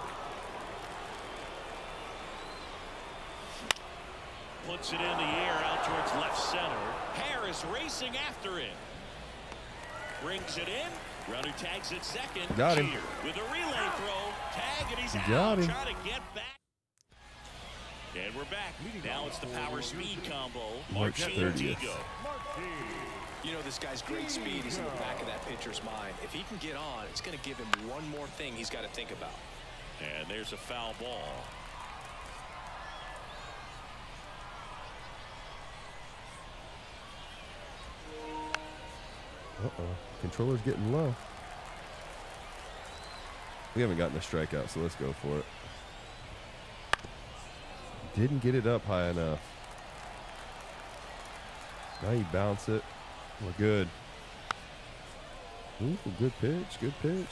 Speaker 3: Puts it in the air out towards left center. Harris racing after it. Brings it in. Runner tags it second.
Speaker 2: Got him.
Speaker 3: Jeter with a relay throw. Tag and he's
Speaker 2: You
Speaker 3: out.
Speaker 2: got him.
Speaker 3: Trying to get back. And we're back. Now it's the power speed combo.
Speaker 2: March
Speaker 3: Martin
Speaker 2: thirtieth.
Speaker 3: Digo.
Speaker 12: You know, this guy's great speed is in the back of that pitcher's mind. If he can get on, it's going to give him one more thing he's got to think about.
Speaker 3: And there's a foul ball.
Speaker 2: Uh-oh. Controller's getting low. We haven't gotten a strikeout, so let's go for it. Didn't get it up high enough. Now you bounce it. We're good. Ooh, good pitch. Good pitch.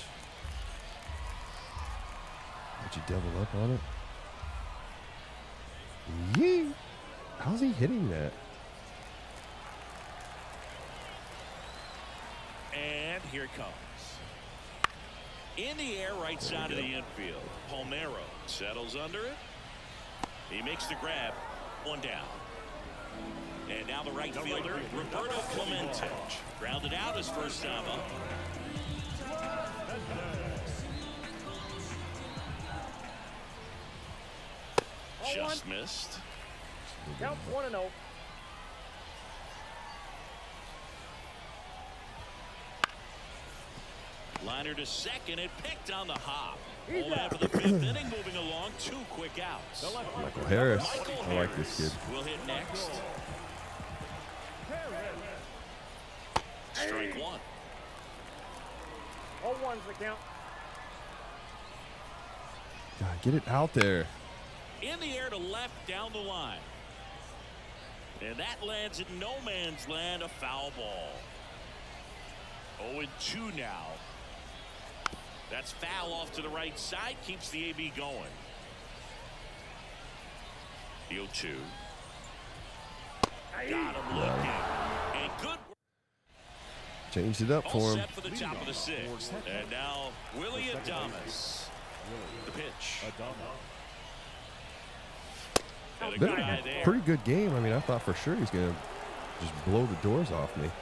Speaker 2: Did you double up on it? Yee! How's he hitting that?
Speaker 3: And here it comes. In the air, right side of the infield. Palmeiro settles under it. He makes the grab. One down. And now the right fielder, Roberto Clemente. Grounded out his first time up. Just missed.
Speaker 7: Count one and oh.
Speaker 3: Liner to second. It picked on the hop. Home half of the fifth inning, moving along, two quick outs.
Speaker 2: Michael Harris.
Speaker 3: Michael
Speaker 2: I like this kid.
Speaker 3: Harris will hit next. Strike one.
Speaker 7: All ones the count.
Speaker 2: God, get it out there.
Speaker 3: In the air to left down the line. And that lands in no man's land, a foul ball. oh and two now. That's foul off to the right side, keeps the A B going. The oh two. Got him looking. And good.
Speaker 2: Changed it up
Speaker 3: All
Speaker 2: for him.
Speaker 3: set for the top of the sixth. And now Willie Adames. The pitch. And a
Speaker 2: Been
Speaker 3: guy
Speaker 2: a
Speaker 3: there.
Speaker 2: pretty good game. I mean, I thought for sure he's going to just blow the doors off me.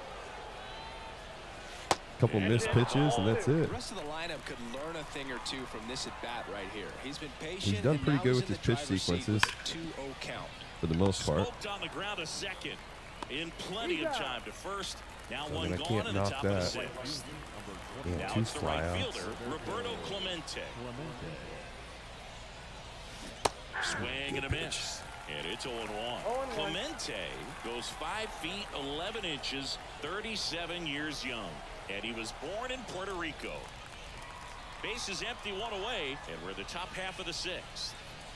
Speaker 2: Couple missed pitches, and that's it.
Speaker 12: The rest of the lineup could learn a thing or two from this at bat right here. He's been patient.
Speaker 2: He's done
Speaker 12: and
Speaker 2: pretty
Speaker 12: now
Speaker 2: good
Speaker 12: he's
Speaker 2: with
Speaker 12: in
Speaker 2: his
Speaker 12: the
Speaker 2: pitch
Speaker 12: driver's seat
Speaker 2: sequences
Speaker 12: with a two oh count.
Speaker 2: for the most part.
Speaker 3: Smoked on the ground a second. In plenty of time to first. Now
Speaker 2: I mean,
Speaker 3: one
Speaker 2: I
Speaker 3: gone
Speaker 2: can't
Speaker 3: in the
Speaker 2: knock
Speaker 3: top of the
Speaker 2: that.
Speaker 3: sixth.
Speaker 2: Yeah,
Speaker 3: Now
Speaker 2: two
Speaker 3: it's the right
Speaker 2: flyouts.
Speaker 3: fielder, Roberto Clemente. Swing and a miss. And it's oh and one. Clemente goes five feet eleven inches, thirty-seven years young. And he was born in Puerto Rico. Base is empty, one away, and we're in the top half of the sixth.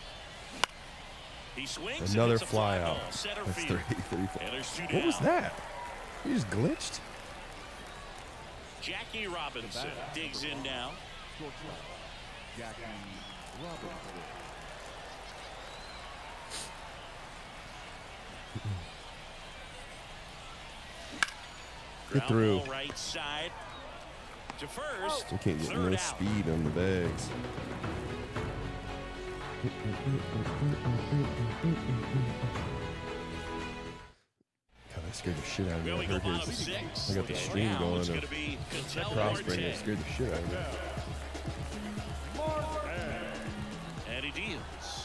Speaker 3: He swings
Speaker 2: Another
Speaker 3: and hits a fly
Speaker 2: fly
Speaker 3: ball,
Speaker 2: out.
Speaker 3: center
Speaker 2: That's
Speaker 3: field.
Speaker 2: three, three, four.
Speaker 3: And there's two
Speaker 2: What was
Speaker 3: down.
Speaker 2: that? He just glitched?
Speaker 3: Jackie Robinson digs in now.
Speaker 13: Jackie Robinson.
Speaker 2: Get through.
Speaker 3: Ground ball right side to first.
Speaker 2: We can't get
Speaker 3: Third
Speaker 2: no
Speaker 3: out.
Speaker 2: speed on the bags. God, that scared the shit out of me. I heard his. I got the stream going of Crossbreaker. It scared the shit out of me.
Speaker 3: And he deals.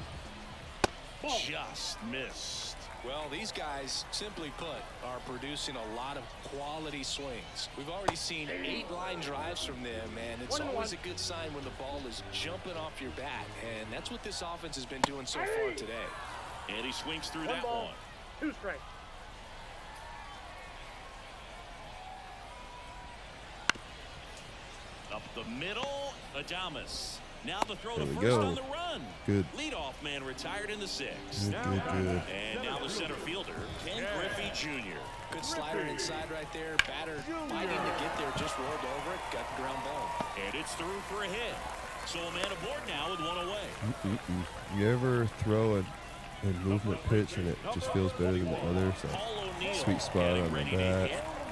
Speaker 3: Just missed.
Speaker 12: Well, these guys, simply put, are producing a lot of quality swings. We've already seen eight line drives from them, and it's always a good sign when the ball is jumping off your bat, and that's what this offense has been doing so far today.
Speaker 3: And he swings through
Speaker 7: One
Speaker 3: that
Speaker 7: ball.
Speaker 3: one.
Speaker 7: Two strikes.
Speaker 3: Up the middle, Adames. Now the throw
Speaker 2: There
Speaker 3: to
Speaker 2: we
Speaker 3: first
Speaker 2: go.
Speaker 3: on the run.
Speaker 2: Good.
Speaker 3: Leadoff man retired in the sixth.
Speaker 2: Good, good, good.
Speaker 3: And now the center fielder, Ken Griffey Junior
Speaker 12: Good slider inside right there. Batter fighting to get there, just rolled over it, got the ground ball.
Speaker 3: And it's through for a hit. So a man aboard now with one away.
Speaker 2: Mm-mm. You ever throw a, a movement pitch and it just feels better than the other? So sweet spot on the bat.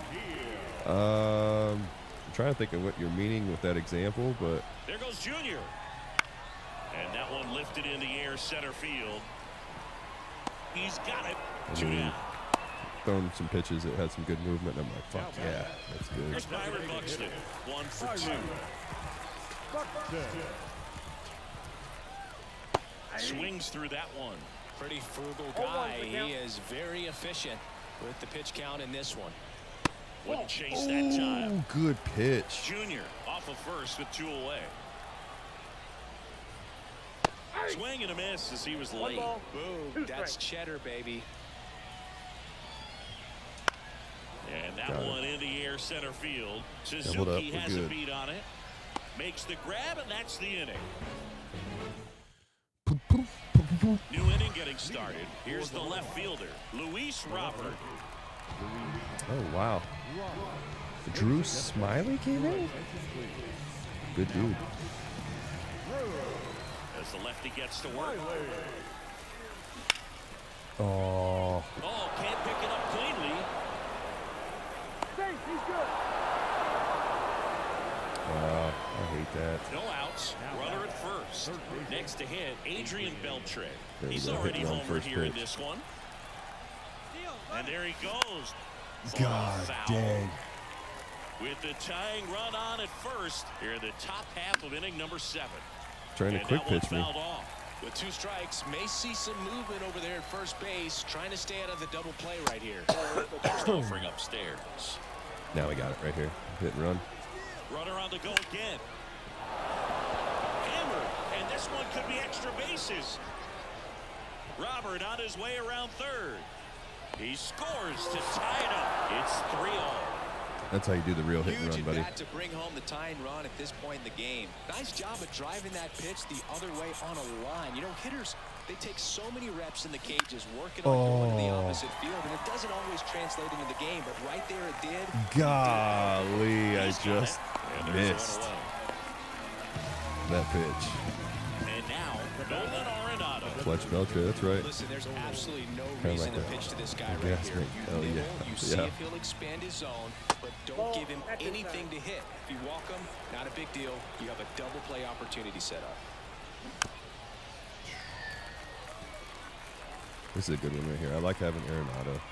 Speaker 2: Um, I'm trying to think of what you're meaning with that example, but
Speaker 3: There goes Junior. And that one lifted in the air center field. He's got it.
Speaker 2: I
Speaker 3: Two
Speaker 2: mean,
Speaker 3: down.
Speaker 2: throwing some pitches that had some good movement. And I'm like, fuck yeah, that's
Speaker 3: Here's
Speaker 2: good.
Speaker 3: Byron Buxton. One for two. Swings through that one.
Speaker 12: Pretty frugal guy. He is very efficient with the pitch count in this one.
Speaker 3: Wouldn't chase that time.
Speaker 2: Ooh, good pitch.
Speaker 3: Junior off of first with two away. Swing and a miss as he was late.
Speaker 12: Boom, that's cheddar, baby.
Speaker 3: And that
Speaker 2: Got it.
Speaker 3: one in the air center field.
Speaker 2: Doubled up,
Speaker 3: Suzuki
Speaker 2: we're
Speaker 3: has a
Speaker 2: good.
Speaker 3: beat on it. Makes the grab, and that's the inning. New inning getting started. Here's the left fielder, Luis Robert.
Speaker 2: Oh, wow. Drew Smiley came in? Good dude.
Speaker 3: As the lefty gets to work.
Speaker 2: Oh,
Speaker 3: Oh, can't pick it up cleanly.
Speaker 7: He's good.
Speaker 2: wow. I hate that.
Speaker 3: No outs. Runner at first. Next to hit, Adrian Beltre.
Speaker 2: There we
Speaker 3: He's
Speaker 2: go,
Speaker 3: already
Speaker 2: hitting on
Speaker 3: homered
Speaker 2: first
Speaker 3: here in
Speaker 2: pitch.
Speaker 3: this one. And there he goes.
Speaker 2: God
Speaker 3: Foul.
Speaker 2: dang.
Speaker 3: With the tying run on at first, here in the top half of inning number seven.
Speaker 2: Trying to
Speaker 3: And
Speaker 2: quick
Speaker 3: that one
Speaker 2: pitch me.
Speaker 3: fouled off.
Speaker 12: With two strikes, may see some movement over there at first base, trying to stay out of the double play right here.
Speaker 3: There's no offering upstairs.
Speaker 2: Now we got it right here. Hit and run.
Speaker 3: Runner on the go again. This one could be extra bases. Robert on his way around third. He scores to tie it up. It's three all.
Speaker 2: That's how you do the real hit and
Speaker 16: Huge
Speaker 2: run,
Speaker 16: at
Speaker 2: buddy.
Speaker 16: bat to bring home the tying run at this point in the game. Nice job of driving that pitch the other way on a line. You know, hitters, they take so many reps in the cages working on going to the
Speaker 2: Oh.
Speaker 16: opposite field, and it doesn't always translate into the game, but right there it did.
Speaker 2: Golly, I just
Speaker 3: And there's
Speaker 2: missed
Speaker 3: one away.
Speaker 2: that pitch.
Speaker 3: And now, Nolan Arenado.
Speaker 2: Clutch Beltre, that's right.
Speaker 16: Listen, there's absolutely no
Speaker 2: Kinda
Speaker 16: reason
Speaker 2: like
Speaker 16: to
Speaker 2: a-
Speaker 16: pitch to this guy
Speaker 2: a
Speaker 16: right
Speaker 2: gas
Speaker 16: here.
Speaker 2: tank.
Speaker 16: You
Speaker 2: Hell
Speaker 16: nibble,
Speaker 2: yeah.
Speaker 16: you see
Speaker 2: Yeah.
Speaker 16: if he'll expand his zone, but don't give him anything to hit. If you walk him, not a big deal. You have a double play opportunity set up.
Speaker 2: This is a good one right here. I like having Arenado.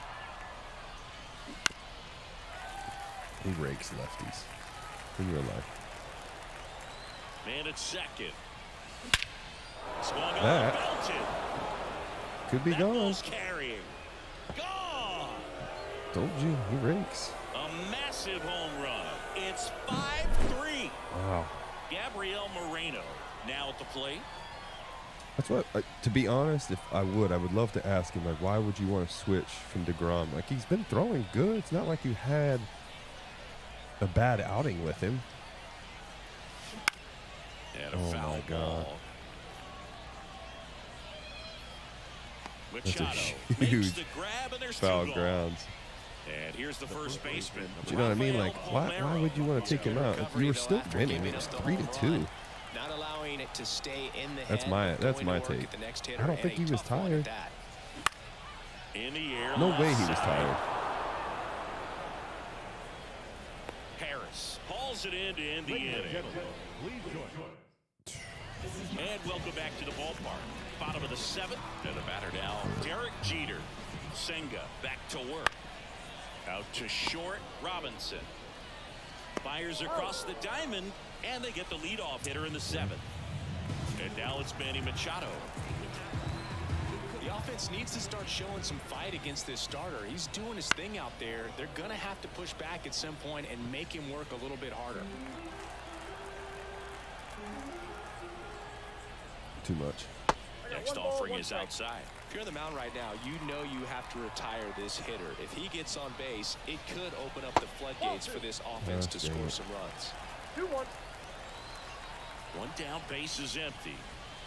Speaker 2: He rakes lefties in real life.
Speaker 3: Man at second. Swung on,
Speaker 2: That
Speaker 3: belted.
Speaker 2: could be
Speaker 3: That
Speaker 2: gone.
Speaker 3: ball's carrying. Gone.
Speaker 2: Told you, he rakes.
Speaker 3: A massive home run. It's five three.
Speaker 2: Wow.
Speaker 3: Gabriel Moreno now at the plate.
Speaker 2: That's what, uh, to be honest, if I would, I would love to ask him, like, why would you want to switch from DeGrom? Like, he's been throwing good. It's not like you had a bad outing with him.
Speaker 3: And a
Speaker 2: Oh,
Speaker 3: foul
Speaker 2: my God.
Speaker 3: ball.
Speaker 2: That's a
Speaker 3: Machado
Speaker 2: huge
Speaker 3: makes the grab, and there's
Speaker 2: foul
Speaker 3: two gone.
Speaker 2: grounds.
Speaker 3: And here's the first baseman.
Speaker 2: But you know what I mean? Like, why, why would you want to take him out? If you were still winning, it was three to two.
Speaker 16: Not allowing it to stay in the
Speaker 2: That's
Speaker 16: head,
Speaker 2: my
Speaker 16: but
Speaker 2: that's
Speaker 16: going
Speaker 2: my
Speaker 16: to work
Speaker 2: take.
Speaker 16: at the next hitter,
Speaker 2: I don't
Speaker 16: and
Speaker 2: think
Speaker 16: a
Speaker 2: he was
Speaker 16: tough one at
Speaker 2: tired.
Speaker 16: that.
Speaker 3: In the air.
Speaker 2: No
Speaker 3: left
Speaker 2: way he was
Speaker 3: side.
Speaker 2: tired.
Speaker 3: Harris hauls it in to end the inning. And welcome back to the ballpark. Bottom of the seventh. And the batter now, Derek Jeter. Senga back to work. Out to short, Robinson. Fires across the diamond, and they get the leadoff hitter in the seventh. And now it's Manny Machado.
Speaker 12: The offense needs to start showing some fight against this starter. He's doing his thing out there. They're going to have to push back at some point and make him work a little bit harder.
Speaker 2: Too much.
Speaker 3: Next offering is outside.
Speaker 12: If you're on the mound right now, you know you have to retire this hitter. If he gets on base, it could open up the floodgates for this offense
Speaker 2: Oh,
Speaker 12: to
Speaker 2: dang
Speaker 12: score
Speaker 2: it.
Speaker 12: some runs.
Speaker 7: Two one.
Speaker 3: One down, base is empty.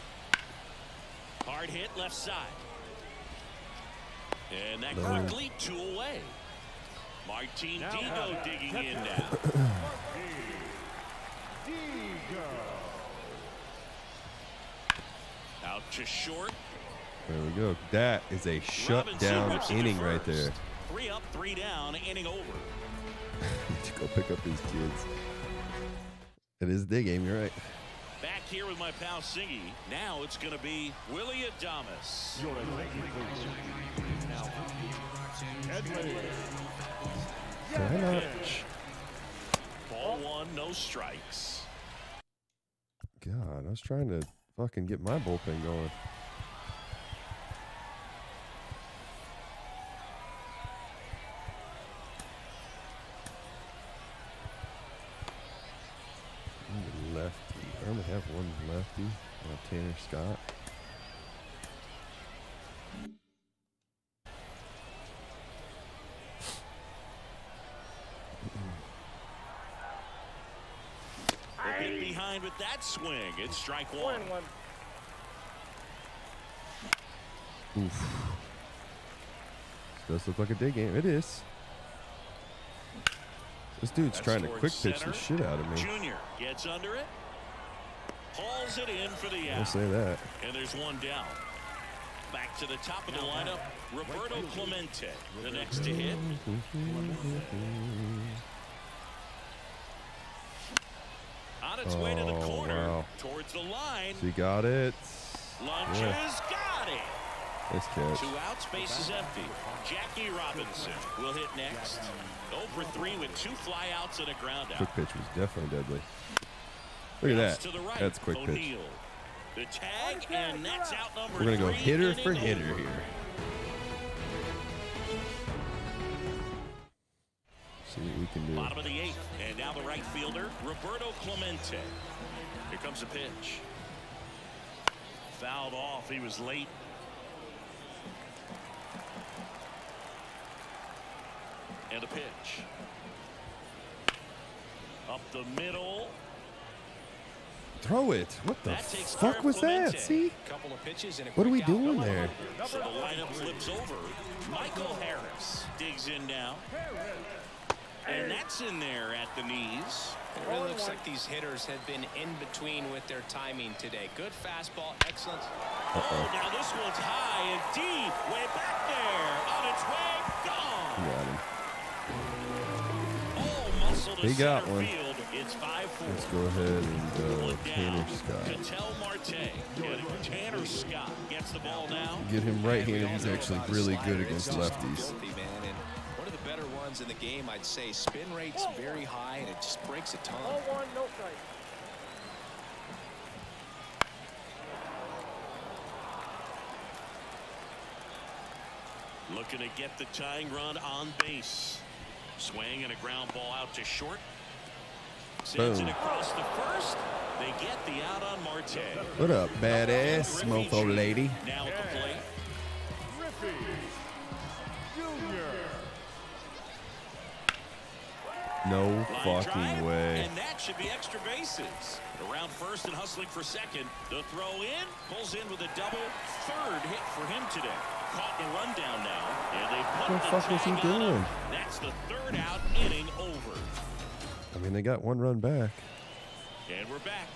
Speaker 3: Hard hit left side. And that
Speaker 2: No.
Speaker 3: quickly two away. Martin Digo digging in now. Out to short.
Speaker 2: There we go. That is a shutdown
Speaker 3: whips it to
Speaker 2: inning right
Speaker 3: first.
Speaker 2: there.
Speaker 3: Three up, three down, inning over.
Speaker 2: To go pick up these kids. It is the game, you're right.
Speaker 3: Back here with my pal Singy. Now it's going to be Willie Adames.
Speaker 2: Why not?
Speaker 3: Pitch. Ball one, no strikes.
Speaker 2: God, I was trying to fucking get my bullpen going. I'm the lefty. I only have one lefty. Uh, Tanner Scott.
Speaker 3: A bit behind with that swing. It's strike one.
Speaker 7: One one.
Speaker 2: Oof. This does look like a day game. It is. This dude's
Speaker 3: That's
Speaker 2: trying to
Speaker 3: towards
Speaker 2: quick pitch
Speaker 3: center.
Speaker 2: the shit out of me.
Speaker 3: Junior gets under it. Hauls it in for the
Speaker 2: I'll
Speaker 3: out.
Speaker 2: say that.
Speaker 3: And there's one down. Back to the top of the lineup, Roberto Clemente, the next to hit. On its way to the
Speaker 2: Oh,
Speaker 3: corner,
Speaker 2: wow.
Speaker 3: towards the line.
Speaker 2: She got it.
Speaker 3: Lunges,
Speaker 2: Yeah.
Speaker 3: got it.
Speaker 2: Nice catch.
Speaker 3: Two outs, base is empty. Jackie Robinson will hit next. oh for three with two flyouts and a ground out.
Speaker 2: Quick pitch was definitely deadly. Look at
Speaker 3: Bounce
Speaker 2: that.
Speaker 3: to the right,
Speaker 2: That's quick pitch.
Speaker 3: O'Neal. The tag, and that's out number
Speaker 2: We're going to go
Speaker 3: three,
Speaker 2: hitter
Speaker 3: inning
Speaker 2: for hitter
Speaker 3: over.
Speaker 2: here. See what we can do.
Speaker 3: Bottom of the eighth, and now the right fielder, Roberto Clemente. Here comes the pitch. fouled off. He was late. And a pitch. Up the middle.
Speaker 2: Throw it. What the
Speaker 3: That takes care
Speaker 2: fuck
Speaker 3: of
Speaker 2: was
Speaker 3: Clemente.
Speaker 2: that? See?
Speaker 16: Couple of pitches and a
Speaker 2: What are we
Speaker 16: quick out.
Speaker 2: doing there?
Speaker 3: So the lineup flips over. Michael Harris digs in now. And that's in there at the knees.
Speaker 12: It really looks like these hitters have been in between with their timing today. Good fastball, excellent.
Speaker 3: Oh, now this one's high and deep. Way back there. On its way. Gone.
Speaker 2: Got him.
Speaker 3: Oh, muscle to
Speaker 2: He got
Speaker 3: center
Speaker 2: one.
Speaker 3: field. It's five four.
Speaker 2: Let's go ahead and uh, Tanner Scott.
Speaker 3: Cattell Marte. And Tanner Scott gets the ball now.
Speaker 2: Get him right-handed. He's actually really good against
Speaker 16: It's just
Speaker 2: lefties.
Speaker 16: filthy, man. And one of the better ones in the game, I'd say. Spin rate's very high, and it just breaks a ton.
Speaker 7: Oh, one, no strike.
Speaker 3: Looking to get the tying run on base. Swing and a ground ball out to short. Sends
Speaker 2: Boom.
Speaker 3: it across the first. They get the out on Marte.
Speaker 2: What up, badass mofo lady?
Speaker 3: Now at the plate.
Speaker 1: Griffey Junior
Speaker 2: No
Speaker 3: Line
Speaker 2: fucking
Speaker 3: drive,
Speaker 2: way.
Speaker 3: And that should be extra bases. Around first and hustling for second. The throw in. Pulls in with a double. Third hit for him today. Caught in a rundown now. And they put
Speaker 2: What the fuck was he
Speaker 3: tag on him.
Speaker 2: doing?
Speaker 3: That's the third out, inning over.
Speaker 2: I mean, they got one run back.
Speaker 3: And we're back.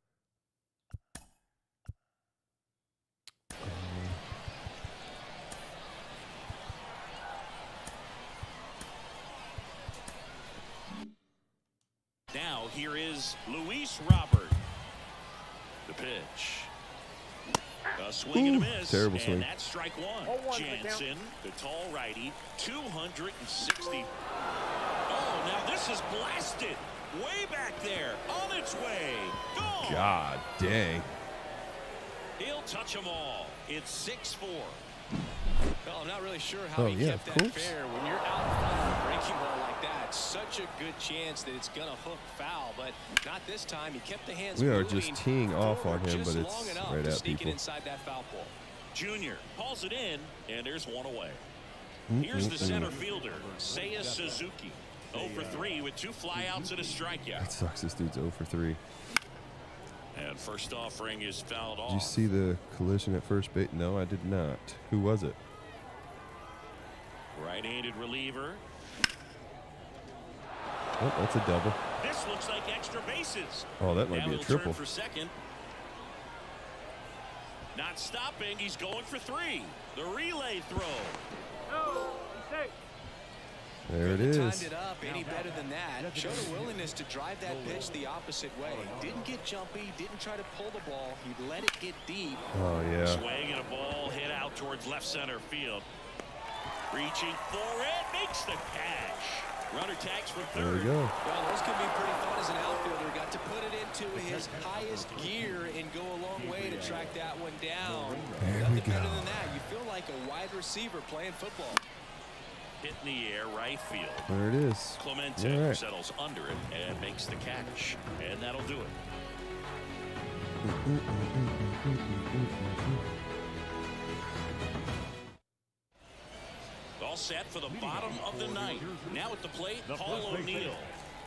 Speaker 3: Now here is Luis Robert. The pitch. A swing and a
Speaker 2: Ooh,
Speaker 3: miss.
Speaker 2: terrible
Speaker 3: and
Speaker 2: swing.
Speaker 3: that's strike one.
Speaker 7: Oh, one for count.
Speaker 3: Jansen, the tall righty, two hundred sixty. Oh, now this is blasted. Way back there. On its way. Gone.
Speaker 2: God dang.
Speaker 3: He'll touch them all. It's six four.
Speaker 12: Well, I'm not really sure how
Speaker 2: Oh,
Speaker 12: he
Speaker 2: yeah,
Speaker 12: kept
Speaker 2: of
Speaker 12: that
Speaker 2: course.
Speaker 12: fair. When you're out in front of a breaking ball like that, such a good chance that it's going to hook foul, but not this time. He kept the hands
Speaker 2: We are
Speaker 12: moving
Speaker 2: just teeing off on
Speaker 12: forward
Speaker 2: him,
Speaker 12: just
Speaker 2: but
Speaker 12: long
Speaker 2: it's
Speaker 12: enough
Speaker 2: right
Speaker 12: to
Speaker 2: at
Speaker 12: sneak it
Speaker 2: people.
Speaker 12: inside that foul pole.
Speaker 3: Junior hauls it in, and there's one away.
Speaker 2: Mm,
Speaker 3: Here's the
Speaker 2: mm,
Speaker 3: center
Speaker 2: mm.
Speaker 3: fielder, Seiya Suzuki. oh for three with two flyouts and a strikeout.
Speaker 2: That sucks. This dude's zero for three.
Speaker 3: And first offering is fouled
Speaker 2: Did you
Speaker 3: off.
Speaker 2: see the collision at first base? No, I did not. Who was it?
Speaker 3: Right-handed reliever.
Speaker 2: Oh, that's a double.
Speaker 3: This looks like extra bases.
Speaker 2: Oh, that might
Speaker 3: Now
Speaker 2: be a
Speaker 3: he'll
Speaker 2: triple.
Speaker 3: turn for second. Not stopping. He's going for three. The relay throw.
Speaker 7: No, mistake.
Speaker 2: There it
Speaker 16: Couldn't have
Speaker 2: is.
Speaker 16: timed it up any better than that. Showed a willingness to drive that pitch the opposite way. Didn't get jumpy, didn't try to pull the ball. He let it get deep.
Speaker 2: Oh, yeah.
Speaker 3: Swing and a ball hit out towards left center field. Reaching for it, makes the catch. Runner tags for
Speaker 2: There
Speaker 3: third.
Speaker 2: we go.
Speaker 16: Well, those could be pretty fun as an outfielder. Got to put it into his highest gear and go a long way to track that one down.
Speaker 2: There
Speaker 16: Nothing
Speaker 2: we
Speaker 16: better
Speaker 2: go.
Speaker 16: than that. You feel like a wide receiver playing football.
Speaker 3: Hit in the air, right field.
Speaker 2: There it is.
Speaker 3: Clemente
Speaker 2: All right.
Speaker 3: settles under it and makes the catch. And that'll do it. All set for the bottom of the ninth. Now at the plate, Paul O'Neill.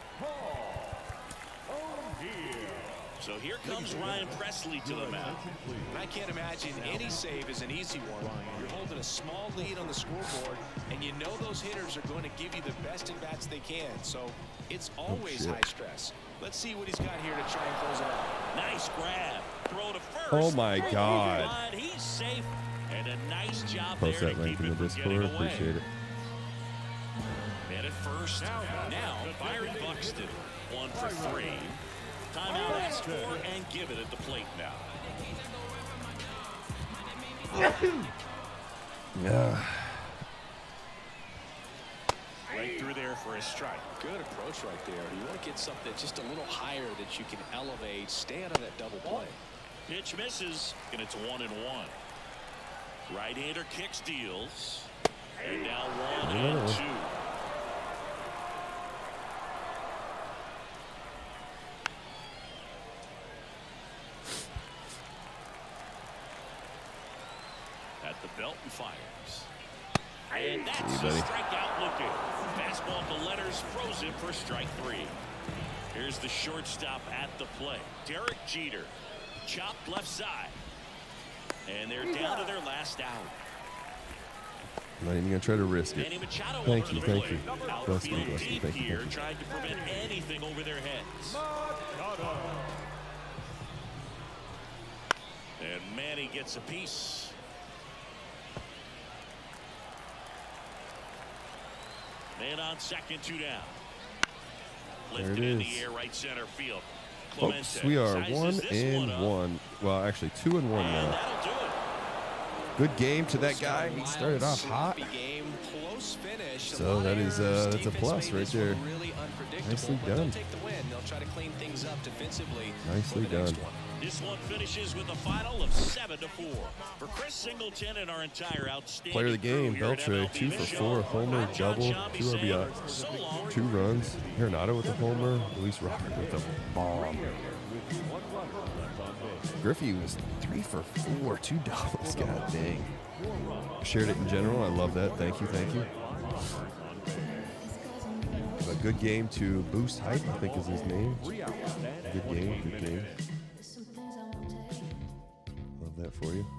Speaker 3: So here comes Ryan Presley to the mound.
Speaker 12: And I can't imagine any save is an easy one. You're holding a small lead on the scoreboard, and you know those hitters are going to give you the best at bats they can. So it's always
Speaker 2: shit.
Speaker 12: high stress. Let's see what he's got here to try and close it out.
Speaker 3: Nice grab. Throw to first.
Speaker 2: Oh, my
Speaker 3: Throw
Speaker 2: God.
Speaker 3: line. He's safe. And a nice job
Speaker 2: Post
Speaker 3: there
Speaker 2: that
Speaker 3: to
Speaker 2: link
Speaker 3: keep
Speaker 2: in
Speaker 3: it
Speaker 2: the
Speaker 3: from getting
Speaker 2: Discord.
Speaker 3: away.
Speaker 2: Appreciate it.
Speaker 3: And at first, now Byron Buxton, one for three. Timeout asked for and given at the plate now.
Speaker 2: Yeah.
Speaker 3: Right through there for a strike.
Speaker 12: Good approach right there. You want to get something just a little higher that you can elevate. Stay out of that double play.
Speaker 3: Pitch misses, and it's one and one. Right-hander kicks, deals. And now one
Speaker 2: Another
Speaker 3: and
Speaker 2: one.
Speaker 3: two. Belton fires. And that's a strikeout looking. Fastball to letters, frozen for strike three. Here's the shortstop at the plate. Derek Jeter. Chopped left side. And they're down to their last out.
Speaker 2: I'm not even going to try to risk it. Thank you, thank you. Bless me, bless me, thank you,
Speaker 3: Here,
Speaker 2: thank you.
Speaker 3: trying to prevent anything over their heads. And Manny gets a piece. Man on second, two down.
Speaker 2: There it
Speaker 3: Lifted in the
Speaker 2: is.
Speaker 3: air, right center field.
Speaker 2: Folks, we are one and one. Well, actually, two and one now. Good game to that guy. He started off hot. So that is uh, that's a plus right there. Nicely done. Nicely done.
Speaker 3: This one finishes with a final of seven to four. For Chris Singleton and our entire outstanding
Speaker 2: Player of the game,
Speaker 3: crew here at
Speaker 2: Beltre,
Speaker 3: M L B
Speaker 2: two for
Speaker 3: Mission.
Speaker 2: four, homer, double, two R B I,
Speaker 3: So long.
Speaker 2: two runs. Arenado with a homer, Luis Robert with a bomb. Griffey was three for four, two doubles. God dang. Shared it in general. I love that. Thank you, thank you. A good game to boost hype, I think is his name. Good game, good game. Love that for you.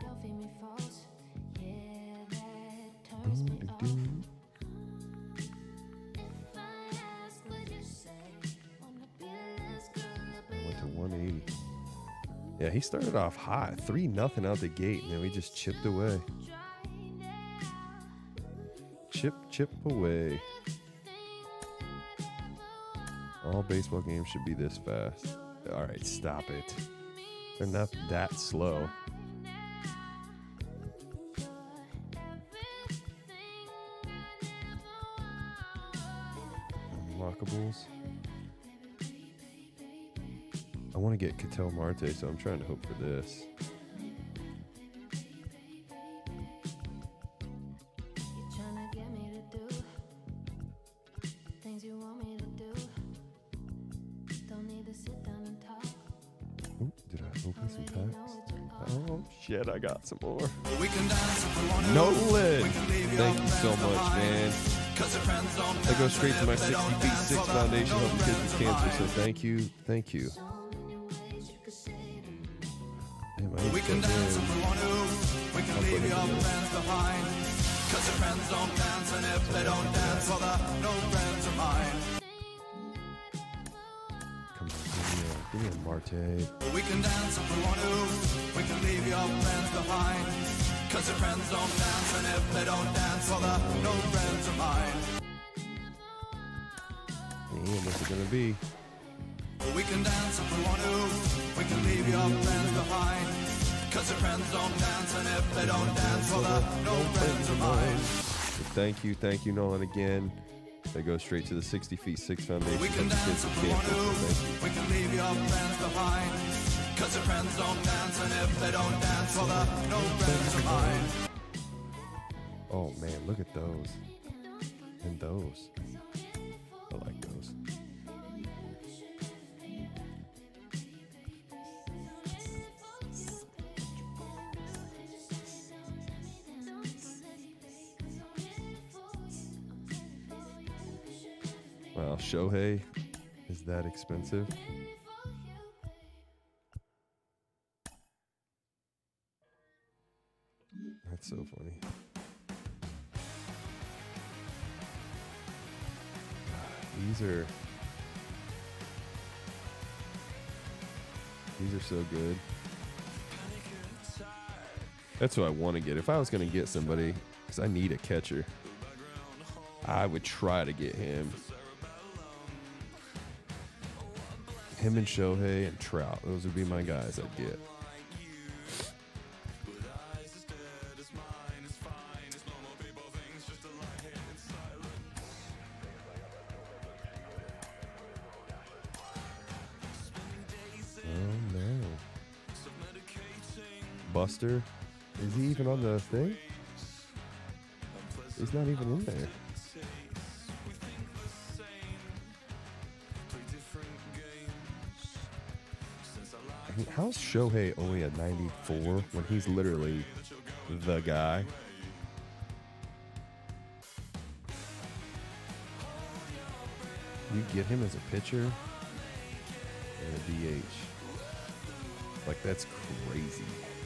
Speaker 2: I went to one eighty. Yeah, he started off hot, three nothing out the gate, and then we just chipped away. Chip, chip away. All baseball games should be this fast. All right, stop it. They're not that slow. Unlockables. I want to get Ketel Marte, so I'm trying to hope for this. Oh, did I open some packs? Oh, shit, I got some more. Nolan! Thank you so much, man. That goes straight to my sixty feet six Foundation helping kids with cancer, so thank you, thank you. Damn, I
Speaker 17: We can dance if we want to. We can leave your friends behind. Cause your friends don't dance, and if they don't dance, well, they're no friends of mine.
Speaker 2: Come on, give me a, give me a Marte.
Speaker 17: We can dance if we want to. We can leave your friends behind. Cause your friends don't dance, and if they don't dance, well, they're no friends of mine.
Speaker 2: Damn, what's it gonna be?
Speaker 17: We can dance if we want to. We can leave your friends behind. Cause your friends don't dance, and if they don't dance, well, they're no friends of mine.
Speaker 2: Thank you, thank you, Nolan, again. That goes straight to the sixty feet six Foundation.
Speaker 17: We can dance if we want to. We can leave your friends behind. Cause your friends don't dance, and if they don't dance, well, they're no friends of mine.
Speaker 2: Oh man, look at those. And those. I like those. Wow, Shohei is that expensive? That's so funny. These are These are so good. That's what I want to get. If I was going to get somebody, because I need a catcher, I would try to get him. Him and Shohei and Trout. Those would be my guys I'd get. Oh no. Buster? Is he even on the thing? He's not even in there. I mean, how's Shohei only a ninety-four when he's literally the guy. You get him as a pitcher and a D H. Like, that's crazy.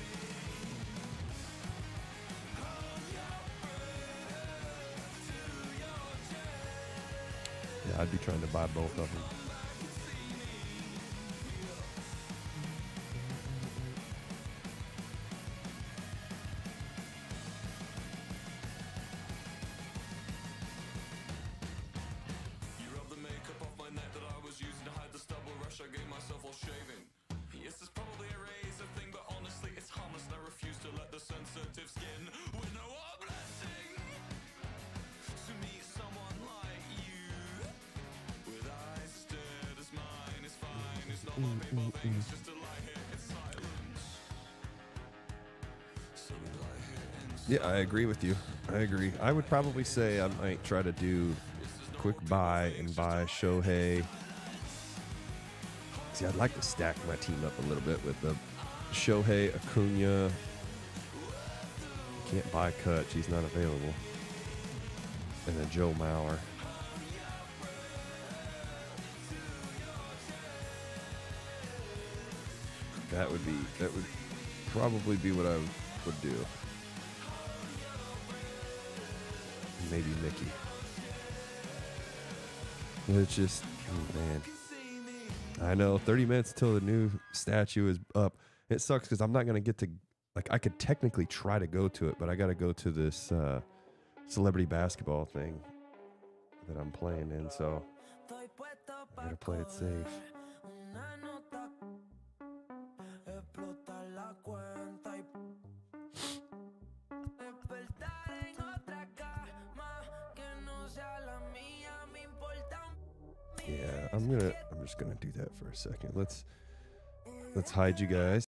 Speaker 2: Yeah, I'd be trying to buy both of them. Yeah, I agree with you. I agree. I would probably say I might try to do a quick buy and buy Shohei. See, I'd like to stack my team up a little bit with the Shohei, Acuna. Can't buy Kutch. He's not available. And then Joe Mauer. That would be, that would probably be what I would do. Maybe Mickey. It's just, oh man. I know, thirty minutes until the new statue is up. It sucks because I'm not going to get to, like, I could technically try to go to it, but I got to go to this uh, celebrity basketball thing that I'm playing in, so I got to play it safe. Yeah, I'm gonna I'm just gonna do that for a second. Let's let's hide you guys.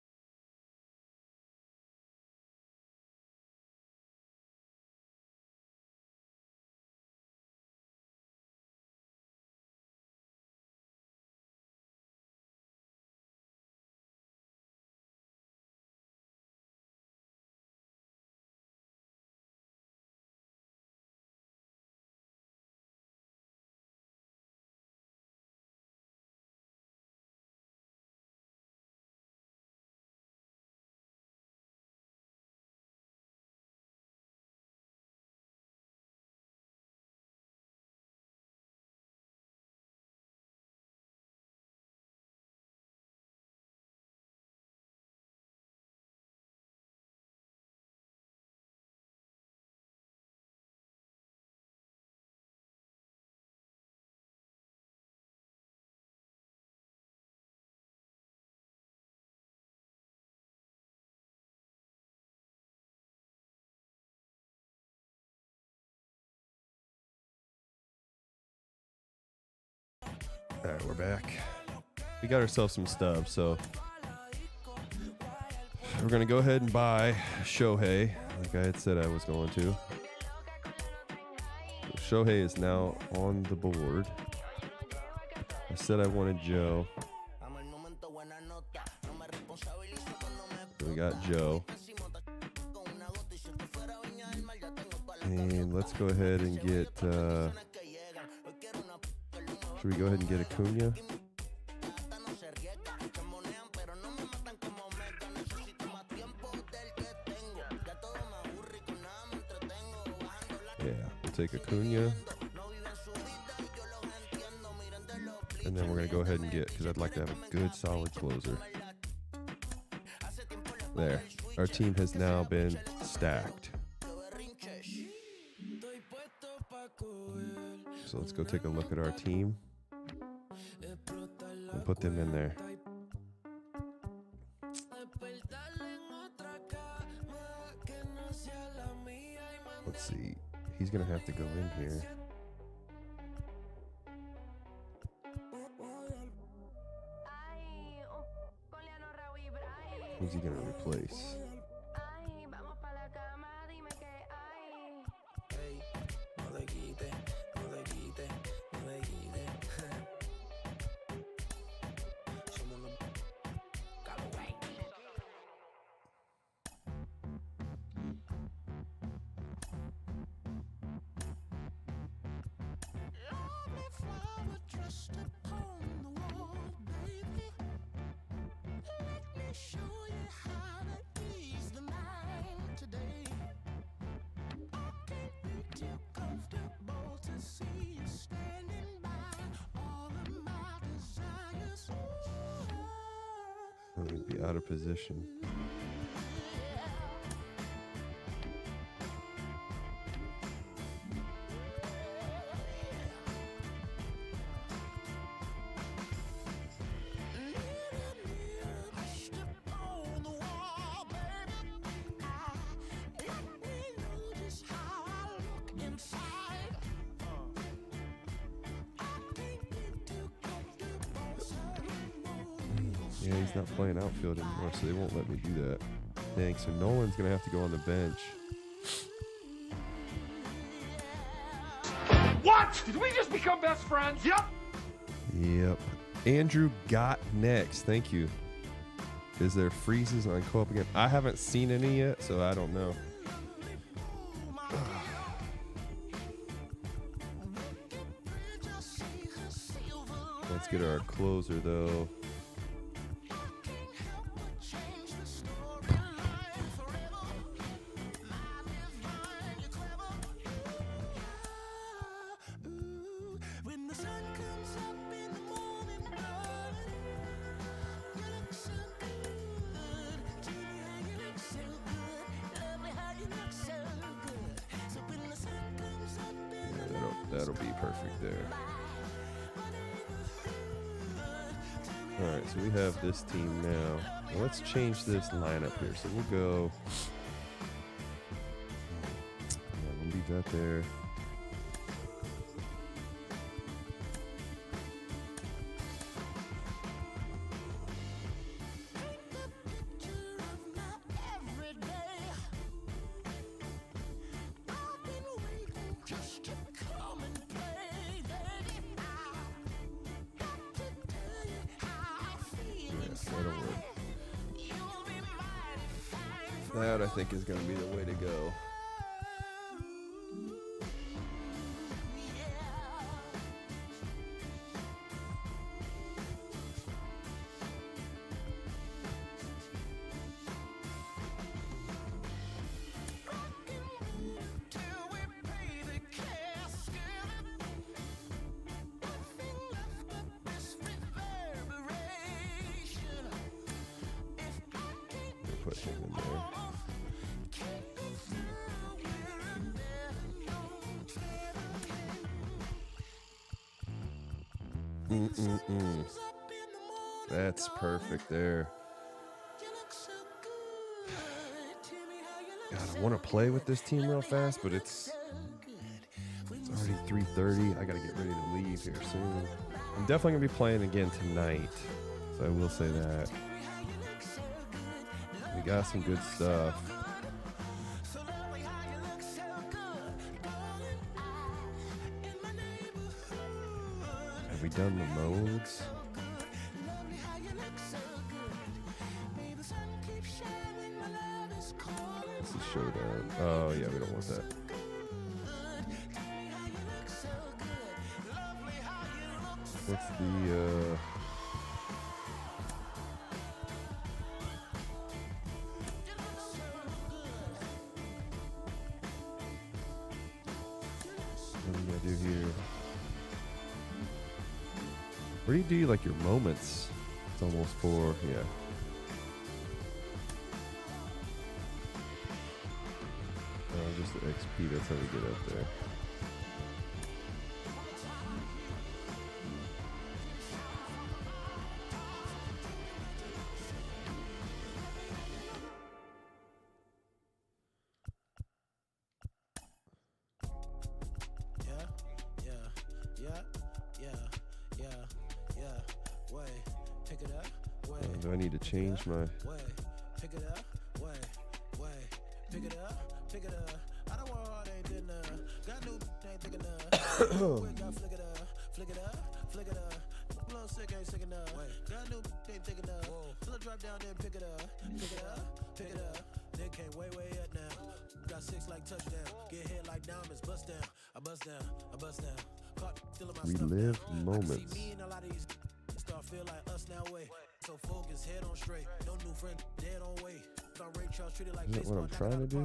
Speaker 2: All right, we're back. We got ourselves some stuff, so we're going to go ahead and buy Shohei, like I had said I was going to. So Shohei is now on the board. I said I wanted Joe. So we got Joe. And let's go ahead and get... Uh, Should we go ahead and get Acuna? Yeah, we'll take Acuna. And then we're going to go ahead and get, because I'd like to have a good solid closer. There. Our team has now been stacked. So let's go take a look at our team and put them in there. Let's see. He's going to have to go in here. Who's he going to replace? out of position. Yeah, he's not playing outfield anymore, so they won't let me do that. Dang, so Nolan's going to have to go on the bench.
Speaker 7: What? Did we just become best friends? Yep.
Speaker 2: Yep. Andrew got next. Thank you. Is there freezes on co-op again? I haven't seen any yet, so I don't know. Let's get our closer, though. That'll be perfect there. All right, so we have this team now. Now let's change this lineup here. So we'll go. Yeah, we'll leave that there. That, I think, is going to be the way to go. Put him in there. Mm-mm-mm. That's perfect there. God, I want to play with this team real fast, but it's it's already three thirty. I got to get ready to leave here soon. I'm definitely going to be playing again tonight, so I will say that. We got some good stuff. Have we done the modes? This is showdown. Oh yeah, we don't want that. What's the uh what do you gotta do here? Where do you do like your moments? It's almost four, yeah. Uh, just the X P, that's how we get up there. Do I need to change my?
Speaker 6: Pick it up, way, way, pick it up, pick it up. I don't want all they did now. Got new ain't thinking of. Quick, got flick it up, flick it up, flick it up. Blow sick ain't sick enough. Got new ain't thinking of. Till it drop down, then pick it up, pick it up, pick it up. Nick came way, way up now. Got six like touchdown. Get hit like diamonds, bust down. I bust down, I bust down. Caught still in my stuff.
Speaker 2: Relive moments.
Speaker 6: See me and a lot of these start feel like us now. Way. So focus, head on straight. No new friend, dead on way.
Speaker 2: Isn't that what I'm trying to do?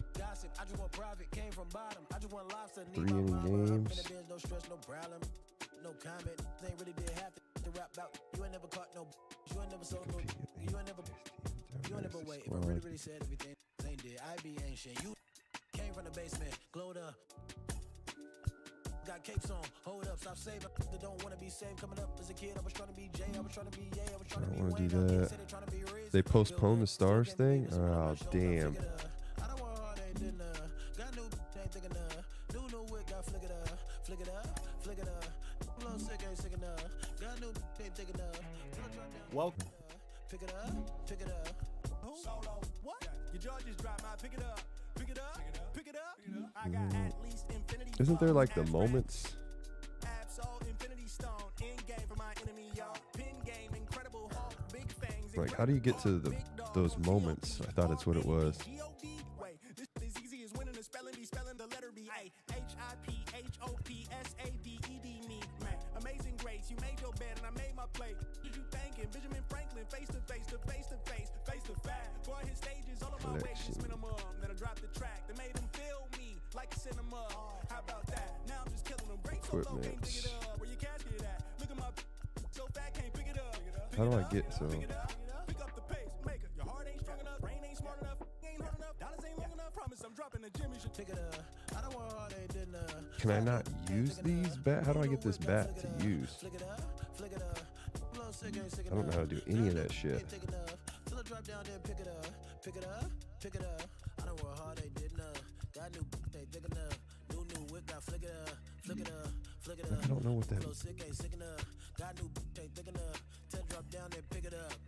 Speaker 2: Three inning games.
Speaker 5: no comment. They ain't really did half to rap about. You ain't never caught no. You ain't never sold no. You ain't never. You ain't never wait. If I really, really said everything, ain't did. I be ancient. You came from the basement, glowed up. Got capes on, hold up, stop saving. That don't wanna be saved. Coming up as a kid, I was trying to be Jay, I was trying to be Ye, I was trying to be
Speaker 2: I
Speaker 5: Wayne.
Speaker 2: want to do that. They postponed the Stars thing? Oh, damn.
Speaker 5: I don't want hard, ain't didn't uh. Got new, ain't thinking uh. New, new wig, got flick it up. Flick it up, flick it up. A little sick, ain't sick enough. Got new, ain't thinking uh.
Speaker 12: Welcome.
Speaker 5: Pick it up, pick it up.
Speaker 6: Solo, what? Your jaw just dropped, my pick it up. Pick it up, pick it up. I got at least infinity.
Speaker 2: Isn't there like the moments?
Speaker 6: Absol Infinity Stone in game for my enemy, y'all. Pin game, incredible Hulk, big fangs.
Speaker 2: Like, how do you get to the those moments? I thought it's what it was.
Speaker 6: Wait, this is easy as winning the spelling bee, spelling the letter B. A H I P H O P S A D E D me. Man, amazing grace. You made your bed and I made my plate. Did you thinking? Benjamin Franklin, face to face, to face to face, face to face. Boy, his stages, all of my wages minimum. Then I dropped the track that made him feel me like a cinema. How about that? Now I'm just killing them. Great so low, can't pick it up. Where your casket at? Look at my so fat, can't pick it up.
Speaker 2: How do I get so?
Speaker 6: Pick up the pace, maker. Your heart ain't strong enough, brain ain't smart enough, ain't hard enough, dollars ain't long enough. Promise I'm dropping the gym. You should pick it up. I don't want hard, ain't didn't uh.
Speaker 2: Can I not use these bat? How do I get this bat to use?
Speaker 5: Flick it up, flick it up.
Speaker 2: I don't know how to do any of that shit.
Speaker 5: Till I drop down there, pick it up, pick it up, pick it up. I don't work hard, they did enough. Got new, they thick enough. New, new whip, got flick it up, flick it up, flick it up.
Speaker 2: I don't know what that
Speaker 5: is. Sick, ain't sick enough. Got new, they thick enough. Till I drop down there, pick it up.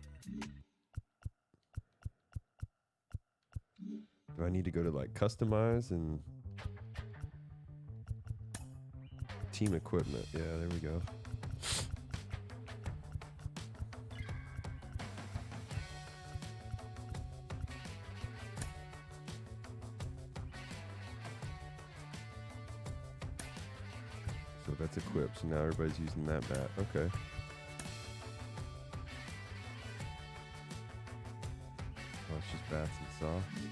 Speaker 2: Do I need to go to like customize and team equipment? Yeah, there we go. So that's equipped. So now everybody's using that bat. Okay. Oh, it's just bats and socks.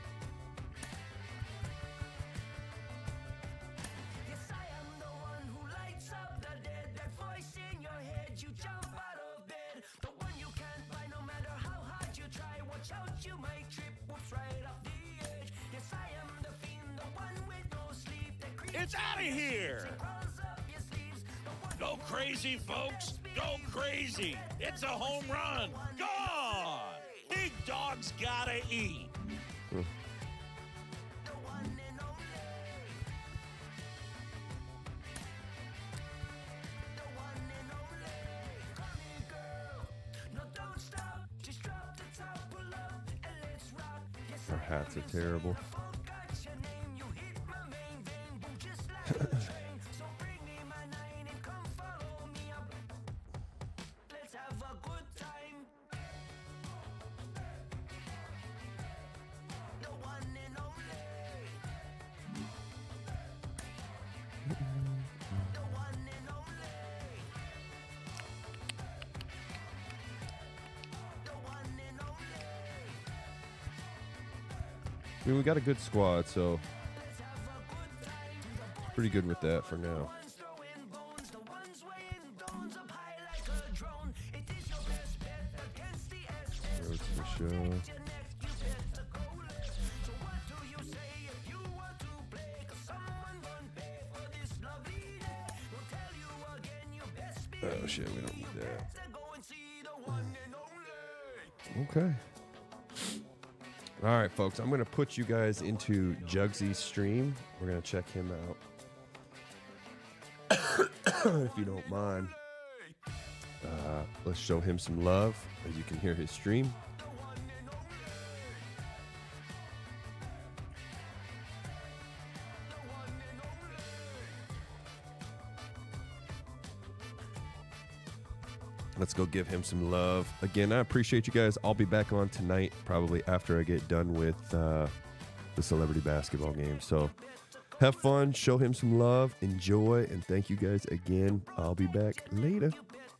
Speaker 3: It's out of here. Go crazy, folks. Go crazy. It's a home run. Gone. Big dog's gotta eat.
Speaker 2: Huh. Our hats are terrible. I mean, we got a good squad, so pretty good with that for now. Road to the show. Oh shit, we don't need that. Okay. All right, folks, I'm going to put you guys into Jugsy's stream. We're going to check him out. If you don't mind. Uh, let's show him some love, as you can hear his stream. Let's go give him some love. Again, I appreciate you guys. I'll be back on tonight, probably after I get done with uh, the celebrity basketball game. So have fun, show him some love, enjoy, and thank you guys again. I'll be back later.